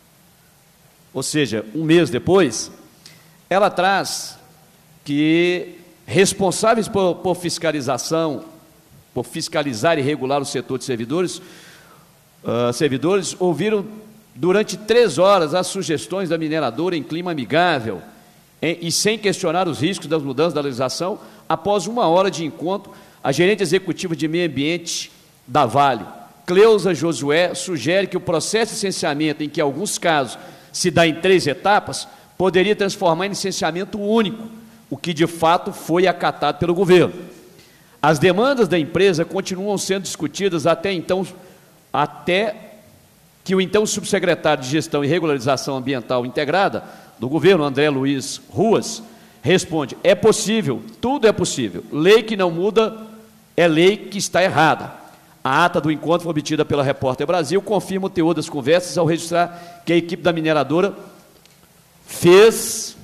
ou seja, um mês depois, ela traz que responsáveis por, por fiscalização, por fiscalizar e regular o setor de servidores, uh, servidores ouviram durante três horas as sugestões da mineradora em clima amigável em, e sem questionar os riscos das mudanças da legislação. Após uma hora de encontro, a gerente executiva de meio ambiente da Vale, Cleusa Josué, sugere que o processo de licenciamento, em que em alguns casos se dá em três etapas, poderia transformar em licenciamento único, o que de fato foi acatado pelo governo. As demandas da empresa continuam sendo discutidas até então, até que o então subsecretário de Gestão e Regularização Ambiental Integrada do governo, André Luiz Ruas, responde: é possível, tudo é possível. Lei que não muda é lei que está errada. A ata do encontro obtida pela Repórter Brasil confirma o teor das conversas ao registrar que a equipe da mineradora fez...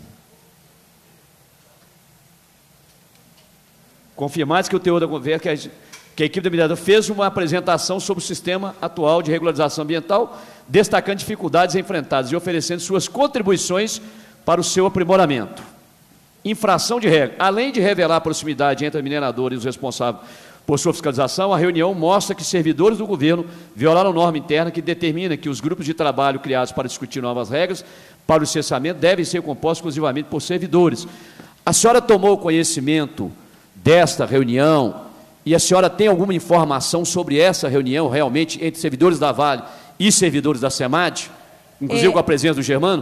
Confirmar que o teor da conversa, que a, que a equipe da mineradora fez uma apresentação sobre o sistema atual de regularização ambiental, destacando dificuldades enfrentadas e oferecendo suas contribuições para o seu aprimoramento. Infração de regra. Além de revelar a proximidade entre a mineradora e os responsáveis por sua fiscalização, a reunião mostra que servidores do governo violaram norma interna que determina que os grupos de trabalho criados para discutir novas regras para o licenciamento devem ser compostos exclusivamente por servidores. A senhora tomou conhecimento desta reunião e a senhora tem alguma informação sobre essa reunião realmente entre servidores da Vale e servidores da SEMAD, inclusive é, com a presença do Germano?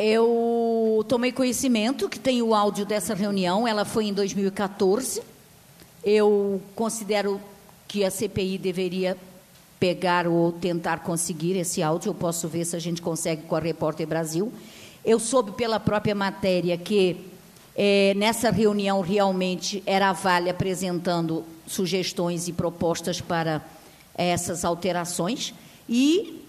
Eu tomei conhecimento que tem o áudio dessa reunião, ela foi em dois mil e quatorze. Eu considero que a C P I deveria pegar ou tentar conseguir esse áudio. Eu posso ver se a gente consegue com a Repórter Brasil. Eu soube pela própria matéria que é, nessa reunião realmente era a Vale apresentando sugestões e propostas para essas alterações. E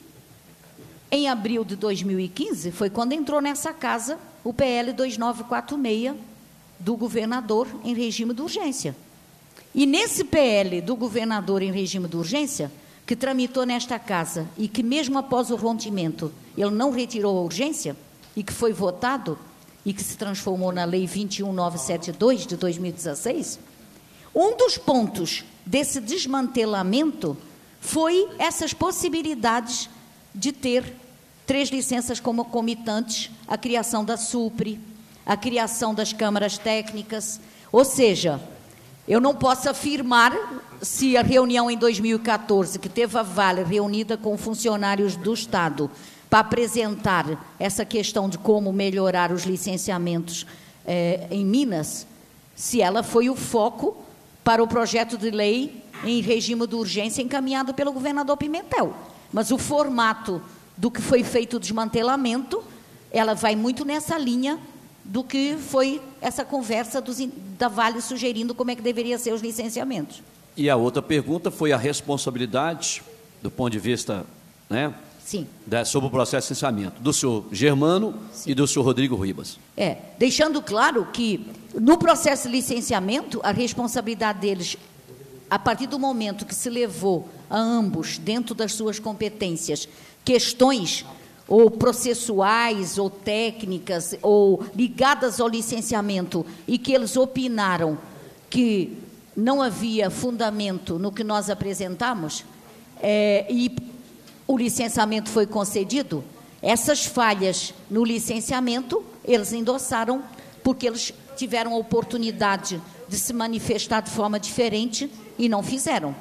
em abril de dois mil e quinze foi quando entrou nessa casa o P L dois nove quatro seis do governador em regime de urgência. E nesse P L do governador em regime de urgência, que tramitou nesta casa e que mesmo após o rompimento ele não retirou a urgência e que foi votado e que se transformou na Lei vinte e um mil novecentos e setenta e dois de dois mil e dezesseis, um dos pontos desse desmantelamento foi essas possibilidades de ter três licenças concomitantes, a criação da SUPRE, a criação das câmaras técnicas, ou seja, eu não posso afirmar se a reunião em dois mil e quatorze, que teve a Vale reunida com funcionários do Estado para apresentar essa questão de como melhorar os licenciamentos eh, em Minas, se ela foi o foco para o projeto de lei em regime de urgência encaminhado pelo governador Pimentel. Mas o formato do que foi feito o desmantelamento, ela vai muito nessa linha do que foi essa conversa dos, da Vale sugerindo como é que deveria ser os licenciamentos. E a outra pergunta foi a responsabilidade, do ponto de vista, né, Sim. Da, sobre o processo de licenciamento, do senhor Germano Sim. e do senhor Rodrigo Ribas. É, deixando claro que no processo de licenciamento, a responsabilidade deles, a partir do momento que se levou a ambos, dentro das suas competências, questões ou processuais, ou técnicas, ou ligadas ao licenciamento, e que eles opinaram que não havia fundamento no que nós apresentamos, é, e o licenciamento foi concedido, essas falhas no licenciamento, eles endossaram, porque eles tiveram a oportunidade de se manifestar de forma diferente e não fizeram.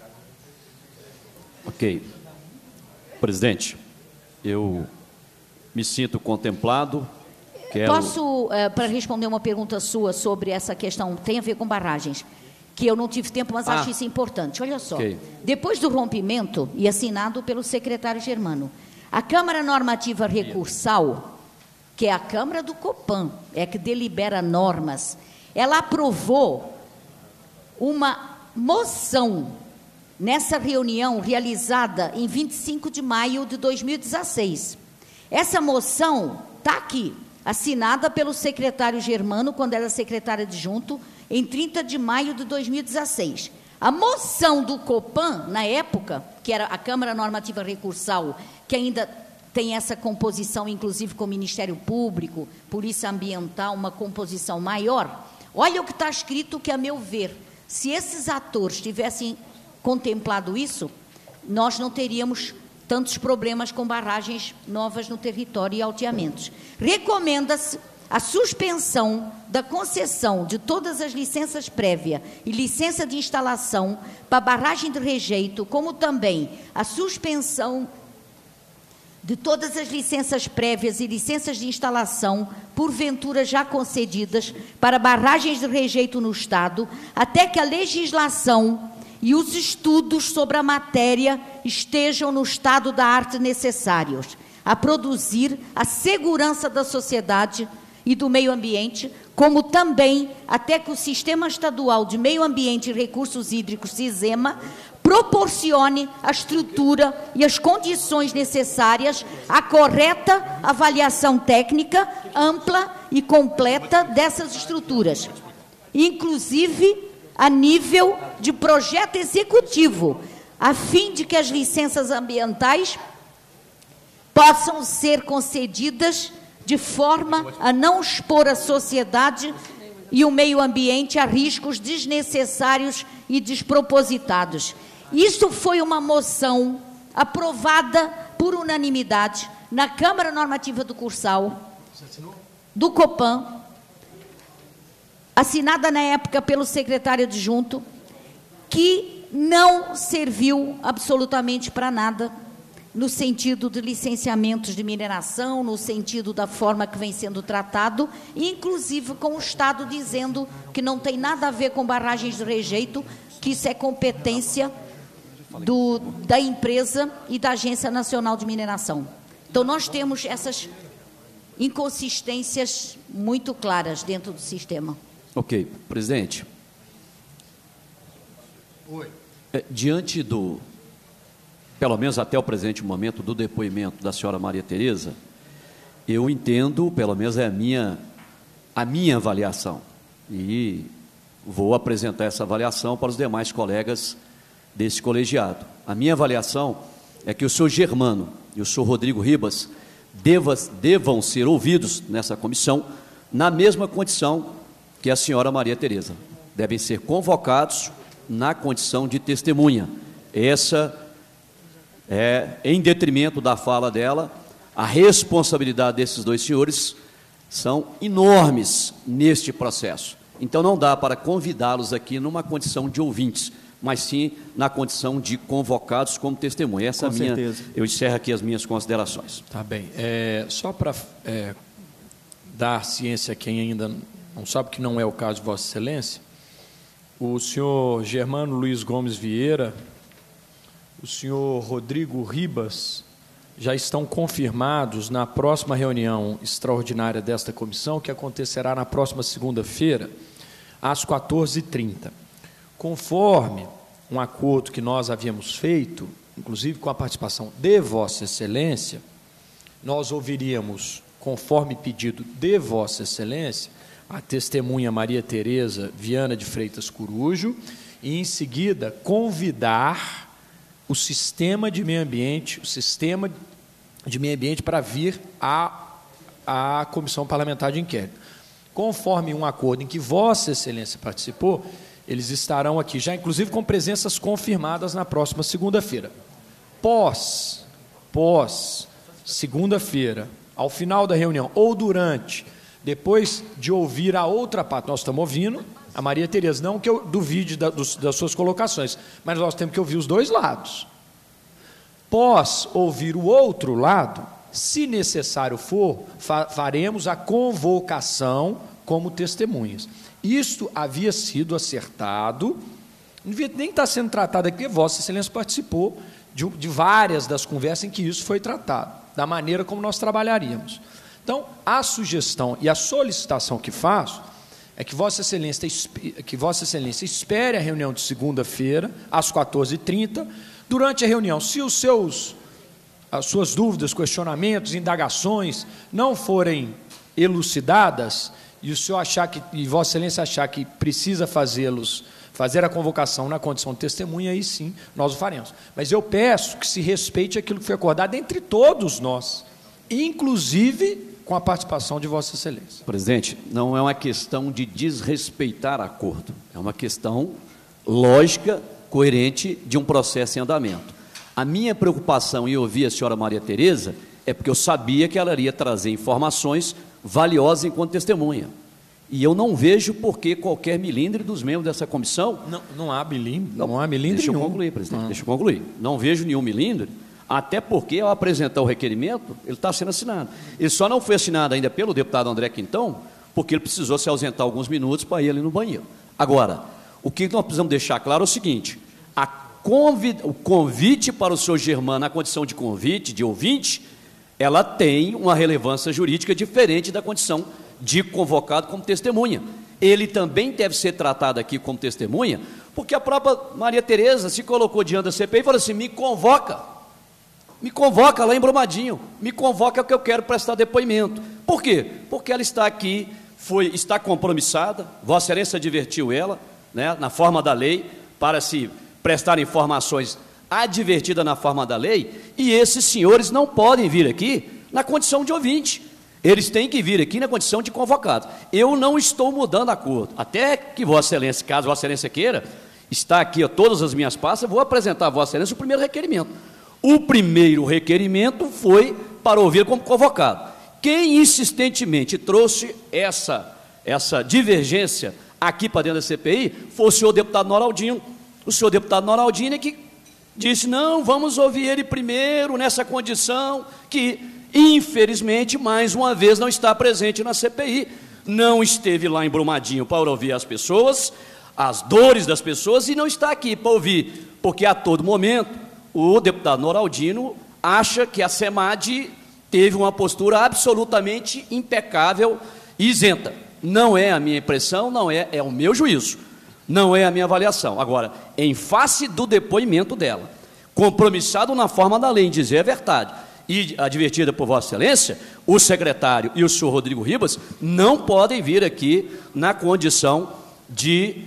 Ok. Presidente, eu me sinto contemplado. Quero... Posso, uh, para responder uma pergunta sua sobre essa questão, tem a ver com barragens, que eu não tive tempo, mas ah. acho isso importante. Olha só, okay. Depois do rompimento, e assinado pelo secretário Germano, a Câmara Normativa Recursal, que é a Câmara do Copan, é que delibera normas, ela aprovou uma moção nessa reunião realizada em vinte e cinco de maio de dois mil e dezesseis. Essa moção está aqui, assinada pelo secretário Germano, quando era secretário adjunto, em trinta de maio de dois mil e dezesseis. A moção do Copan, na época, que era a Câmara Normativa Recursal, que ainda tem essa composição, inclusive com o Ministério Público, Polícia Ambiental, uma composição maior. Olha o que está escrito, que, a meu ver, se esses atores tivessem contemplado isso, nós não teríamos tantos problemas com barragens novas no território e alteamentos. Recomenda-se a suspensão da concessão de todas as licenças prévias e licença de instalação para barragem de rejeito, como também a suspensão de todas as licenças prévias e licenças de instalação, porventura já concedidas, para barragens de rejeito no Estado, até que a legislação e os estudos sobre a matéria estejam no estado da arte necessários a produzir a segurança da sociedade e do meio ambiente, como também até que o Sistema Estadual de Meio Ambiente e Recursos Hídricos, SISEMA, proporcione a estrutura e as condições necessárias à correta avaliação técnica, ampla e completa dessas estruturas, inclusive a nível de projeto executivo, a fim de que as licenças ambientais possam ser concedidas de forma a não expor a sociedade e o meio ambiente a riscos desnecessários e despropositados. Isso foi uma moção aprovada por unanimidade na Câmara Normativa do Cursal, do Copan, assinada na época pelo secretário adjunto, que não serviu absolutamente para nada, no sentido de licenciamentos de mineração, no sentido da forma que vem sendo tratado, inclusive com o Estado dizendo que não tem nada a ver com barragens de rejeito, que isso é competência do, da empresa e da Agência Nacional de Mineração. Então, nós temos essas inconsistências muito claras dentro do sistema. Ok. Presidente. Oi. É, diante do... pelo menos até o presente momento, do depoimento da senhora Maria Tereza, eu entendo, pelo menos é a minha, a minha avaliação, e vou apresentar essa avaliação para os demais colegas desse colegiado. A minha avaliação é que o senhor Germano e o senhor Rodrigo Ribas deva, devam ser ouvidos nessa comissão na mesma condição que a senhora Maria Tereza. Devem ser convocados na condição de testemunha. Essa é, em detrimento da fala dela, a responsabilidade desses dois senhores são enormes neste processo. Então, não dá para convidá-los aqui numa condição de ouvintes, mas sim na condição de convocados como testemunha. Essa Com é minha, certeza. eu encerro aqui as minhas considerações. Tá bem. É, só para é, dar ciência a quem ainda não sabe, que não é o caso de Vossa Excelência, o senhor Germano Luiz Gomes Vieira, o senhor Rodrigo Ribas, já estão confirmados na próxima reunião extraordinária desta comissão, que acontecerá na próxima segunda-feira, às quatorze e trinta. Conforme um acordo que nós havíamos feito, inclusive com a participação de Vossa Excelência, nós ouviríamos, conforme pedido de Vossa Excelência, a testemunha Maria Tereza Viana de Freitas Corujo, e, em seguida, convidar o sistema de meio ambiente, o sistema de meio ambiente para vir à, à Comissão Parlamentar de Inquérito. Conforme um acordo em que Vossa Excelência participou, eles estarão aqui, já inclusive com presenças confirmadas na próxima segunda-feira. Pós, pós, segunda-feira, ao final da reunião, ou durante, depois de ouvir a outra parte, nós estamos ouvindo a Maria Tereza, não que eu duvide da, dos, das suas colocações, mas nós temos que ouvir os dois lados. Pós ouvir o outro lado, se necessário for, fa faremos a convocação como testemunhas. Isto havia sido acertado, não devia nem estar sendo tratado aqui, porque Vossa Excelência participou de, de várias das conversas em que isso foi tratado, da maneira como nós trabalharíamos. Então, a sugestão e a solicitação que faço é que Vossa Excelência, que Vossa Excelência espere a reunião de segunda-feira, às quatorze e trinta. Durante a reunião, se os seus, as suas dúvidas, questionamentos, indagações não forem elucidadas, e o senhor achar que, e Vossa Excelência achar que precisa fazê-los, fazer a convocação na condição de testemunha, aí sim nós o faremos. Mas eu peço que se respeite aquilo que foi acordado entre todos nós, inclusive com a participação de Vossa Excelência. Presidente, não é uma questão de desrespeitar acordo, é uma questão lógica, coerente de um processo em andamento. A minha preocupação em ouvir a senhora Maria Tereza é porque eu sabia que ela iria trazer informações valiosas enquanto testemunha. E eu não vejo por que qualquer milindre dos membros dessa comissão... Não, não há milindre, não, não há milindre Deixa nenhum. eu concluir, presidente, Ah. deixa eu concluir. Não vejo nenhum milindre, até porque, ao apresentar o requerimento, ele está sendo assinado. Ele só não foi assinado ainda pelo deputado André Quintão, porque ele precisou se ausentar alguns minutos para ir ali no banheiro. Agora, o que nós precisamos deixar claro é o seguinte, a convid... o convite para o senhor Germano, na condição de convite, de ouvinte, ela tem uma relevância jurídica diferente da condição de convocado como testemunha. Ele também deve ser tratado aqui como testemunha, porque a própria Maria Tereza se colocou diante da C P I e falou assim, me convoca, me convoca lá em Brumadinho, me convoca que eu quero prestar depoimento. Por quê? Porque ela está aqui, foi, está compromissada, Vossa Excelência advertiu ela, né, na forma da lei, para se prestar informações advertidas na forma da lei, e esses senhores não podem vir aqui na condição de ouvinte. Eles têm que vir aqui na condição de convocado. Eu não estou mudando acordo. Até que Vossa Excelência, caso Vossa Excelência queira, está aqui a todas as minhas pastas, eu vou apresentar a Vossa Excelência o primeiro requerimento. O primeiro requerimento foi para ouvir como convocado. Quem insistentemente trouxe essa, essa divergência aqui para dentro da C P I foi o senhor deputado Noraldinho. O senhor deputado Noraldinho é que disse, não, vamos ouvir ele primeiro nessa condição que... infelizmente, mais uma vez, não está presente na C P I, não esteve lá em Brumadinho para ouvir as pessoas, as dores das pessoas, e não está aqui para ouvir, porque a todo momento o deputado Noraldino acha que a SEMAD teve uma postura absolutamente impecável e isenta. Não é a minha impressão, não é, é o meu juízo, não é a minha avaliação. Agora, em face do depoimento dela, compromissado na forma da lei em dizer a verdade, e advertida por Vossa Excelência, o secretário e o senhor Rodrigo Ribas não podem vir aqui na condição de,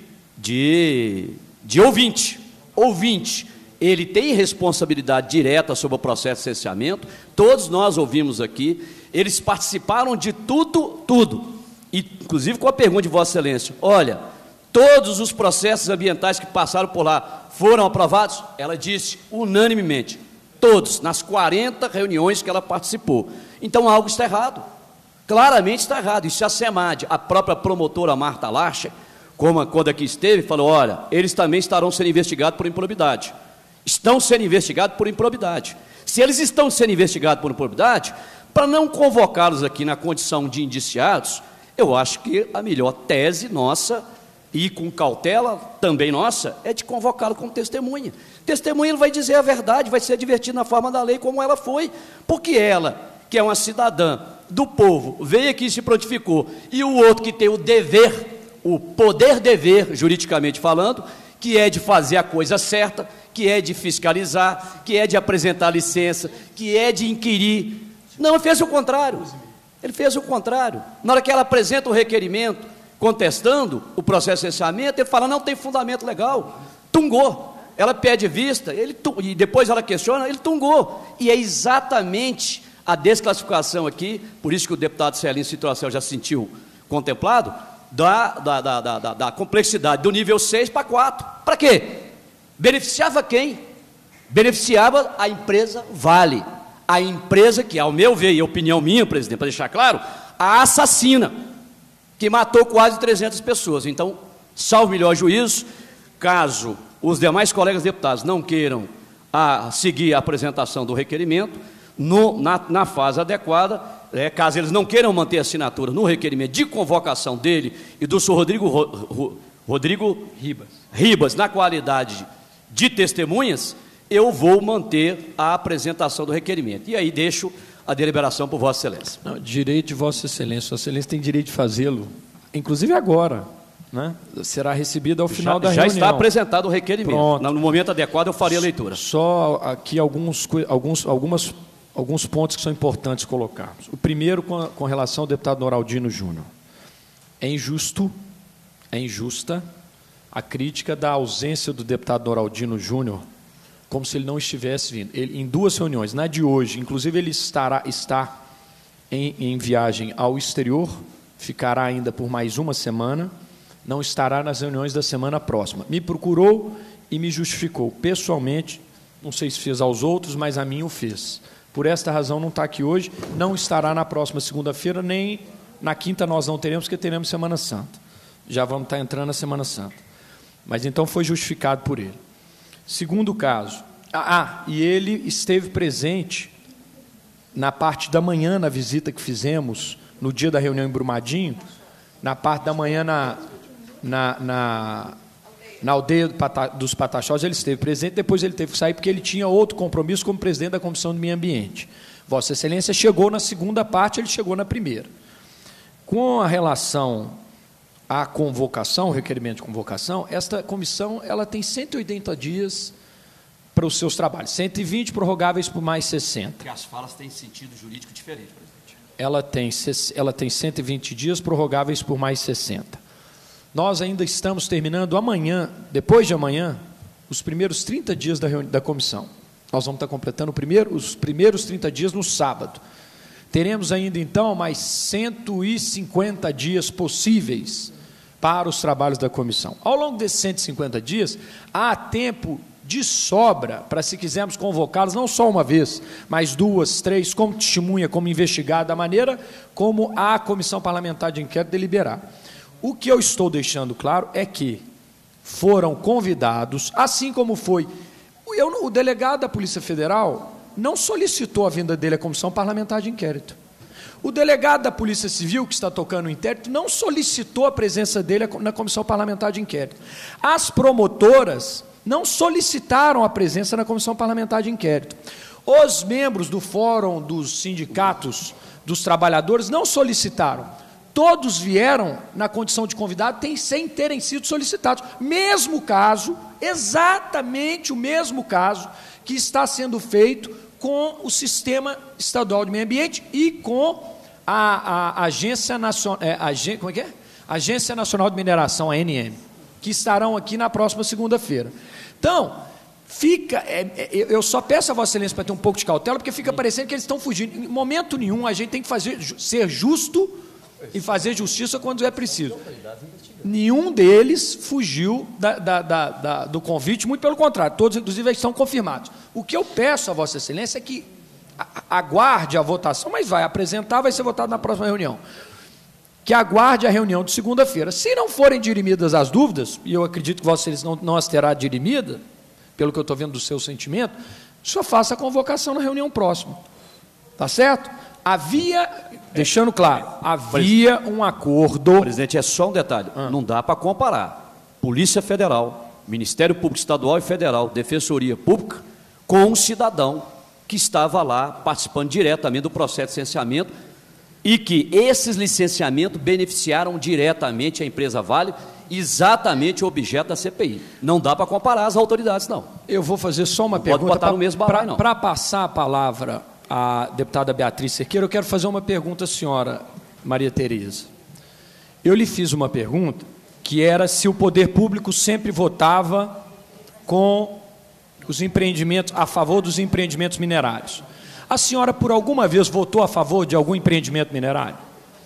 de, de ouvinte. Ouvinte, ele tem responsabilidade direta sobre o processo de licenciamento, todos nós ouvimos aqui, eles participaram de tudo, tudo, inclusive com a pergunta de Vossa Excelência, olha, todos os processos ambientais que passaram por lá foram aprovados? Ela disse unanimemente, todos, nas quarenta reuniões que ela participou. Então, algo está errado. Claramente está errado. E se a SEMAD, a própria promotora Marta Larcher, como quando aqui esteve, falou, olha, eles também estarão sendo investigados por improbidade. Estão sendo investigados por improbidade. Se eles estão sendo investigados por improbidade, para não convocá-los aqui na condição de indiciados, eu acho que a melhor tese nossa, e com cautela também nossa, é de convocá-lo como testemunha. Testemunha, ele vai dizer a verdade, vai ser divertido na forma da lei como ela foi, porque ela, que é uma cidadã do povo, veio aqui e se prontificou, e o outro que tem o dever, o poder-dever, juridicamente falando, que é de fazer a coisa certa, que é de fiscalizar, que é de apresentar licença, que é de inquirir. Não, ele fez o contrário. Ele fez o contrário. Na hora que ela apresenta o requerimento, contestando o processo de licenciamento, ele fala, não tem fundamento legal, tungou. Ela pede vista, ele, e depois ela questiona, ele tungou. E é exatamente a desclassificação aqui, por isso que o deputado Celinho Citroacel já se sentiu contemplado, da, da, da, da, da complexidade do nível seis para quatro. Para quê? Beneficiava quem? Beneficiava a empresa Vale. A empresa que, ao meu ver, e a opinião minha, presidente, para deixar claro, a assassina, que matou quase trezentas pessoas. Então, salvo melhor juízo, caso os demais colegas deputados não queiram a, seguir a apresentação do requerimento, no, na, na fase adequada, é, caso eles não queiram manter a assinatura no requerimento de convocação dele e do senhor Rodrigo, Ro, Ro, Rodrigo Ribas. Ribas, na qualidade de testemunhas, eu vou manter a apresentação do requerimento. E aí deixo a deliberação por Vossa Excelência. Não, direito de Vossa Excelência. Vossa Excelência tem direito de fazê-lo, inclusive agora, né? Será recebido ao final já, da já reunião. Já está apresentado o requerimento. Pronto. No momento adequado eu farei a leitura. Só aqui alguns, alguns, algumas, alguns pontos que são importantes colocarmos. O primeiro, com, a, com relação ao deputado Noraldino Júnior. É injusto, é injusta a crítica da ausência do deputado Noraldino Júnior, como se ele não estivesse vindo. Ele, em duas reuniões, na de hoje, inclusive ele estará, está em, em viagem ao exterior, ficará ainda por mais uma semana, não estará nas reuniões da semana próxima. Me procurou e me justificou pessoalmente não sei se fez aos outros, mas a mim o fez. Por esta razão não está aqui hoje, não estará na próxima segunda-feira, nem na quinta nós não teremos, porque teremos Semana Santa. Já vamos estar entrando na Semana Santa. Mas então foi justificado por ele. Segundo caso, ah, e ele esteve presente na parte da manhã, na visita que fizemos, no dia da reunião em Brumadinho, na parte da manhã na, na, na, na aldeia dos Pataxós, ele esteve presente, depois ele teve que sair porque ele tinha outro compromisso como presidente da Comissão do Meio Ambiente. Vossa Excelência chegou na segunda parte, ele chegou na primeira. Com a relação à convocação, o requerimento de convocação, esta comissão ela tem cento e oitenta dias para os seus trabalhos, cento e vinte prorrogáveis por mais sessenta. Porque as falas têm sentido jurídico diferente, presidente. Ela tem, ela tem cento e vinte dias prorrogáveis por mais sessenta. Nós ainda estamos terminando amanhã, depois de amanhã, os primeiros trinta dias da, da comissão. Nós vamos estar completando o primeiro, os primeiros trinta dias no sábado. Teremos ainda, então, mais cento e cinquenta dias possíveis para os trabalhos da comissão. Ao longo desses cento e cinquenta dias, há tempo de sobra para, se quisermos convocá-los, não só uma vez, mas duas, três, como testemunha, como investigado, da maneira como a Comissão Parlamentar de Inquérito deliberar. O que eu estou deixando claro é que foram convidados, assim como foi, eu, o delegado da Polícia Federal não solicitou a vinda dele à Comissão Parlamentar de Inquérito. O delegado da Polícia Civil, que está tocando o inquérito, não solicitou a presença dele na Comissão Parlamentar de Inquérito. As promotoras não solicitaram a presença na Comissão Parlamentar de Inquérito. Os membros do Fórum dos Sindicatos dos Trabalhadores não solicitaram. Todos vieram na condição de convidado tem, sem terem sido solicitados. Mesmo caso, exatamente o mesmo caso que está sendo feito com o Sistema Estadual de Meio Ambiente e com a, a Agência Nacional, é, a, como é que é? Agência Nacional de Mineração, a A N M, que estarão aqui na próxima segunda-feira. Então, fica, é, é, eu só peço a Vossa Excelência para ter um pouco de cautela, porque fica parecendo que eles estão fugindo. Em momento nenhum, a gente tem que fazer, ser justo e fazer justiça quando é preciso. Nenhum deles fugiu da, da, da, da, do convite, muito pelo contrário, todos, inclusive, estão confirmados. O que eu peço a Vossa Excelência é que aguarde a votação, mas vai apresentar, vai ser votado na próxima reunião. Que aguarde a reunião de segunda-feira. Se não forem dirimidas as dúvidas, e eu acredito que Vossa Excelência não, não as terá dirimida, pelo que eu estou vendo do seu sentimento, só faça a convocação na reunião próxima. Tá certo? Havia, deixando claro, havia um acordo... Presidente, é só um detalhe, ah. não dá para comparar Polícia Federal, Ministério Público Estadual e Federal, Defensoria Pública, com um cidadão que estava lá participando diretamente do processo de licenciamento e que esses licenciamentos beneficiaram diretamente a empresa Vale, exatamente o objeto da C P I. Não dá para comparar as autoridades, não. Eu vou fazer só uma não pergunta... Pode botar no mesmo balaio, não. Para passar a palavra à deputada Beatriz Cerqueira, eu quero fazer uma pergunta à senhora Maria Tereza. Eu lhe fiz uma pergunta que era se o poder público sempre votava com os empreendimentos, a favor dos empreendimentos minerários. A senhora, por alguma vez, votou a favor de algum empreendimento minerário?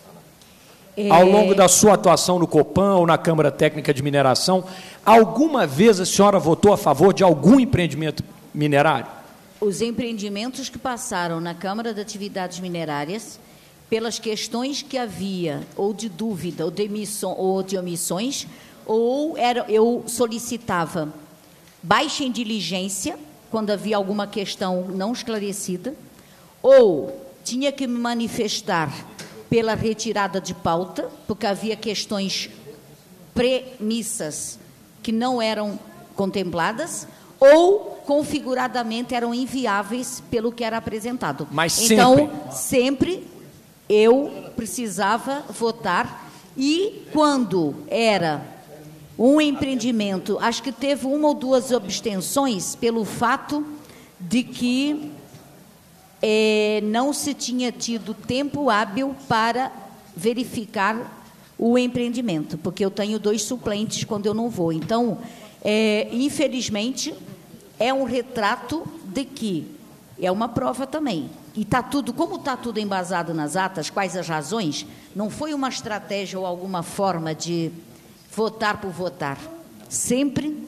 É... Ao longo da sua atuação no Copan ou na Câmara Técnica de Mineração, alguma vez a senhora votou a favor de algum empreendimento minerário? Os empreendimentos que passaram na Câmara de Atividades Minerárias, pelas questões que havia, ou de dúvida, ou de, emissão, ou de omissões, ou era, eu solicitava baixa em diligência, quando havia alguma questão não esclarecida, ou tinha que me manifestar pela retirada de pauta, porque havia questões premissas que não eram contempladas, ou configuradamente eram inviáveis pelo que era apresentado. Mas sempre... Então, sempre eu precisava votar, e quando era um empreendimento, acho que teve uma ou duas abstenções pelo fato de que eh, não se tinha tido tempo hábil para verificar o empreendimento, porque eu tenho dois suplentes quando eu não vou. Então, eh, infelizmente, é um retrato de que é uma prova também. E está tudo, como está tudo embasado nas atas, quais as razões, não foi uma estratégia ou alguma forma de votar por votar. Sempre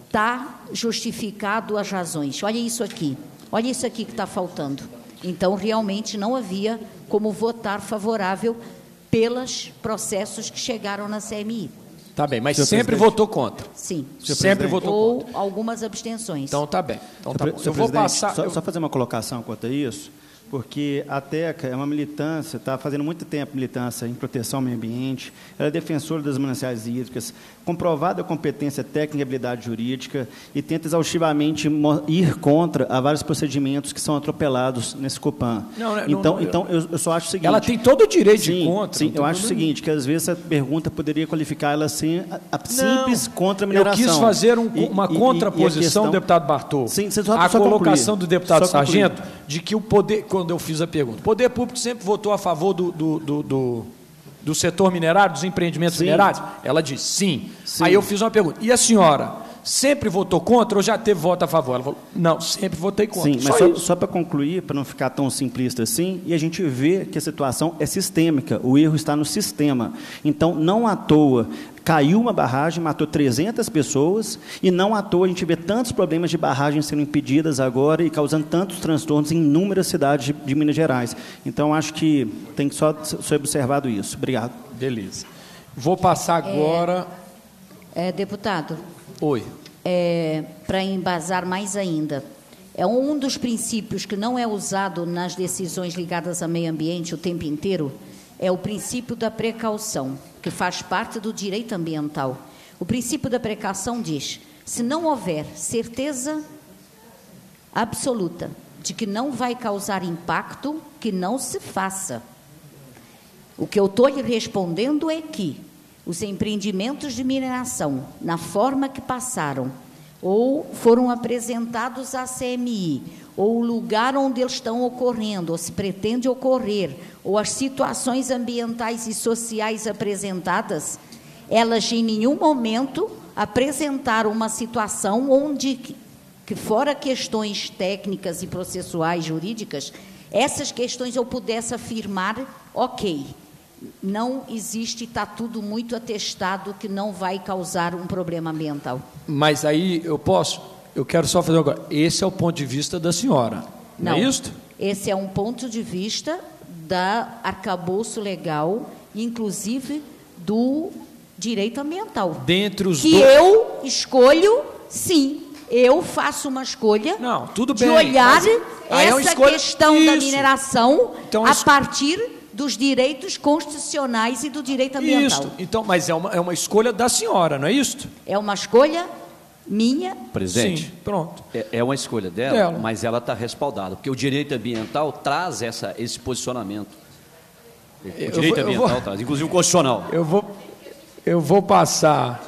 está justificado as razões. Olha isso aqui. Olha isso aqui que está faltando. Então, realmente, não havia como votar favorável pelos processos que chegaram na C M I. Tá bem, mas Senhor sempre presidente. votou contra. Sim. Sempre votou Ou contra. algumas abstenções. Então, tá bem. Então, tá Senhor bom. Senhor Eu vou presidente, passar... Só, eu- só fazer uma colocação quanto a isso, porque a TECA é uma militância, está fazendo muito tempo militância em proteção ao meio ambiente, ela é defensora das mananciais hídricas, comprovada a competência técnica e habilidade jurídica, e tenta exaustivamente mo- ir contra a vários procedimentos que são atropelados nesse Copan. Não, né, então, não, não, então eu, eu só acho o seguinte... Ela tem todo o direito de sim, ir contra. Sim, não tem eu acho o problema. seguinte, que às vezes essa pergunta poderia qualificar ela assim, a, a Não, simples contra a eu mineração. quis fazer um- E- uma e- e- contraposição, e a questão- deputado Bartô, Sim, você só- à só colocação concluir. do deputado Só concluir. Sargento, de que o poder, quando eu fiz a pergunta, o poder público sempre votou a favor do, do, do, do, do setor minerário, dos empreendimentos Sim. minerários? Ela disse sim. Sim. Aí eu fiz uma pergunta, e a senhora sempre votou contra ou já teve voto a favor? Ela falou, não, sempre votei contra. Sim, mas Só só, isso. só para concluir, para não ficar tão simplista assim, e a gente vê que a situação é sistêmica, o erro está no sistema. Então, não à toa, caiu uma barragem, matou trezentas pessoas, e não à toa a gente vê tantos problemas de barragens sendo impedidas agora e causando tantos transtornos em inúmeras cidades de, de Minas Gerais. Então, acho que tem que só ser observado isso. Obrigado. Beleza. Vou passar agora... É, deputado, Oi. é, para embasar mais ainda, é um dos princípios que não é usado nas decisões ligadas ao meio ambiente o tempo inteiro, é o princípio da precaução, que faz parte do direito ambiental. O princípio da precaução diz, se não houver certeza absoluta de que não vai causar impacto, que não se faça. O que eu estou lhe respondendo é que os empreendimentos de mineração, na forma que passaram, ou foram apresentados à C M I, ou o lugar onde eles estão ocorrendo, ou se pretende ocorrer, ou as situações ambientais e sociais apresentadas, elas em nenhum momento apresentaram uma situação onde, que fora questões técnicas e processuais jurídicas, essas questões eu pudesse afirmar, ok, não existe, está tudo muito atestado que não vai causar um problema ambiental. Mas aí eu posso? Eu quero só fazer agora. Esse é o ponto de vista da senhora, não, não é isso? Esse é um ponto de vista da arcabouço legal, inclusive do direito ambiental. Dentre os que dois... eu escolho, sim, eu faço uma escolha não, tudo de bem, olhar aí é uma essa escolha... questão isso. da mineração então, a isso... partir dos direitos constitucionais e do direito ambiental. Isso. Então, mas é uma, é uma escolha da senhora, não é isso? É uma escolha minha. Presidente, Sim, pronto. É, é uma escolha dela, dela. mas ela está respaldada, porque o direito ambiental traz essa, esse posicionamento. O Eu direito vou, ambiental vou, traz, inclusive o constitucional. Eu vou, eu vou passar...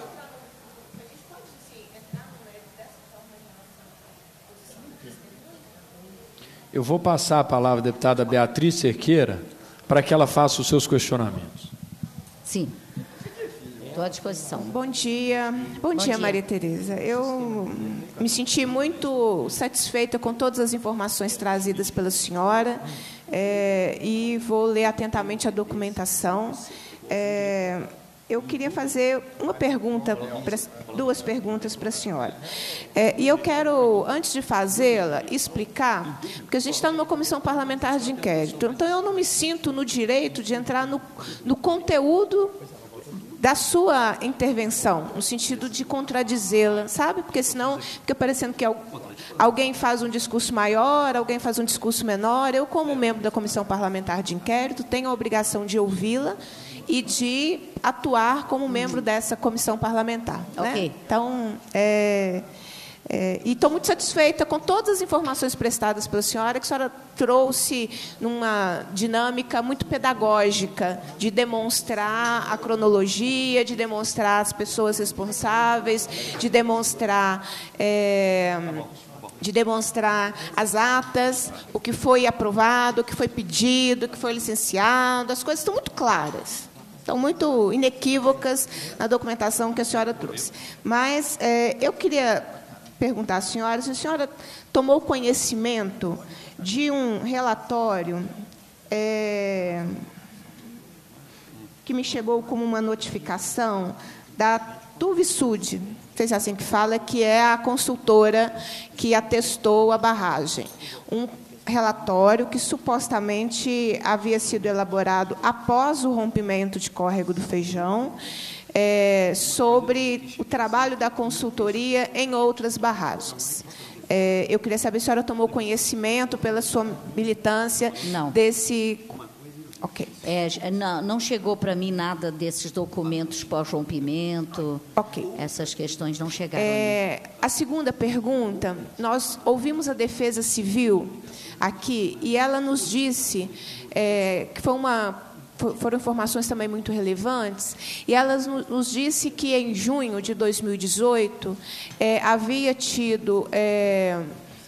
Eu vou passar a palavra à deputada Beatriz Cerqueira para que ela faça os seus questionamentos. Sim. Estou à disposição. Bom dia. Bom, Bom dia, dia, Maria Tereza. Eu me senti muito satisfeita com todas as informações trazidas pela senhora é, e vou ler atentamente a documentação. É, eu queria fazer uma pergunta, pra, duas perguntas para a senhora. É, e eu quero, antes de fazê-la, explicar, porque a gente está numa comissão parlamentar de inquérito, então eu não me sinto no direito de entrar no, no conteúdo da sua intervenção, no sentido de contradizê-la, sabe? Porque senão fica parecendo que alguém faz um discurso maior, alguém faz um discurso menor. Eu, como membro da comissão parlamentar de inquérito, tenho a obrigação de ouvi-la e de atuar como membro dessa comissão parlamentar. Ok. Né? Então, é, é, e estou muito satisfeita com todas as informações prestadas pela senhora, que a senhora trouxe numa dinâmica muito pedagógica, de demonstrar a cronologia, de demonstrar as pessoas responsáveis, de demonstrar... É, de demonstrar as atas, o que foi aprovado, o que foi pedido, o que foi licenciado. As coisas estão muito claras, estão muito inequívocas na documentação que a senhora trouxe. Mas é, eu queria perguntar à senhora se a senhora tomou conhecimento de um relatório é, que me chegou como uma notificação da Tuvisud, sei se é assim que fala, que é a consultora que atestou a barragem. Um relatório que supostamente havia sido elaborado após o rompimento de córrego do Feijão, é, sobre o trabalho da consultoria em outras barragens. É, eu queria saber se a senhora tomou conhecimento, pela sua militância, não. desse... Ok. É, não, não chegou para mim nada desses documentos pós-rompimento. Ok. Essas questões não chegaram. É, a segunda pergunta, nós ouvimos a Defesa Civil aqui e ela nos disse é, que foi uma, foram informações também muito relevantes, e ela nos disse que em junho de dois mil e dezoito é, havia tido... É,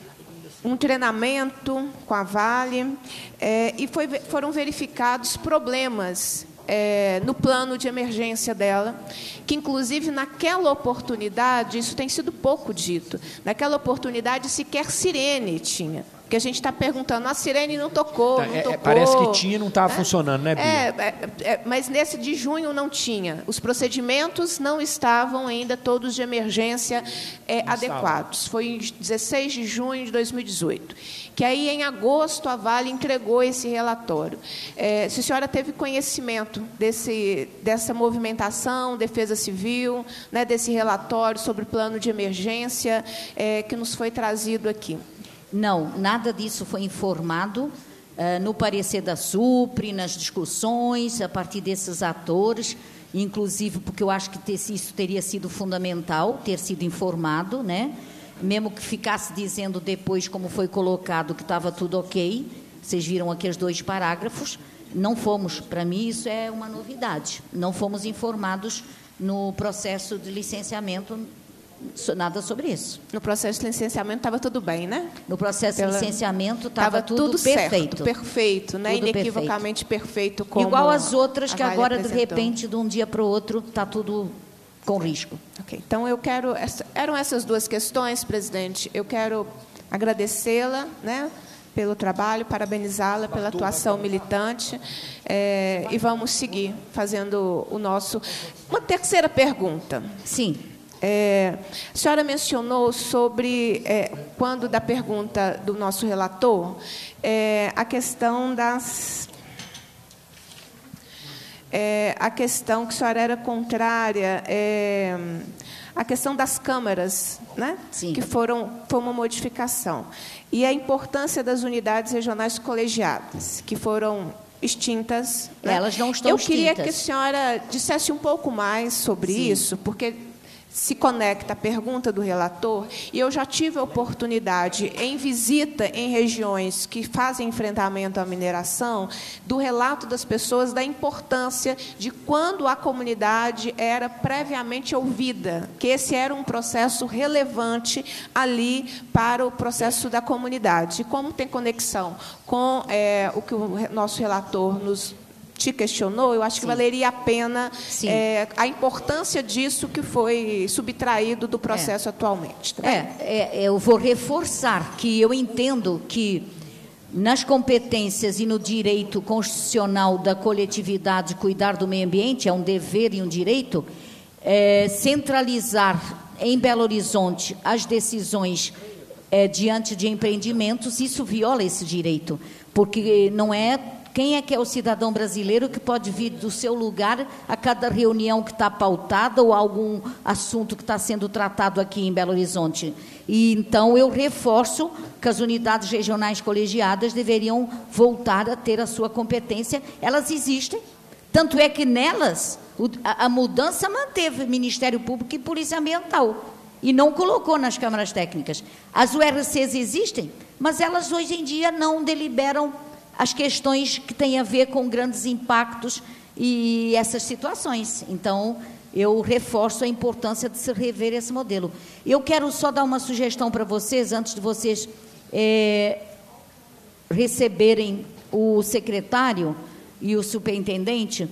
um treinamento com a Vale, é, e foi, foram verificados problemas é, no plano de emergência dela, que, inclusive, naquela oportunidade, isso tem sido pouco dito, naquela oportunidade sequer sirene tinha. Porque a gente está perguntando, a sirene não tocou, tá, não é, tocou. Parece que tinha e não estava é, funcionando, né, Bia? É, é, é, mas nesse de junho não tinha. Os procedimentos não estavam ainda todos de emergência é, adequados. Foi em dezesseis de junho de dois mil e dezoito. Que aí, em agosto, a Vale entregou esse relatório. É, se a senhora teve conhecimento desse, dessa movimentação, Defesa Civil, né, desse relatório sobre o plano de emergência é, que nos foi trazido aqui. Não, nada disso foi informado uh, no parecer da SUPRE, nas discussões, a partir desses atores, inclusive porque eu acho que ter, isso teria sido fundamental, ter sido informado, né? Mesmo que ficasse dizendo depois, como foi colocado, que estava tudo ok, vocês viram aqueles dois parágrafos, não fomos, para mim isso é uma novidade, não fomos informados no processo de licenciamento, nada sobre isso. No processo de licenciamento estava tudo bem, né? No processo Pela... de licenciamento estava tudo, tudo perfeito. Certo, perfeito, né? Tudo Inequivocamente perfeito. perfeito como igual as outras que Vale agora, apresentou. de repente, de um dia para o outro, está tudo com risco. Ok, então eu quero... Essa, eram essas duas questões, presidente. Eu quero agradecê-la, né, pelo trabalho, parabenizá-la pela atuação militante, é, e vamos seguir fazendo o nosso... Uma terceira pergunta. Sim. É, a senhora mencionou sobre, é, quando da pergunta do nosso relator, é, a questão das... É, a questão que a senhora era contrária, é, a questão das câmaras, né? Sim. Que foram, foi uma modificação. E a importância das unidades regionais colegiadas, que foram extintas. Né? Elas não estão Eu extintas. queria que a senhora dissesse um pouco mais sobre Sim. isso, porque... se conecta à pergunta do relator, e eu já tive a oportunidade, em visita em regiões que fazem enfrentamento à mineração, do relato das pessoas da importância de quando a comunidade era previamente ouvida, que esse era um processo relevante ali para o processo da comunidade. E como tem conexão com é, o que o nosso relator nos te questionou, eu acho que Sim. valeria a pena é, a importância disso que foi subtraído do processo é. atualmente. Tá é, é, eu vou reforçar que eu entendo que nas competências e no direito constitucional da coletividade cuidar do meio ambiente, é um dever e um direito, é, centralizar em Belo Horizonte as decisões é, diante de empreendimentos, isso viola esse direito, porque não é... Quem é que é o cidadão brasileiro que pode vir do seu lugar a cada reunião que está pautada ou algum assunto que está sendo tratado aqui em Belo Horizonte? E, então, eu reforço que as unidades regionais colegiadas deveriam voltar a ter a sua competência. Elas existem, tanto é que nelas o, a, a mudança manteve Ministério Público e Polícia Ambiental e não colocou nas câmaras técnicas. As U R Cs existem, mas elas hoje em dia não deliberam as questões que têm a ver com grandes impactos e essas situações. Então, eu reforço a importância de se rever esse modelo. Eu quero só dar uma sugestão para vocês, antes de vocês é, receberem o secretário e o superintendente.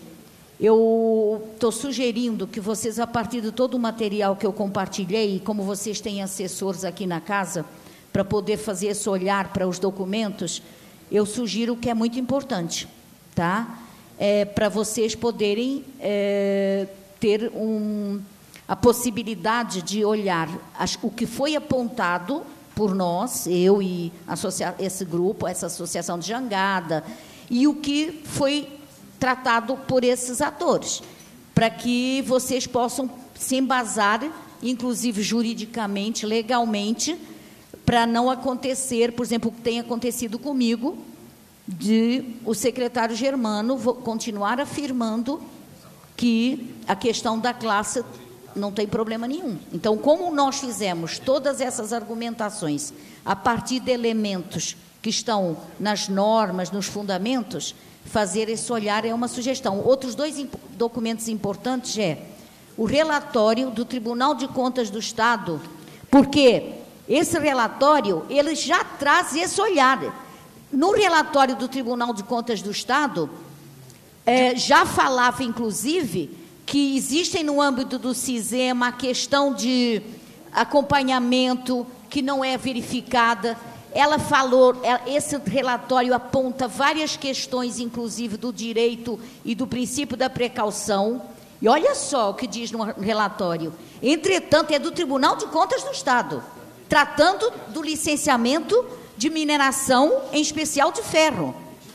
Eu estou sugerindo que vocês, a partir de todo o material que eu compartilhei, e como vocês têm assessores aqui na casa, para poder fazer esse olhar para os documentos, eu sugiro que é muito importante, tá? É, para vocês poderem é, ter um, a possibilidade de olhar as, o que foi apontado por nós, eu e associa, esse grupo, essa associação de Jangada, e o que foi tratado por esses atores, para que vocês possam se embasar, inclusive juridicamente, legalmente, para não acontecer, por exemplo, o que tem acontecido comigo, de o secretário Germano continuar afirmando que a questão da classe não tem problema nenhum. Então, como nós fizemos todas essas argumentações a partir de elementos que estão nas normas, nos fundamentos, fazer esse olhar é uma sugestão. Outros dois imp- documentos importantes é o relatório do Tribunal de Contas do Estado, porque esse relatório, ele já traz esse olhar. No relatório do Tribunal de Contas do Estado, é, já falava, inclusive, que existem no âmbito do CISEMA a questão de acompanhamento que não é verificada. Ela falou, esse relatório aponta várias questões, inclusive do direito e do princípio da precaução. E olha só o que diz no relatório. Entretanto, é do Tribunal de Contas do Estado, tratando do licenciamento de mineração, em especial de ferro.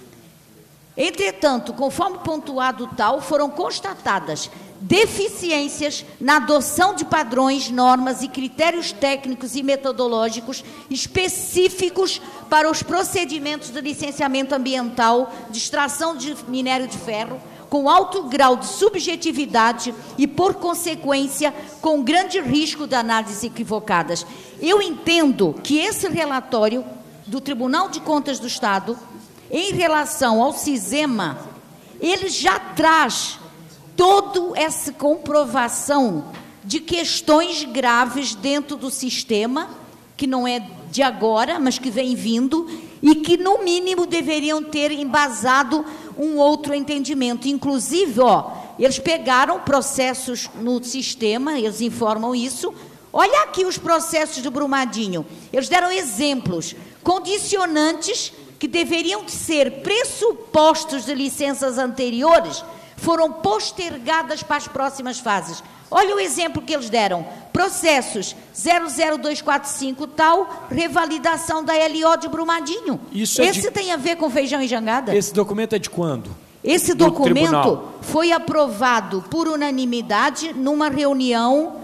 Entretanto, conforme pontuado tal, foram constatadas deficiências na adoção de padrões, normas e critérios técnicos e metodológicos específicos para os procedimentos de licenciamento ambiental de extração de minério de ferro, com alto grau de subjetividade e, por consequência, com grande risco de análises equivocadas. Eu entendo que esse relatório do Tribunal de Contas do Estado, em relação ao CISEMA, ele já traz toda essa comprovação de questões graves dentro do sistema, que não é de agora, mas que vem vindo, e que, no mínimo, deveriam ter embasado um outro entendimento. Inclusive, ó, eles pegaram processos no sistema, eles informam isso. Olha aqui os processos do Brumadinho. Eles deram exemplos, condicionantes que deveriam ser pressupostos de licenças anteriores, foram postergadas para as próximas fases. Olha o exemplo que eles deram. Processos zero zero dois quatro cinco tal, revalidação da L O de Brumadinho. Isso é Esse de... tem a ver com feijão e jangada? Esse documento é de quando? Esse Do documento tribunal. Foi aprovado por unanimidade numa reunião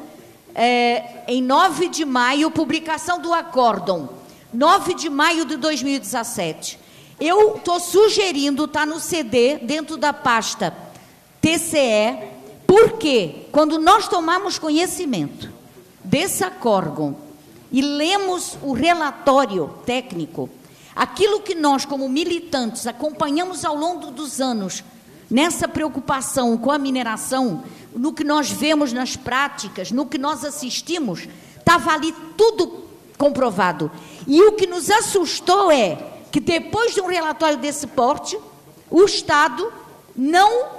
é, em nove de maio, publicação do acórdão, nove de maio de dois mil e dezessete. Eu estou sugerindo, está no C D, dentro da pasta T C E, porque quando nós tomamos conhecimento desse acórdão e lemos o relatório técnico, aquilo que nós, como militantes, acompanhamos ao longo dos anos, nessa preocupação com a mineração, no que nós vemos nas práticas, no que nós assistimos, estava ali tudo comprovado. E o que nos assustou é que, depois de um relatório desse porte, o Estado não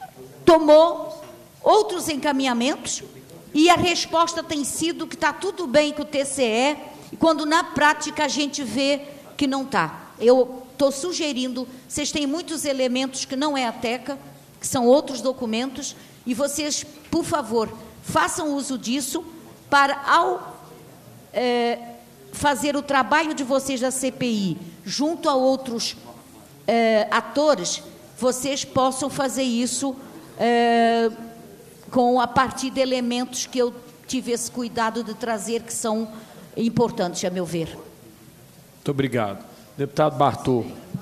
tomou outros encaminhamentos, e a resposta tem sido que está tudo bem com o T C E, quando na prática a gente vê que não está. Eu estou sugerindo, vocês têm muitos elementos que não é a TECA, que são outros documentos, e vocês, por favor, façam uso disso para, ao é, fazer o trabalho de vocês da C P I, junto a outros é, atores, vocês possam fazer isso É, com a partir de elementos que eu tive esse cuidado de trazer, que são importantes, a meu ver. Muito obrigado. Deputado Bartô.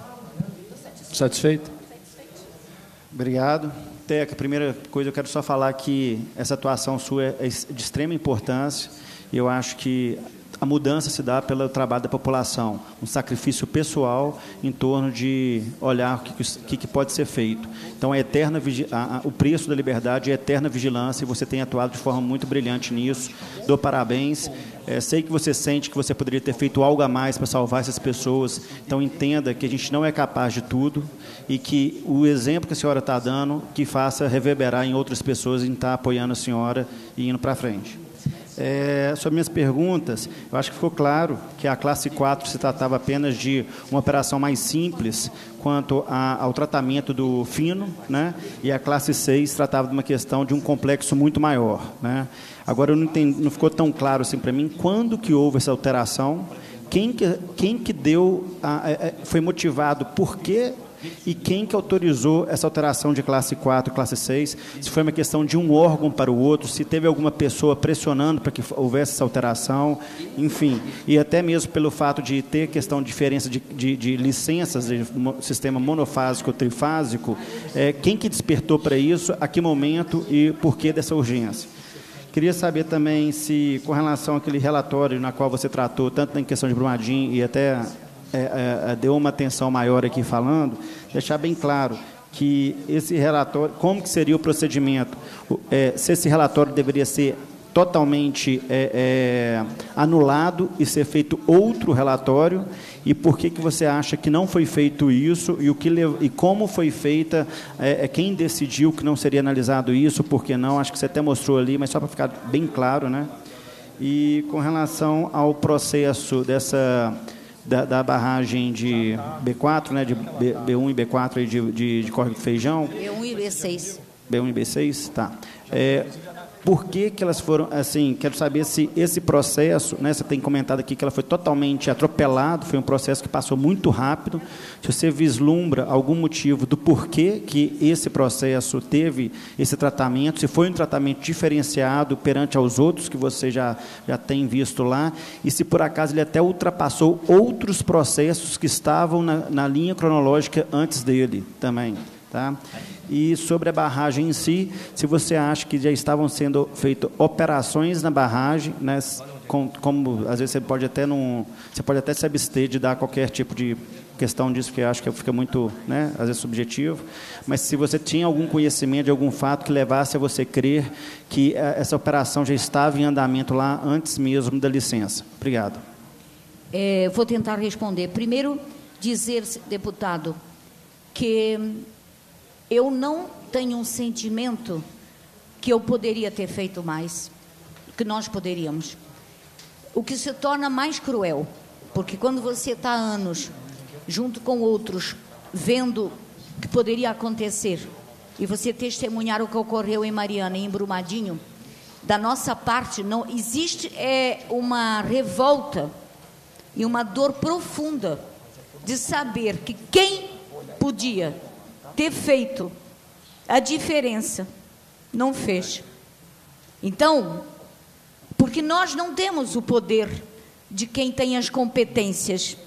Satisfeito? Obrigado. Teca, a primeira coisa, eu quero só falar que essa atuação sua é de extrema importância, e eu acho que a mudança se dá pelo trabalho da população, um sacrifício pessoal em torno de olhar o que, que pode ser feito. Então, a eterna, a, a, o preço da liberdade é eterna vigilância, e você tem atuado de forma muito brilhante nisso. Dou parabéns. É, sei que você sente que você poderia ter feito algo a mais para salvar essas pessoas. Então, entenda que a gente não é capaz de tudo, e que o exemplo que a senhora está dando, que faça reverberar em outras pessoas em estar apoiando a senhora e indo para frente. É, sobre minhas perguntas, eu acho que ficou claro que a classe quatro se tratava apenas de uma operação mais simples quanto a, ao tratamento do fino, né? E a classe seis tratava de uma questão de um complexo muito maior, né? Agora, eu não, entendi, não ficou tão claro assim para mim quando que houve essa alteração, quem que, quem que deu, a, a, foi motivado, por quê? E quem que autorizou essa alteração de classe quatro e classe seis, se foi uma questão de um órgão para o outro, se teve alguma pessoa pressionando para que houvesse essa alteração, enfim, e até mesmo pelo fato de ter questão de diferença de, de, de licenças de sistema monofásico ou trifásico, é, quem que despertou para isso, a que momento e por que dessa urgência? Queria saber também se, com relação àquele relatório na qual você tratou, tanto na questão de Brumadinho e até... É, é, deu uma atenção maior aqui falando, deixar bem claro que esse relatório, como que seria o procedimento, é, se esse relatório deveria ser totalmente é, é, anulado e ser feito outro relatório, e por que que você acha que não foi feito isso, e, o que, e como foi feita, é, quem decidiu que não seria analisado isso, por que não, acho que você até mostrou ali, mas só para ficar bem claro, né? E com relação ao processo dessa... Da, da barragem de B quatro, né, de B, B1 e B quatro aí de, de, de Córrego do Feijão. B um e B seis. B um e B seis, tá. É, por que que elas foram, assim, quero saber se esse processo, né, você tem comentado aqui que ela foi totalmente atropelado, foi um processo que passou muito rápido, se você vislumbra algum motivo do porquê que esse processo teve esse tratamento, se foi um tratamento diferenciado perante aos outros que você já, já tem visto lá, e se por acaso ele até ultrapassou outros processos que estavam na, na linha cronológica antes dele também, tá? E sobre a barragem em si, se você acha que já estavam sendo feitas operações na barragem, né, com, como às vezes você pode até não, você pode até se abster de dar qualquer tipo de questão disso, porque eu acho que fica muito, né, às vezes subjetivo, mas se você tinha algum conhecimento de algum fato que levasse a você crer que essa operação já estava em andamento lá antes mesmo da licença. Obrigado. É, vou tentar responder. Primeiro, dizer, deputado, que eu não tenho um sentimento que eu poderia ter feito mais, que nós poderíamos. O que se torna mais cruel, porque quando você está há anos, junto com outros, vendo o que poderia acontecer, e você testemunhar o que ocorreu em Mariana e em Brumadinho, da nossa parte, não existe é, uma revolta e uma dor profunda de saber que quem podia ter feito a diferença, não fez. Então, porque nós não temos o poder de quem tem as competências.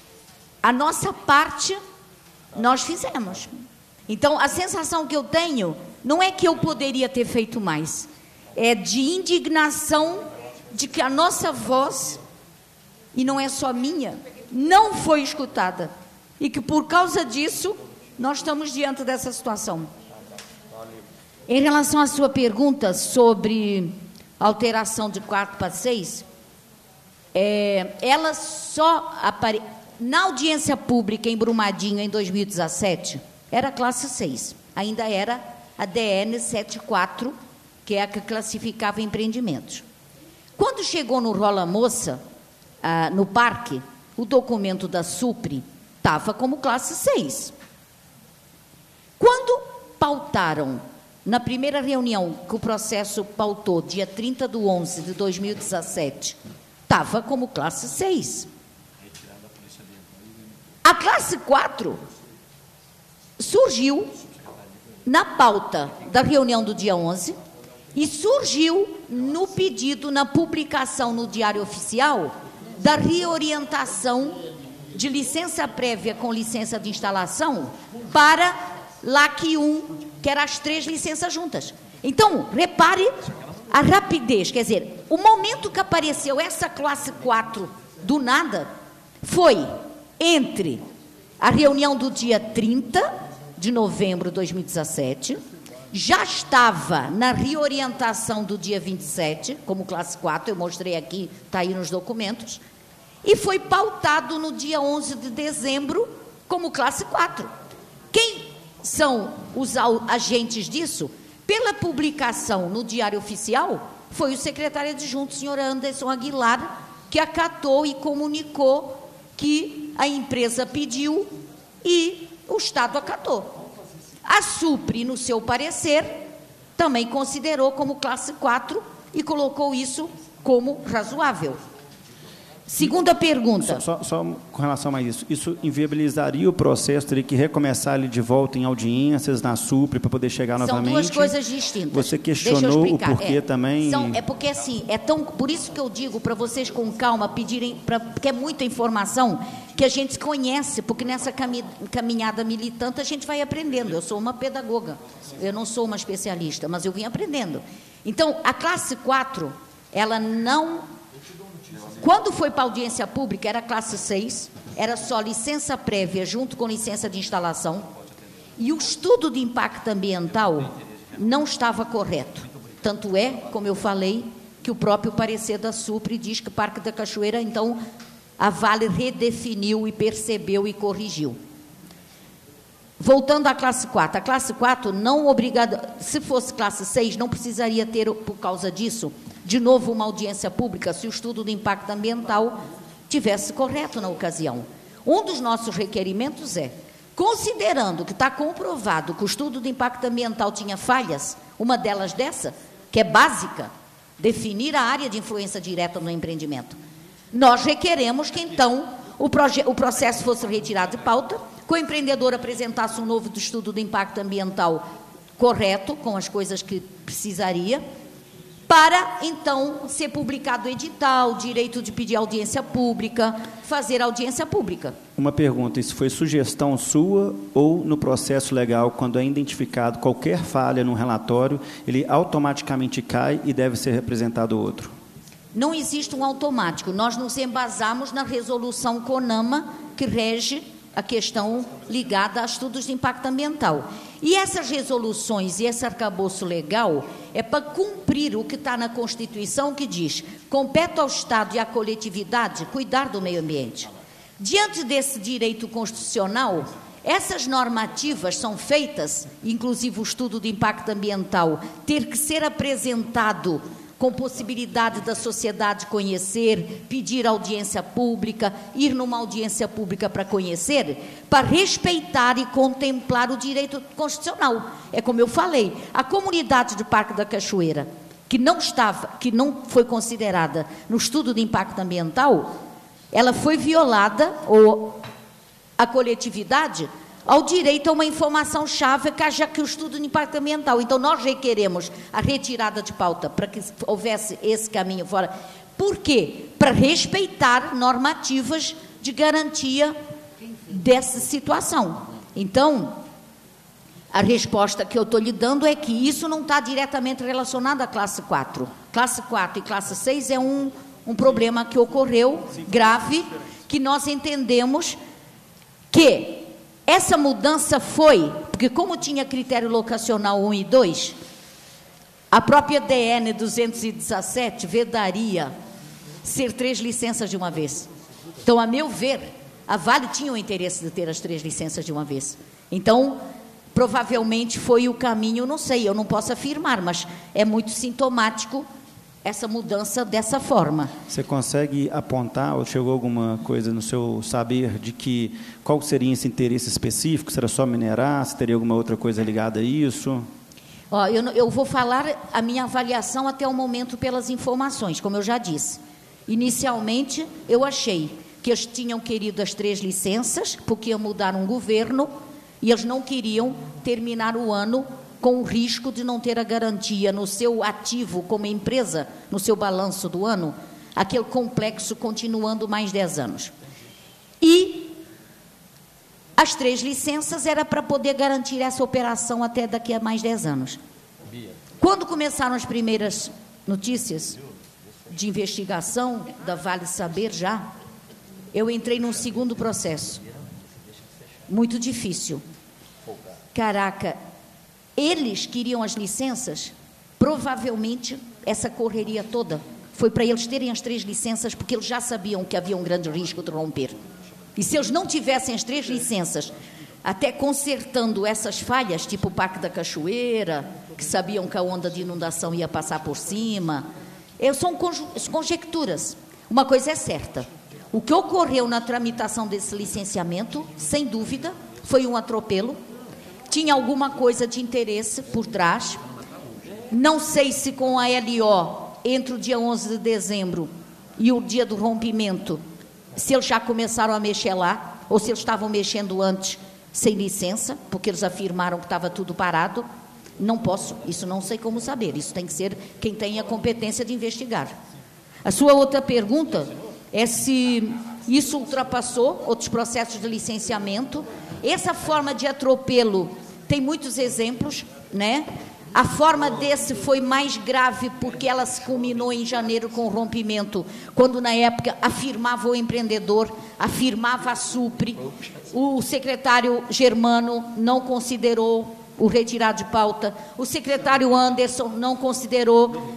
A nossa parte, nós fizemos. Então, a sensação que eu tenho, não é que eu poderia ter feito mais, é de indignação de que a nossa voz, e não é só minha, não foi escutada. E que, por causa disso, nós estamos diante dessa situação. Em relação à sua pergunta sobre alteração de quatro para seis, é, ela só apare... na audiência pública em Brumadinho em dois mil e dezessete, era classe seis, ainda era a D N setenta e quatro, que é a que classificava empreendimentos. Quando chegou no Rola Moça, ah, no parque, o documento da Supre estava como classe seis. Quando pautaram, na primeira reunião que o processo pautou, dia trinta de onze de dois mil e dezessete, estava como classe seis. A classe quatro surgiu na pauta da reunião do dia onze e surgiu no pedido, na publicação no Diário Oficial, da reorientação de licença prévia com licença de instalação para L A C um, que eram as três licenças juntas. Então, repare a rapidez, quer dizer, o momento que apareceu essa classe quatro do nada foi entre a reunião do dia trinta de novembro de dois mil e dezessete, já estava na reorientação do dia vinte e sete, como classe quatro, eu mostrei aqui, está aí nos documentos, e foi pautado no dia onze de dezembro como classe quatro. Quem são os agentes disso? Pela publicação no Diário Oficial, foi o secretário adjunto, senhor Anderson Aguilar, que acatou e comunicou que a empresa pediu e o Estado acatou. A Supre, no seu parecer, também considerou como classe quatro e colocou isso como razoável. Segunda pergunta. Só, só, só com relação a isso, isso inviabilizaria o processo, teria que recomeçar ele de volta em audiências na Supre para poder chegar São novamente? São duas coisas distintas. Você questionou o porquê é, também? São, é porque assim, é tão, por isso que eu digo para vocês com calma pedirem, pra, porque é muita informação que a gente conhece, porque nessa cami, caminhada militante a gente vai aprendendo. Eu sou uma pedagoga, eu não sou uma especialista, mas eu vim aprendendo. Então, a classe quatro, ela não... Quando foi para a audiência pública, era classe seis, era só licença prévia junto com licença de instalação, e o estudo de impacto ambiental não estava correto. Tanto é, como eu falei, que o próprio parecer da Supre diz que o Parque da Cachoeira, então, a Vale redefiniu e percebeu e corrigiu. Voltando à classe quatro, a classe quatro não obrigada, se fosse classe seis, não precisaria ter, por causa disso, de novo uma audiência pública, se o estudo de impacto ambiental tivesse correto na ocasião. Um dos nossos requerimentos é, considerando que está comprovado que o estudo de impacto ambiental tinha falhas, uma delas dessa, que é básica, definir a área de influência direta no empreendimento, nós requeremos que, então, o, o processo fosse retirado de pauta, que o empreendedor apresentasse um novo estudo de impacto ambiental correto, com as coisas que precisaria, para, então, ser publicado o edital, direito de pedir audiência pública, fazer audiência pública. Uma pergunta, isso foi sugestão sua ou no processo legal, quando é identificado qualquer falha no relatório, ele automaticamente cai e deve ser representado outro? Não existe um automático, nós nos embasamos na resolução CONAMA, que rege a questão ligada a estudos de impacto ambiental. E essas resoluções e esse arcabouço legal é para cumprir o que está na Constituição, que diz: compete ao Estado e à coletividade cuidar do meio ambiente. Diante desse direito constitucional, essas normativas são feitas, inclusive o estudo de impacto ambiental, ter que ser apresentado com possibilidade da sociedade conhecer, pedir audiência pública, ir numa audiência pública para conhecer, para respeitar e contemplar o direito constitucional. É como eu falei, a comunidade do Parque da Cachoeira, que não estava, que não foi considerada no estudo de impacto ambiental, ela foi violada, ou a coletividade, ao direito a uma informação-chave, já que o estudo de impacto ambiental. Então, nós requeremos a retirada de pauta para que houvesse esse caminho fora. Por quê? Para respeitar normativas de garantia dessa situação. Então, a resposta que eu estou lhe dando é que isso não está diretamente relacionado à classe quatro. Classe quatro e classe seis é um, um problema que ocorreu, grave, que nós entendemos que essa mudança foi, porque como tinha critério locacional um e dois, a própria D N duzentos e dezessete vedaria ser três licenças de uma vez. Então, a meu ver, a Vale tinha o interesse de ter as três licenças de uma vez. Então, provavelmente foi o caminho, não sei, eu não posso afirmar, mas é muito sintomático essa mudança dessa forma. Você consegue apontar, ou chegou alguma coisa no seu saber de que qual seria esse interesse específico? Será só minerar? Se teria alguma outra coisa ligada a isso? Ó, eu, eu vou falar a minha avaliação até o momento pelas informações, como eu já disse. Inicialmente, eu achei que eles tinham querido as três licenças, porque iam mudar um governo, e eles não queriam terminar o ano com o risco de não ter a garantia no seu ativo como empresa, no seu balanço do ano, aquele complexo continuando mais dez anos. E as três licenças era para poder garantir essa operação até daqui a mais dez anos. Quando começaram as primeiras notícias de investigação da Vale Saber já, eu entrei num segundo processo, muito difícil. Caraca, eles queriam as licenças, provavelmente essa correria toda foi para eles terem as três licenças, porque eles já sabiam que havia um grande risco de romper. E se eles não tivessem as três licenças, até consertando essas falhas, tipo o Parque da Cachoeira, que sabiam que a onda de inundação ia passar por cima. Eu, são conjecturas. Uma coisa é certa. O que ocorreu na tramitação desse licenciamento, sem dúvida, foi um atropelo. Tinha alguma coisa de interesse por trás. Não sei se com a L O, entre o dia onze de dezembro e o dia do rompimento, se eles já começaram a mexer lá, ou se eles estavam mexendo antes, sem licença, porque eles afirmaram que estava tudo parado. Não posso, isso não sei como saber. Isso tem que ser quem tem a competência de investigar. A sua outra pergunta é se isso ultrapassou outros processos de licenciamento. Essa forma de atropelo tem muitos exemplos, né? A forma desse foi mais grave porque ela se culminou em janeiro com o rompimento, quando na época afirmava o empreendedor, afirmava a Supre, o secretário Germano não considerou o retirado de pauta, o secretário Anderson não considerou.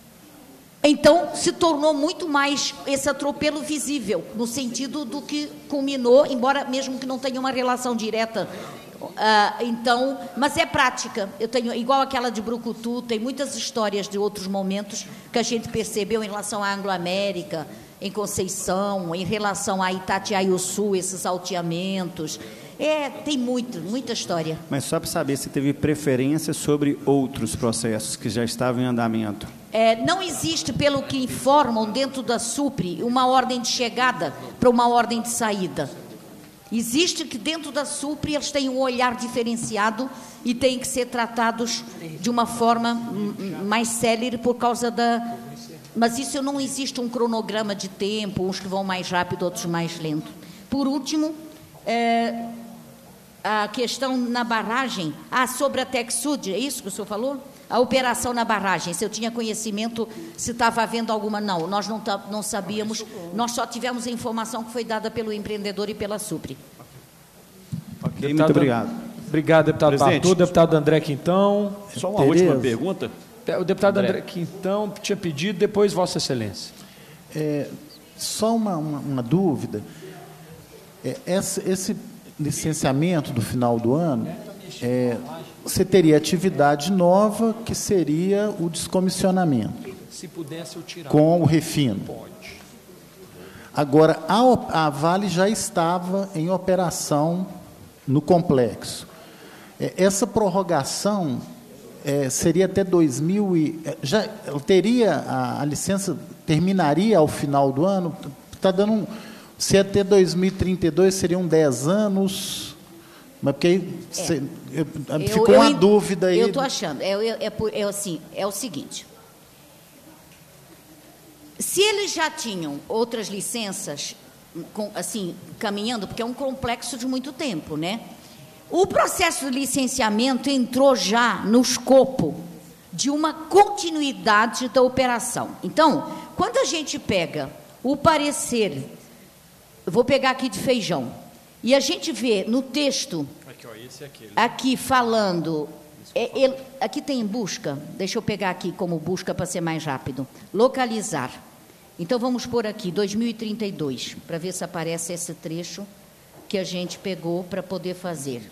Então, se tornou muito mais esse atropelo visível, no sentido do que culminou, embora mesmo que não tenha uma relação direta. Uh, então, mas é prática. Eu tenho, igual aquela de Brucutu, tem muitas histórias de outros momentos que a gente percebeu em relação à Anglo-América, em Conceição, em relação a Itatiaiuçu, esses alteamentos. É, tem muito, muita história. Mas só para saber se teve preferência sobre outros processos que já estavam em andamento. É, não existe, pelo que informam dentro da Supre, uma ordem de chegada para uma ordem de saída. Existe que dentro da Supre eles têm um olhar diferenciado e têm que ser tratados de uma forma mais célere por causa da... Mas isso não existe um cronograma de tempo, uns que vão mais rápido, outros mais lento. Por último, é, a questão na barragem, ah, sobre a Texud, é isso que o senhor falou? A operação na barragem, se eu tinha conhecimento, se estava havendo alguma... Não, nós não, não sabíamos, nós só tivemos a informação que foi dada pelo empreendedor e pela Supre. Ok, deputado, muito obrigado. Obrigado, deputado Bartô. Deputado André Quintão. Só uma Tereza. última pergunta. O deputado André, André Quintão tinha pedido, depois Vossa Excelência. É, só uma, uma, uma dúvida. É, esse, esse licenciamento do final do ano... É, você teria atividade nova, que seria o descomissionamento. Se pudesse eu tirar. Com o refino. Pode. Agora, a, a Vale já estava em operação no complexo. É, essa prorrogação é, seria até dois mil e... Já teria, a, a licença terminaria ao final do ano? Está dando um... Se até dois mil e trinta e dois seriam dez anos... Mas porque aí é. cê, eu, eu, ficou eu, uma eu, dúvida aí. Eu estou achando, é, é, é, é, assim, é o seguinte, se eles já tinham outras licenças, com, assim, caminhando, porque é um complexo de muito tempo, né? O processo de licenciamento entrou já no escopo de uma continuidade da operação. Então, quando a gente pega o parecer, eu vou pegar aqui de Feijão, e a gente vê no texto, aqui, ó, esse é aquele. Aqui falando, é, ele, aqui tem busca, deixa eu pegar aqui como busca para ser mais rápido, localizar. Então vamos pôr aqui, dois mil e trinta e dois, para ver se aparece esse trecho que a gente pegou para poder fazer.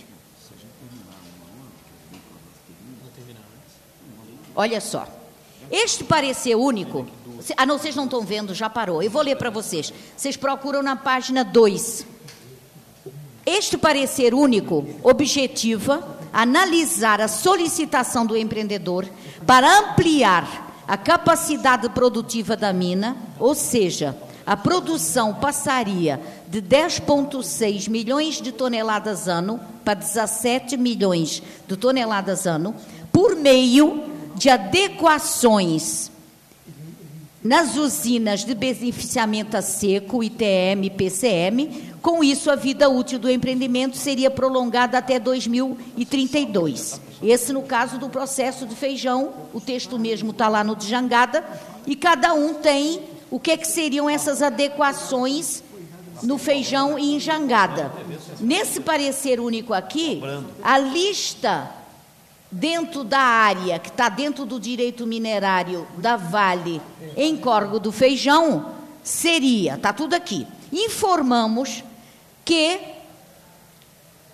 Olha só, este parecer único, ah não, vocês não estão vendo, já parou, eu vou ler para vocês, vocês procuram na página dois. Este parecer único objetiva analisar a solicitação do empreendedor para ampliar a capacidade produtiva da mina, ou seja, a produção passaria de dez vírgula seis milhões de toneladas ano para dezessete milhões de toneladas ano, por meio de adequações nas usinas de beneficiamento a seco, I T M e P C M. Com isso, a vida útil do empreendimento seria prolongada até dois mil e trinta e dois. Esse, no caso do processo de Feijão, o texto mesmo está lá no de Jangada, e cada um tem o que, que seriam essas adequações no Feijão e em Jangada. Nesse parecer único aqui, a lista dentro da área, que está dentro do direito minerário da Vale, em Córrego do Feijão, seria, está tudo aqui, informamos que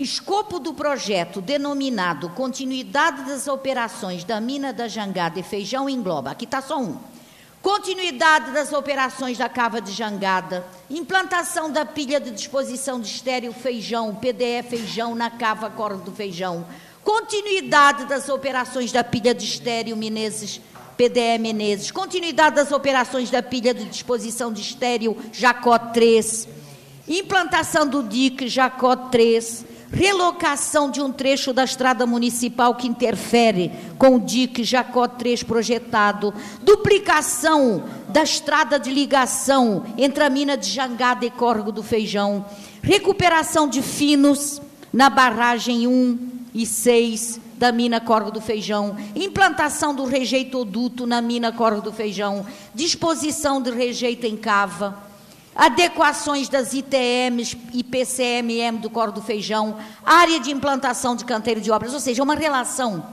escopo do projeto, denominado Continuidade das Operações da Mina da Jangada e Feijão, engloba, aqui está só um, continuidade das operações da Cava de Jangada, implantação da pilha de disposição de estéreo Feijão, P D E Feijão, na Cava Córrego do Feijão, continuidade das operações da pilha de estéreo Menezes, P D E Menezes, continuidade das operações da pilha de disposição de estéreo Jacó três, implantação do D I C Jacó três, relocação de um trecho da estrada municipal que interfere com o D I C Jacó três projetado, duplicação da estrada de ligação entre a mina de Jangada e Córrego do Feijão, recuperação de finos na barragem um e seis da mina Córrego do Feijão, implantação do rejeitoduto na mina Córrego do Feijão, disposição de rejeito em cava, adequações das I T Ms e P C M M do Córrego do Feijão, área de implantação de canteiro de obras, ou seja, uma relação.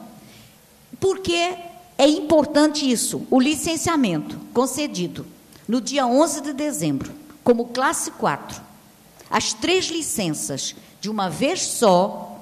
Porque é importante isso, o licenciamento concedido no dia onze de dezembro, como classe quatro, as três licenças de uma vez só,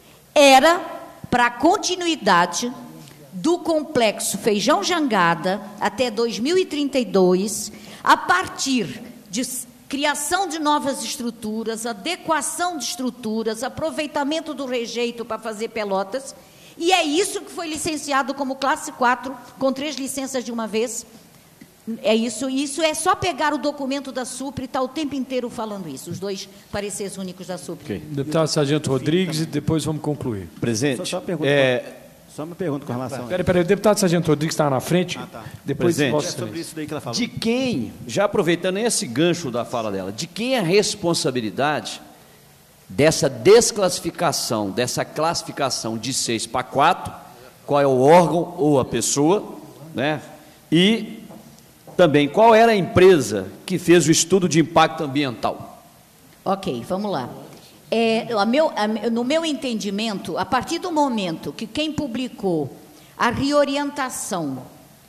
era para a continuidade do complexo Feijão Jangada até dois mil e trinta e dois, a partir de criação de novas estruturas, adequação de estruturas, aproveitamento do rejeito para fazer pelotas, e é isso que foi licenciado como classe quatro, com três licenças de uma vez. É isso, isso é só pegar o documento da SUPRE, está o tempo inteiro falando isso, os dois pareceres únicos da SUPRE. Okay. Deputado Sargento Rodrigues, e depois vamos concluir. Presidente, só, só, pergunta, é... só uma pergunta com relação... Peraí, peraí, o deputado Sargento Rodrigues está na frente, ah, tá. Depois Presidente, é sobre isso daí que ela falou. De quem, já aproveitando esse gancho da fala dela, de quem é a responsabilidade dessa desclassificação, dessa classificação de seis para quatro, qual é o órgão ou a pessoa, né? E também, qual era a empresa que fez o estudo de impacto ambiental? Ok, vamos lá. É, a meu, a, no meu entendimento, a partir do momento que quem publicou a reorientação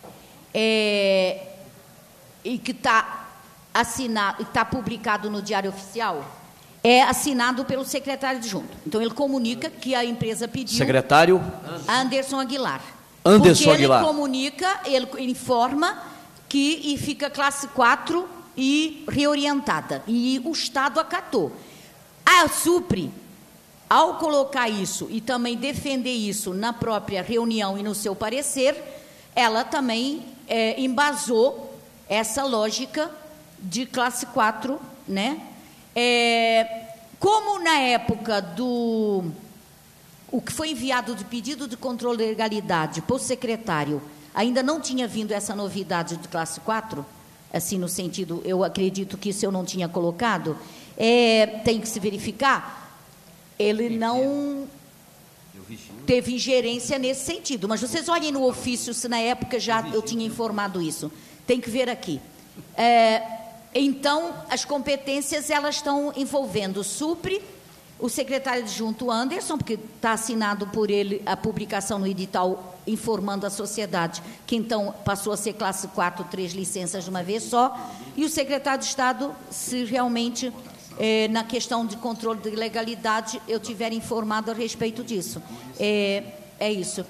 é, e que está assinado, está publicado no Diário Oficial, é assinado pelo secretário adjunto. Então, ele comunica que a empresa pediu... Secretário? Anderson Aguilar. Anderson Porque Aguilar. ele comunica, ele informa que e fica classe quatro e reorientada. E o Estado acatou. A SUPRE, ao colocar isso e também defender isso na própria reunião e no seu parecer, ela também é, embasou essa lógica de classe quatro, né? É, como na época do... o que foi enviado de pedido de controle de legalidade para o secretário, ainda não tinha vindo essa novidade de classe quatro, assim no sentido, eu acredito que isso eu não tinha colocado, é, tem que se verificar, ele não teve ingerência nesse sentido, mas vocês olhem no ofício se na época já eu tinha informado isso, tem que ver aqui. É, então, as competências elas estão envolvendo o SUPRE, o secretário adjunto Anderson, porque está assinado por ele a publicação no edital informando a sociedade, que então passou a ser classe quatro, três licenças de uma vez só, e o secretário de Estado, se realmente, eh, na questão de controle de legalidade, eu tiver informado a respeito disso. É, é isso.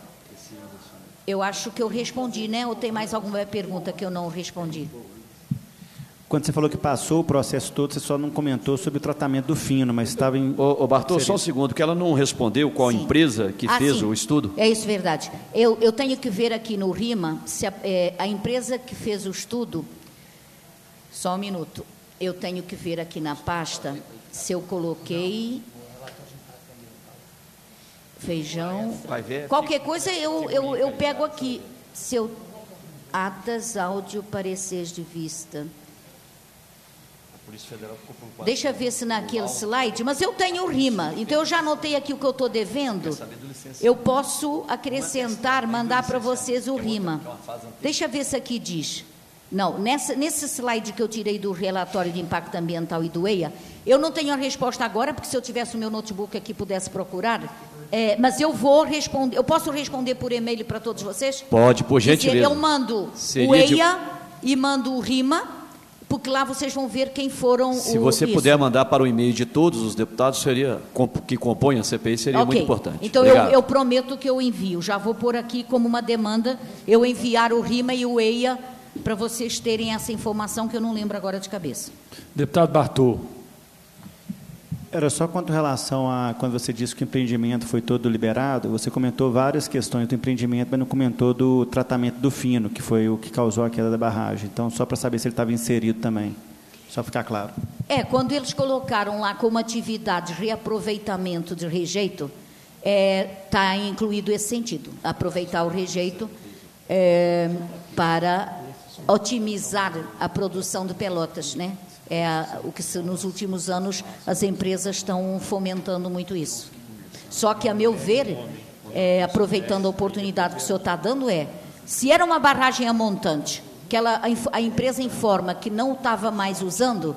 Eu acho que eu respondi, né? Ou tem mais alguma pergunta que eu não respondi? Quando você falou que passou o processo todo, você só não comentou sobre o tratamento do fino, mas estava em... Ô, ô Bartô, só um segundo, que ela não respondeu qual sim. empresa que ah, fez sim. o estudo. É isso, verdade. Eu, eu tenho que ver aqui no RIMA, se a, é, a empresa que fez o estudo... Só um minuto. Eu tenho que ver aqui na pasta se eu coloquei... Feijão... Vai ver. Qualquer coisa eu, eu, eu pego aqui. Se eu... Atas, áudio, pareceres de vista... Deixa eu ver se naquele slide, mas eu tenho o RIMA, então eu já anotei aqui o que eu estou devendo, eu posso acrescentar, mandar para vocês o RIMA. Deixa eu ver se aqui diz. Não, nessa, nesse slide que eu tirei do relatório de impacto ambiental e do E I A, eu não tenho a resposta agora, porque se eu tivesse o meu notebook aqui pudesse procurar, é, mas eu vou responder, eu posso responder por e-mail para todos vocês? Pode, por gentileza. Eu mando Seria o E I A de... e mando o RIMA, porque lá vocês vão ver quem foram... Se o, você isso. puder mandar para o e-mail de todos os deputados seria, que compõem a C P I, seria okay. muito importante. Então, eu, eu prometo que eu envio. Já vou pôr aqui como uma demanda, eu enviar o RIMA e o EIA para vocês terem essa informação que eu não lembro agora de cabeça. Deputado Bartô. Era só quanto relação a quando você disse que o empreendimento foi todo liberado, você comentou várias questões do empreendimento, mas não comentou do tratamento do fino, que foi o que causou a queda da barragem. Então, só para saber se ele estava inserido também, só ficar claro. É, quando eles colocaram lá como atividade reaproveitamento de rejeito, está é, incluído esse sentido, aproveitar o rejeito é, para otimizar a produção de pelotas, né? É o que se, nos últimos anos as empresas estão fomentando muito isso. Só que, a meu ver, é, aproveitando a oportunidade que o senhor está dando, é, se era uma barragem a montante, que ela, a, a empresa informa que não estava mais usando,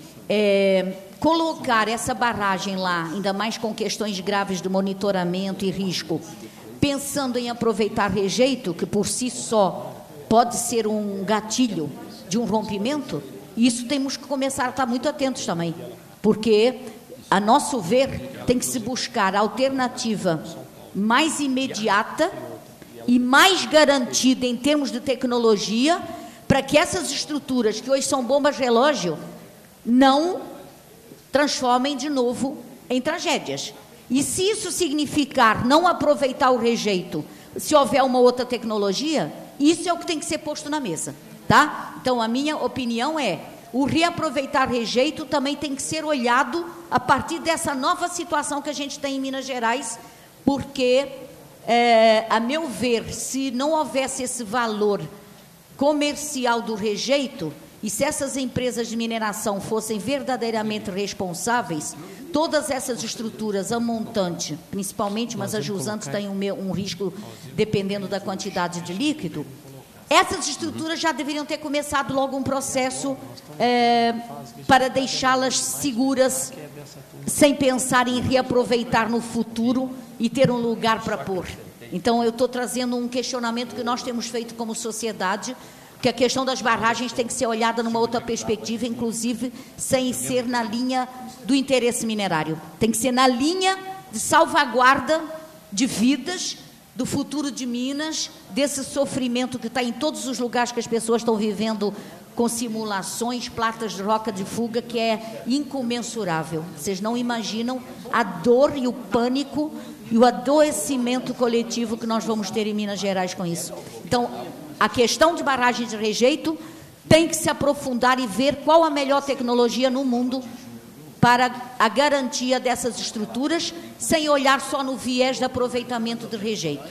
é, colocar essa barragem lá, ainda mais com questões graves de monitoramento e risco, pensando em aproveitar rejeito, que por si só pode ser um gatilho de um rompimento, isso temos que começar a estar muito atentos também, porque, a nosso ver, tem que se buscar a alternativa mais imediata e mais garantida em termos de tecnologia, para que essas estruturas, que hoje são bombas relógio, não transformem de novo em tragédias. E se isso significar não aproveitar o rejeito, se houver uma outra tecnologia, isso é o que tem que ser posto na mesa. Tá? Então, a minha opinião é, o reaproveitar rejeito também tem que ser olhado a partir dessa nova situação que a gente tem em Minas Gerais, porque, é, a meu ver, se não houvesse esse valor comercial do rejeito, e se essas empresas de mineração fossem verdadeiramente responsáveis, todas essas estruturas a montante, principalmente, mas a jusante tem um, um risco dependendo da quantidade de líquido, essas estruturas já deveriam ter começado logo um processo é, para deixá-las seguras, sem pensar em reaproveitar no futuro e ter um lugar para pôr. Então, eu estou trazendo um questionamento que nós temos feito como sociedade, que a questão das barragens tem que ser olhada numa outra perspectiva, inclusive sem ser na linha do interesse minerário. Tem que ser na linha de salvaguarda de vidas, do futuro de Minas, desse sofrimento que está em todos os lugares que as pessoas estão vivendo com simulações, placas de roca de fuga, que é incomensurável. Vocês não imaginam a dor e o pânico e o adoecimento coletivo que nós vamos ter em Minas Gerais com isso. Então, a questão de barragem de rejeito tem que se aprofundar e ver qual a melhor tecnologia no mundo para a garantia dessas estruturas, sem olhar só no viés de aproveitamento de rejeito.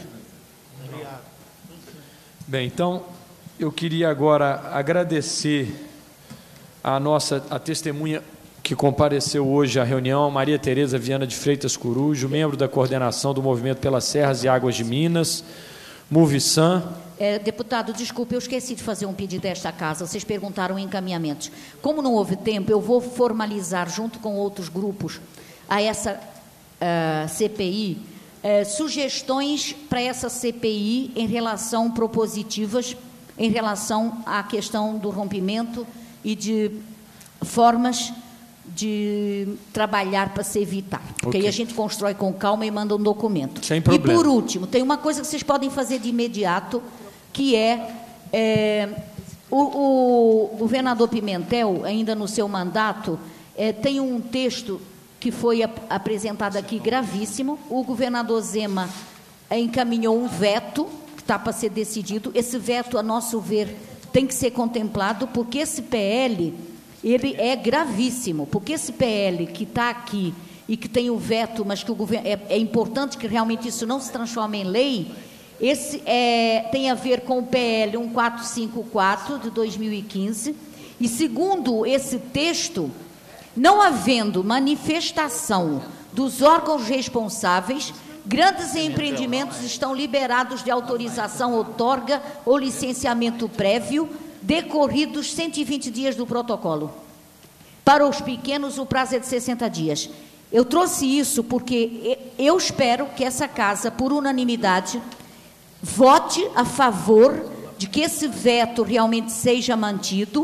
Bem, então, eu queria agora agradecer a nossa a testemunha que compareceu hoje à reunião, Maria Tereza Viana de Freitas Corujo, membro da coordenação do Movimento pelas Serras e Águas de Minas, Movisan. É, deputado, desculpe, eu esqueci de fazer um pedido desta casa. Vocês perguntaram em encaminhamentos. Como não houve tempo, eu vou formalizar, junto com outros grupos, a essa uh, C P I, uh, sugestões para essa C P I em relação propositivas, em relação à questão do rompimento e de formas de trabalhar para se evitar. Porque okay. Aí a gente constrói com calma e manda um documento. Sem problema. E, por último, tem uma coisa que vocês podem fazer de imediato, que é, é o, o governador Pimentel, ainda no seu mandato, é, tem um texto que foi ap apresentado aqui gravíssimo. O governador Zema encaminhou um veto, que está para ser decidido. Esse veto, a nosso ver, tem que ser contemplado, porque esse P L, ele é gravíssimo, porque esse P L que está aqui e que tem o veto, mas que o governo, é, é importante que realmente isso não se transforme em lei. Esse é, tem a ver com o P L um quatro cinco quatro de dois mil e quinze, e segundo esse texto, não havendo manifestação dos órgãos responsáveis, grandes empreendimentos estão liberados de autorização, outorga ou licenciamento prévio, decorridos cento e vinte dias do protocolo. Para os pequenos, o prazo é de sessenta dias. Eu trouxe isso porque eu espero que essa casa, por unanimidade, vote a favor de que esse veto realmente seja mantido,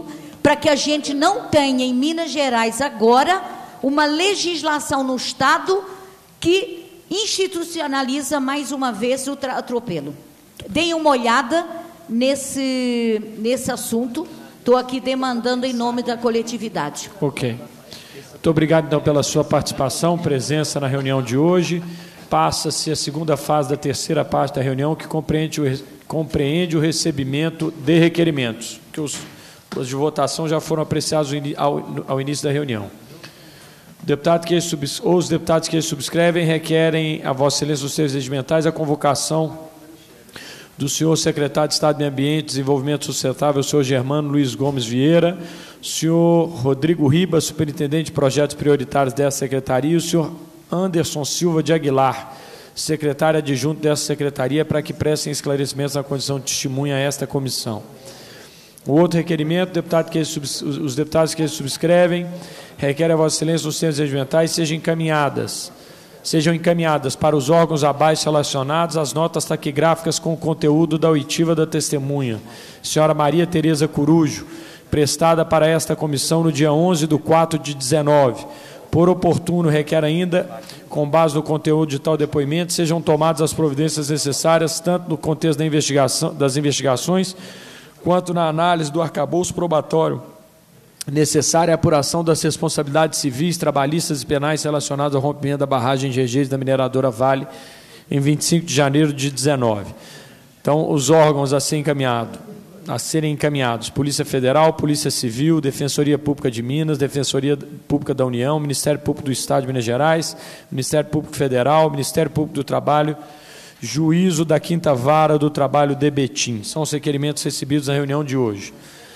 para que a gente não tenha em Minas Gerais agora uma legislação no Estado que institucionaliza mais uma vez o atropelo. Deem uma olhada nesse, nesse assunto. Estou aqui demandando em nome da coletividade. Ok. Muito obrigado, então, pela sua participação, presença na reunião de hoje. Passa-se a segunda fase da terceira parte da reunião, que compreende o, compreende o recebimento de requerimentos, que os, os de votação já foram apreciados ao, ao início da reunião. O deputado que subs, ou os deputados que subscrevem requerem a Vossa Excelência dos seus regimentais a convocação do senhor secretário de Estado de Meio Ambiente e Desenvolvimento Sustentável, o senhor Germano Luiz Gomes Vieira, o senhor Rodrigo Ribas, superintendente de projetos prioritários dessa secretaria, e o senhor Anderson Silva de Aguilar, secretário adjunto dessa secretaria, para que prestem esclarecimentos na condição de testemunha a esta comissão. O outro requerimento, deputado que os deputados que subscrevem requerem a Vossa Excelência os centros regimentais sejam encaminhadas, sejam encaminhadas para os órgãos abaixo relacionados as notas taquigráficas com o conteúdo da oitiva da testemunha, senhora Maria Tereza Corujo, prestada para esta comissão no dia onze de quatro de dezenove. Por oportuno, requer ainda, com base no conteúdo de tal depoimento, sejam tomadas as providências necessárias, tanto no contexto da investigação, das investigações, quanto na análise do arcabouço probatório necessária à apuração das responsabilidades civis, trabalhistas e penais relacionadas ao rompimento da barragem de Regês da mineradora Vale em vinte e cinco de janeiro de dezenove. Então, os órgãos a serem encaminhados, a serem encaminhados, Polícia Federal, Polícia Civil, Defensoria Pública de Minas, Defensoria Pública da União, Ministério Público do Estado de Minas Gerais, Ministério Público Federal, Ministério Público do Trabalho, Juízo da Quinta Vara do Trabalho de Betim. São os requerimentos recebidos na reunião de hoje.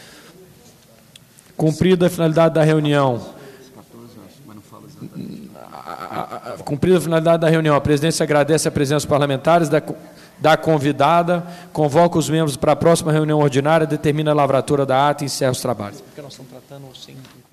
Cumprida a finalidade da reunião, cumprida a finalidade da reunião, a presidência agradece a presença dos parlamentares da, da convidada, convoca os membros para a próxima reunião ordinária, determina a lavratura da ata e encerra os trabalhos. Porque nós estamos tratando sem...